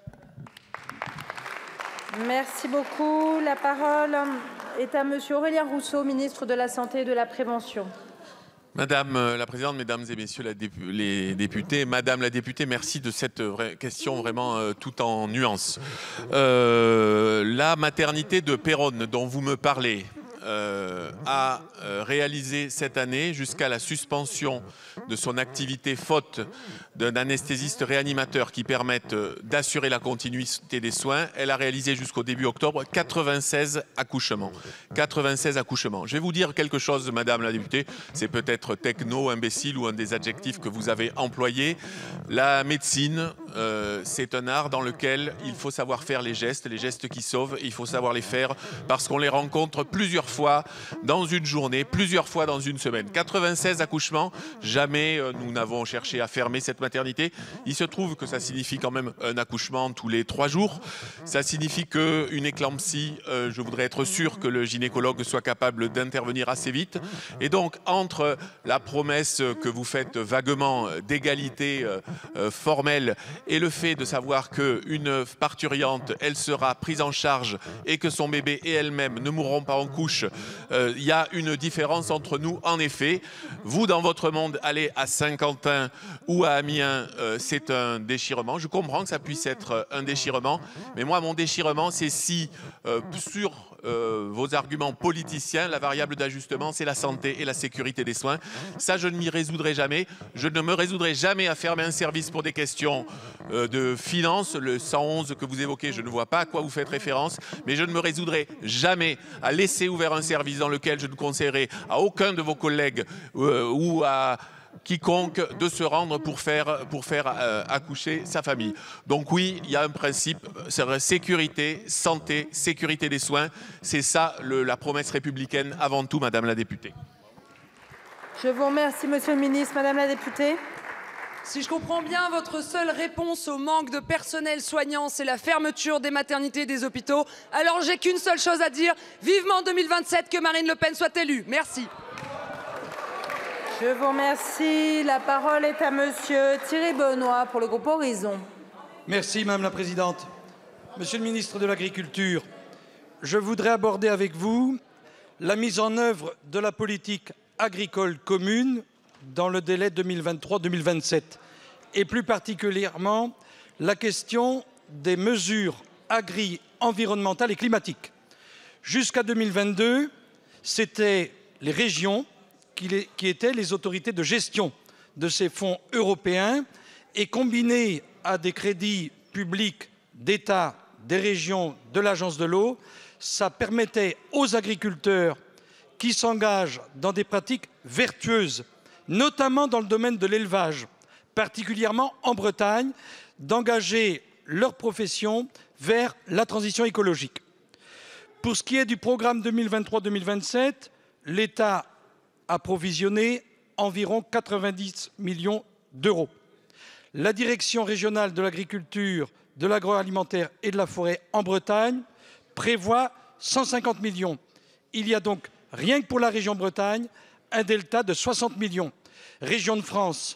S1: Merci beaucoup. La parole est à Monsieur Aurélien Rousseau, ministre de la Santé et de la Prévention.
S7: Madame la Présidente, Mesdames et Messieurs les députés, Madame la députée, merci de cette question vraiment euh, tout en nuances. Euh, la maternité de Péronne dont vous me parlez euh, a euh, réalisé cette année jusqu'à la suspension de son activité faute d'un anesthésiste réanimateur qui permette d'assurer la continuité des soins. Elle a réalisé jusqu'au début octobre quatre-vingt-seize accouchements. quatre-vingt-seize accouchements. Je vais vous dire quelque chose, Madame la députée, c'est peut-être techno, imbécile ou un des adjectifs que vous avez employés. La médecine, euh, c'est un art dans lequel il faut savoir faire les gestes, les gestes qui sauvent, il faut savoir les faire parce qu'on les rencontre plusieurs fois dans une journée, plusieurs fois dans une semaine. quatre-vingt-seize accouchements, jamais euh, nous n'avons cherché à fermer cette maternité. Il se trouve que ça signifie quand même un accouchement tous les trois jours. Ça signifie qu'une éclampsie, euh, je voudrais être sûr que le gynécologue soit capable d'intervenir assez vite. Et donc, entre la promesse que vous faites vaguement d'égalité euh, euh, formelle et le fait de savoir qu'une parturiente, elle sera prise en charge et que son bébé et elle-même ne mourront pas en couche, euh, il y a une différence entre nous. En effet, vous, dans votre monde, allez à Saint-Quentin ou à Amiens, euh, c'est un déchirement. Je comprends que ça puisse être un déchirement, mais moi, mon déchirement, c'est si euh, sur euh, vos arguments politiciens, la variable d'ajustement, c'est la santé et la sécurité des soins. Ça, je ne m'y résoudrai jamais. Je ne me résoudrai jamais à fermer un service pour des questions euh, de finances. Le cent onze que vous évoquez, je ne vois pas à quoi vous faites référence, mais je ne me résoudrai jamais à laisser ouvert un service dans lequel je ne conseillerai à aucun de vos collègues euh, ou à quiconque de se rendre pour faire, pour faire euh, accoucher sa famille. Donc oui, il y a un principe, c'est sécurité, santé, sécurité des soins. C'est ça le, la promesse républicaine avant tout, Madame la députée.
S1: Je vous remercie, Monsieur le ministre. Madame la députée.
S6: Si je comprends bien, votre seule réponse au manque de personnel soignant, c'est la fermeture des maternités et des hôpitaux. Alors j'ai qu'une seule chose à dire, vivement deux mille vingt-sept que Marine Le Pen soit élue. Merci.
S1: Je vous remercie. La parole est à Monsieur Thierry Benoît pour le groupe Horizon.
S8: Merci Madame la Présidente. Monsieur le ministre de l'Agriculture, je voudrais aborder avec vous la mise en œuvre de la politique agricole commune dans le délai deux mille vingt-trois deux mille vingt-sept et plus particulièrement la question des mesures agri-environnementales et climatiques. Jusqu'à deux mille vingt-deux, c'était les régions qui étaient les autorités de gestion de ces fonds européens et combinés à des crédits publics d'État, des régions, de l'Agence de l'eau, ça permettait aux agriculteurs qui s'engagent dans des pratiques vertueuses, notamment dans le domaine de l'élevage, particulièrement en Bretagne, d'engager leur profession vers la transition écologique. Pour ce qui est du programme deux mille vingt-trois deux mille vingt-sept, l'État a provisionné environ quatre-vingt-dix millions d'euros. La direction régionale de l'agriculture, de l'agroalimentaire et de la forêt en Bretagne prévoit cent cinquante millions. Il y a donc, rien que pour la région Bretagne, un delta de soixante millions. Région de France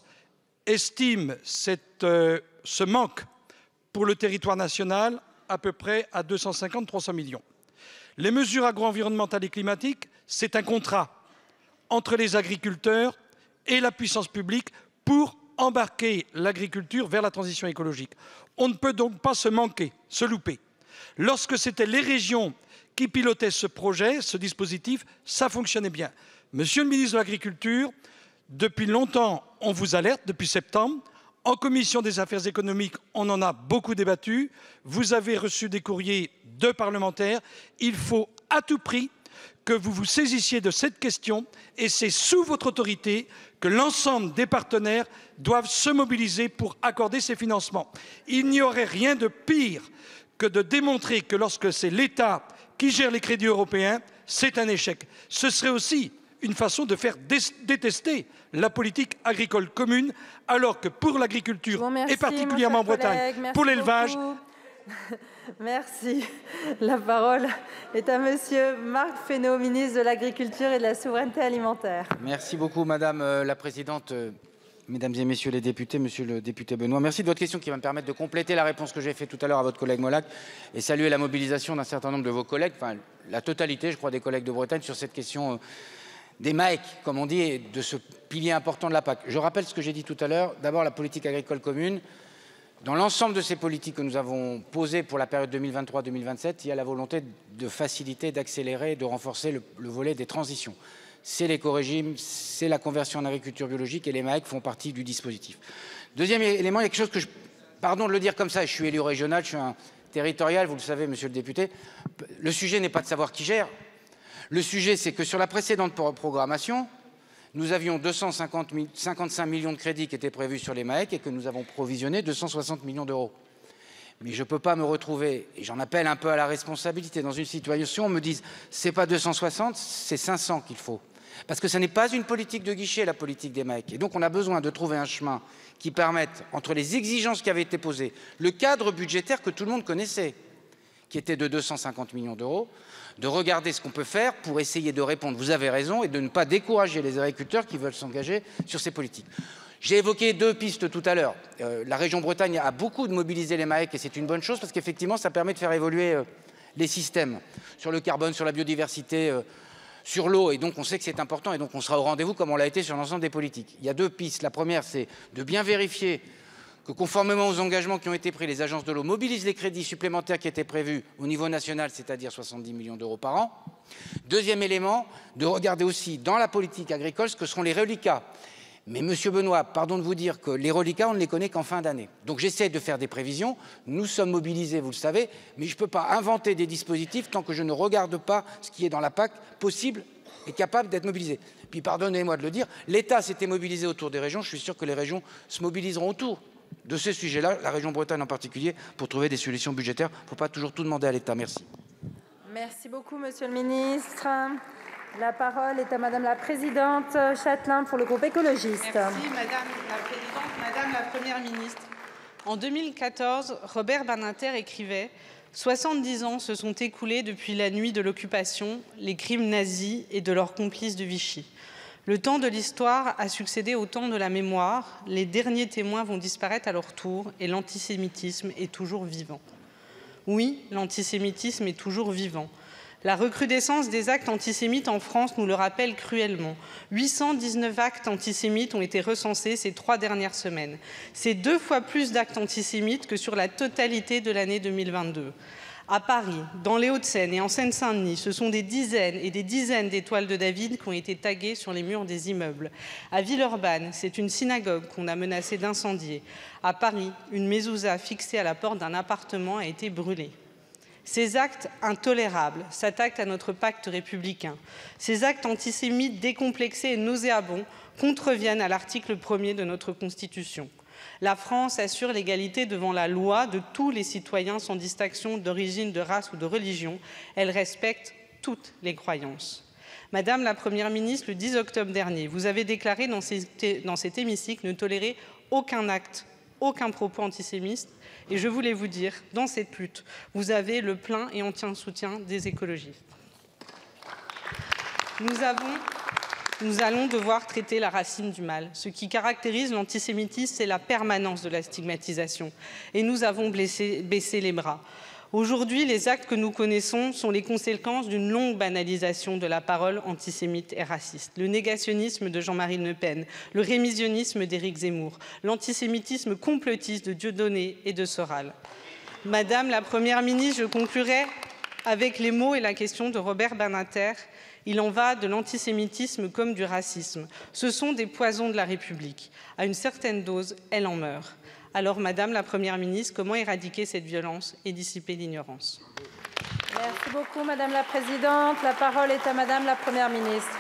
S8: estime cette, euh, ce manque pour le territoire national à peu près à deux cent cinquante à trois cents millions. Les mesures agro-environnementales et climatiques, c'est un contrat entre les agriculteurs et la puissance publique pour embarquer l'agriculture vers la transition écologique. On ne peut donc pas se manquer, se louper. Lorsque c'était les régions qui pilotaient ce projet, ce dispositif, ça fonctionnait bien. Monsieur le ministre de l'Agriculture, depuis longtemps, on vous alerte, depuis septembre. En commission des affaires économiques, on en a beaucoup débattu. Vous avez reçu des courriers de parlementaires. Il faut à tout prix que vous vous saisissiez de cette question et c'est sous votre autorité que l'ensemble des partenaires doivent se mobiliser pour accorder ces financements. Il n'y aurait rien de pire que de démontrer que lorsque c'est l'État qui gère les crédits européens, c'est un échec. Ce serait aussi une façon de faire détester la politique agricole commune, alors que pour l'agriculture, et particulièrement en Bretagne, pour l'élevage...
S1: Merci. La parole est à Monsieur Marc Fesneau, ministre de l'Agriculture et de la Souveraineté alimentaire.
S9: Merci beaucoup, Madame la Présidente. Mesdames et Messieurs les députés, Monsieur le député Benoît, merci de votre question qui va me permettre de compléter la réponse que j'ai faite tout à l'heure à votre collègue Molac et saluer la mobilisation d'un certain nombre de vos collègues, enfin la totalité, je crois, des collègues de Bretagne sur cette question des M A E C, comme on dit, et de ce pilier important de la P A C. Je rappelle ce que j'ai dit tout à l'heure. D'abord, la politique agricole commune. Dans l'ensemble de ces politiques que nous avons posées pour la période deux mille vingt-trois deux mille vingt-sept, il y a la volonté de faciliter, d'accélérer, de renforcer le, le volet des transitions. C'est l'éco-régime, c'est la conversion en agriculture biologique et les M A E C font partie du dispositif. Deuxième élément, il y a quelque chose que je... Pardon de le dire comme ça, je suis élu régional, je suis un territorial, vous le savez, monsieur le député. Le sujet n'est pas de savoir qui gère. Le sujet, c'est que sur la précédente programmation, nous avions deux cent cinquante-cinq millions de crédits qui étaient prévus sur les M A E C et que nous avons provisionné deux cent soixante millions d'euros. Mais je ne peux pas me retrouver, et j'en appelle un peu à la responsabilité, dans une situation où on me dise c'est pas deux cent soixante, c'est cinq cents qu'il faut. Parce que ce n'est pas une politique de guichet, la politique des M A E C. Et donc on a besoin de trouver un chemin qui permette, entre les exigences qui avaient été posées, le cadre budgétaire que tout le monde connaissait, qui était de deux cent cinquante millions d'euros, de regarder ce qu'on peut faire pour essayer de répondre, vous avez raison, et de ne pas décourager les agriculteurs qui veulent s'engager sur ces politiques. J'ai évoqué deux pistes tout à l'heure. Euh, la région Bretagne a beaucoup de mobilisé les M A E C et c'est une bonne chose parce qu'effectivement, ça permet de faire évoluer euh, les systèmes sur le carbone, sur la biodiversité, euh, sur l'eau. Et donc, on sait que c'est important et donc on sera au rendez-vous comme on l'a été sur l'ensemble des politiques. Il y a deux pistes. La première, c'est de bien vérifier que conformément aux engagements qui ont été pris, les agences de l'eau mobilisent les crédits supplémentaires qui étaient prévus au niveau national, c'est-à-dire soixante-dix millions d'euros par an. Deuxième élément, de regarder aussi dans la politique agricole ce que seront les reliquats. Mais monsieur Benoît, pardon de vous dire que les reliquats, on ne les connaît qu'en fin d'année. Donc j'essaie de faire des prévisions. Nous sommes mobilisés, vous le savez, mais je ne peux pas inventer des dispositifs tant que je ne regarde pas ce qui est dans la P A C possible et capable d'être mobilisé. Puis pardonnez-moi de le dire, l'État s'était mobilisé autour des régions. Je suis sûr que les régions se mobiliseront autour de ce sujet-là, la région Bretagne en particulier, pour trouver des solutions budgétaires. Il ne faut pas toujours tout demander à l'État. Merci.
S1: Merci beaucoup, monsieur le ministre. La parole est à madame la présidente Châtelain pour le groupe écologiste.
S10: Merci, madame la présidente, madame la première ministre. En deux mille quatorze, Robert Badinter écrivait « soixante-dix ans se sont écoulés depuis la nuit de l'occupation, les crimes nazis et de leurs complices de Vichy. Le temps de l'histoire a succédé au temps de la mémoire, les derniers témoins vont disparaître à leur tour et l'antisémitisme est toujours vivant. » Oui, l'antisémitisme est toujours vivant. La recrudescence des actes antisémites en France nous le rappelle cruellement. huit cent dix-neuf actes antisémites ont été recensés ces trois dernières semaines. C'est deux fois plus d'actes antisémites que sur la totalité de l'année deux mille vingt-deux. À Paris, dans les Hauts-de-Seine et en Seine-Saint-Denis, ce sont des dizaines et des dizaines d'étoiles de David qui ont été taguées sur les murs des immeubles. À Villeurbanne, c'est une synagogue qu'on a menacé d'incendier. À Paris, une mezouza fixée à la porte d'un appartement a été brûlée. Ces actes intolérables s'attaquent à notre pacte républicain. Ces actes antisémites décomplexés et nauséabonds contreviennent à l'article premier de notre Constitution. La France assure l'égalité devant la loi de tous les citoyens sans distinction d'origine, de race ou de religion. Elle respecte toutes les croyances. Madame la Première ministre, le dix octobre dernier, vous avez déclaré dans cet hémicycle ne tolérer aucun acte, aucun propos antisémite. Et je voulais vous dire, dans cette lutte, vous avez le plein et entier soutien des écologistes. Nous, avons, nous allons devoir traiter la racine du mal. Ce qui caractérise l'antisémitisme, c'est la permanence de la stigmatisation. Et nous avons blessé, baissé les bras. Aujourd'hui, les actes que nous connaissons sont les conséquences d'une longue banalisation de la parole antisémite et raciste. Le négationnisme de Jean-Marie Le Pen, le révisionnisme d'Éric Zemmour, l'antisémitisme complotiste de Dieudonné et de Soral. Madame la Première ministre, je conclurai avec les mots et la question de Robert Badinter. Il en va de l'antisémitisme comme du racisme. Ce sont des poisons de la République. À une certaine dose, elle en meurt. Alors, Madame la Première ministre, comment éradiquer cette violence et dissiper l'ignorance?
S1: Merci beaucoup, Madame la Présidente. La parole est à Madame la Première ministre.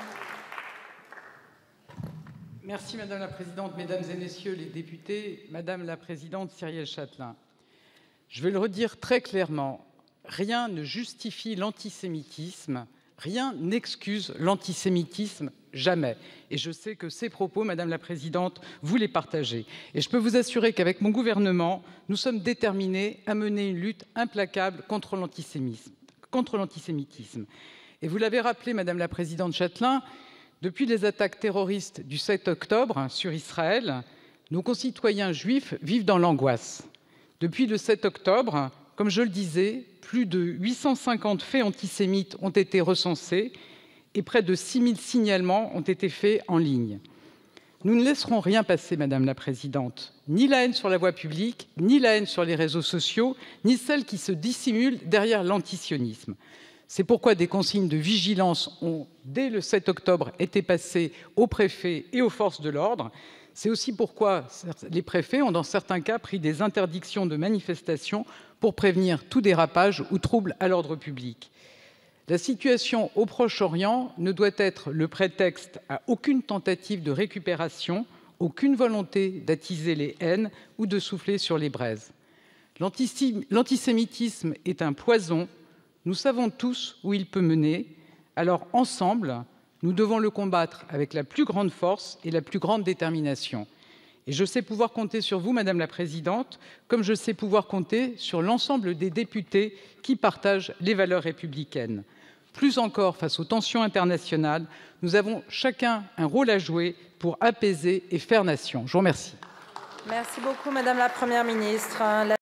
S21: Merci, Madame la Présidente, Mesdames et Messieurs les députés, Madame la Présidente Cyrielle Châtelain. Je vais le redire très clairement, rien ne justifie l'antisémitisme, rien n'excuse l'antisémitisme, jamais. Et je sais que ces propos, Madame la Présidente, vous les partagez. Et je peux vous assurer qu'avec mon gouvernement, nous sommes déterminés à mener une lutte implacable contre l'antisémitisme. Contre l'antisémitisme. Et vous l'avez rappelé, Madame la Présidente Châtelain, depuis les attaques terroristes du sept octobre sur Israël, nos concitoyens juifs vivent dans l'angoisse. Depuis le sept octobre, comme je le disais, plus de huit cent cinquante faits antisémites ont été recensés et près de six mille signalements ont été faits en ligne. Nous ne laisserons rien passer, Madame la Présidente, ni la haine sur la voie publique, ni la haine sur les réseaux sociaux, ni celle qui se dissimule derrière l'antisionisme. C'est pourquoi des consignes de vigilance ont, dès le sept octobre, été passées aux préfets et aux forces de l'ordre. C'est aussi pourquoi les préfets ont, dans certains cas, pris des interdictions de manifestation pour prévenir tout dérapage ou trouble à l'ordre public. La situation au Proche-Orient ne doit être le prétexte à aucune tentative de récupération, aucune volonté d'attiser les haines ou de souffler sur les braises. L'antisémitisme est un poison. Nous savons tous où il peut mener. Alors, ensemble, nous devons le combattre avec la plus grande force et la plus grande détermination. Et je sais pouvoir compter sur vous, Madame la Présidente, comme je sais pouvoir compter sur l'ensemble des députés qui partagent les valeurs républicaines. Plus encore, face aux tensions internationales, nous avons chacun un rôle à jouer pour apaiser et faire nation. Je vous remercie.
S1: Merci beaucoup, Madame la Première ministre.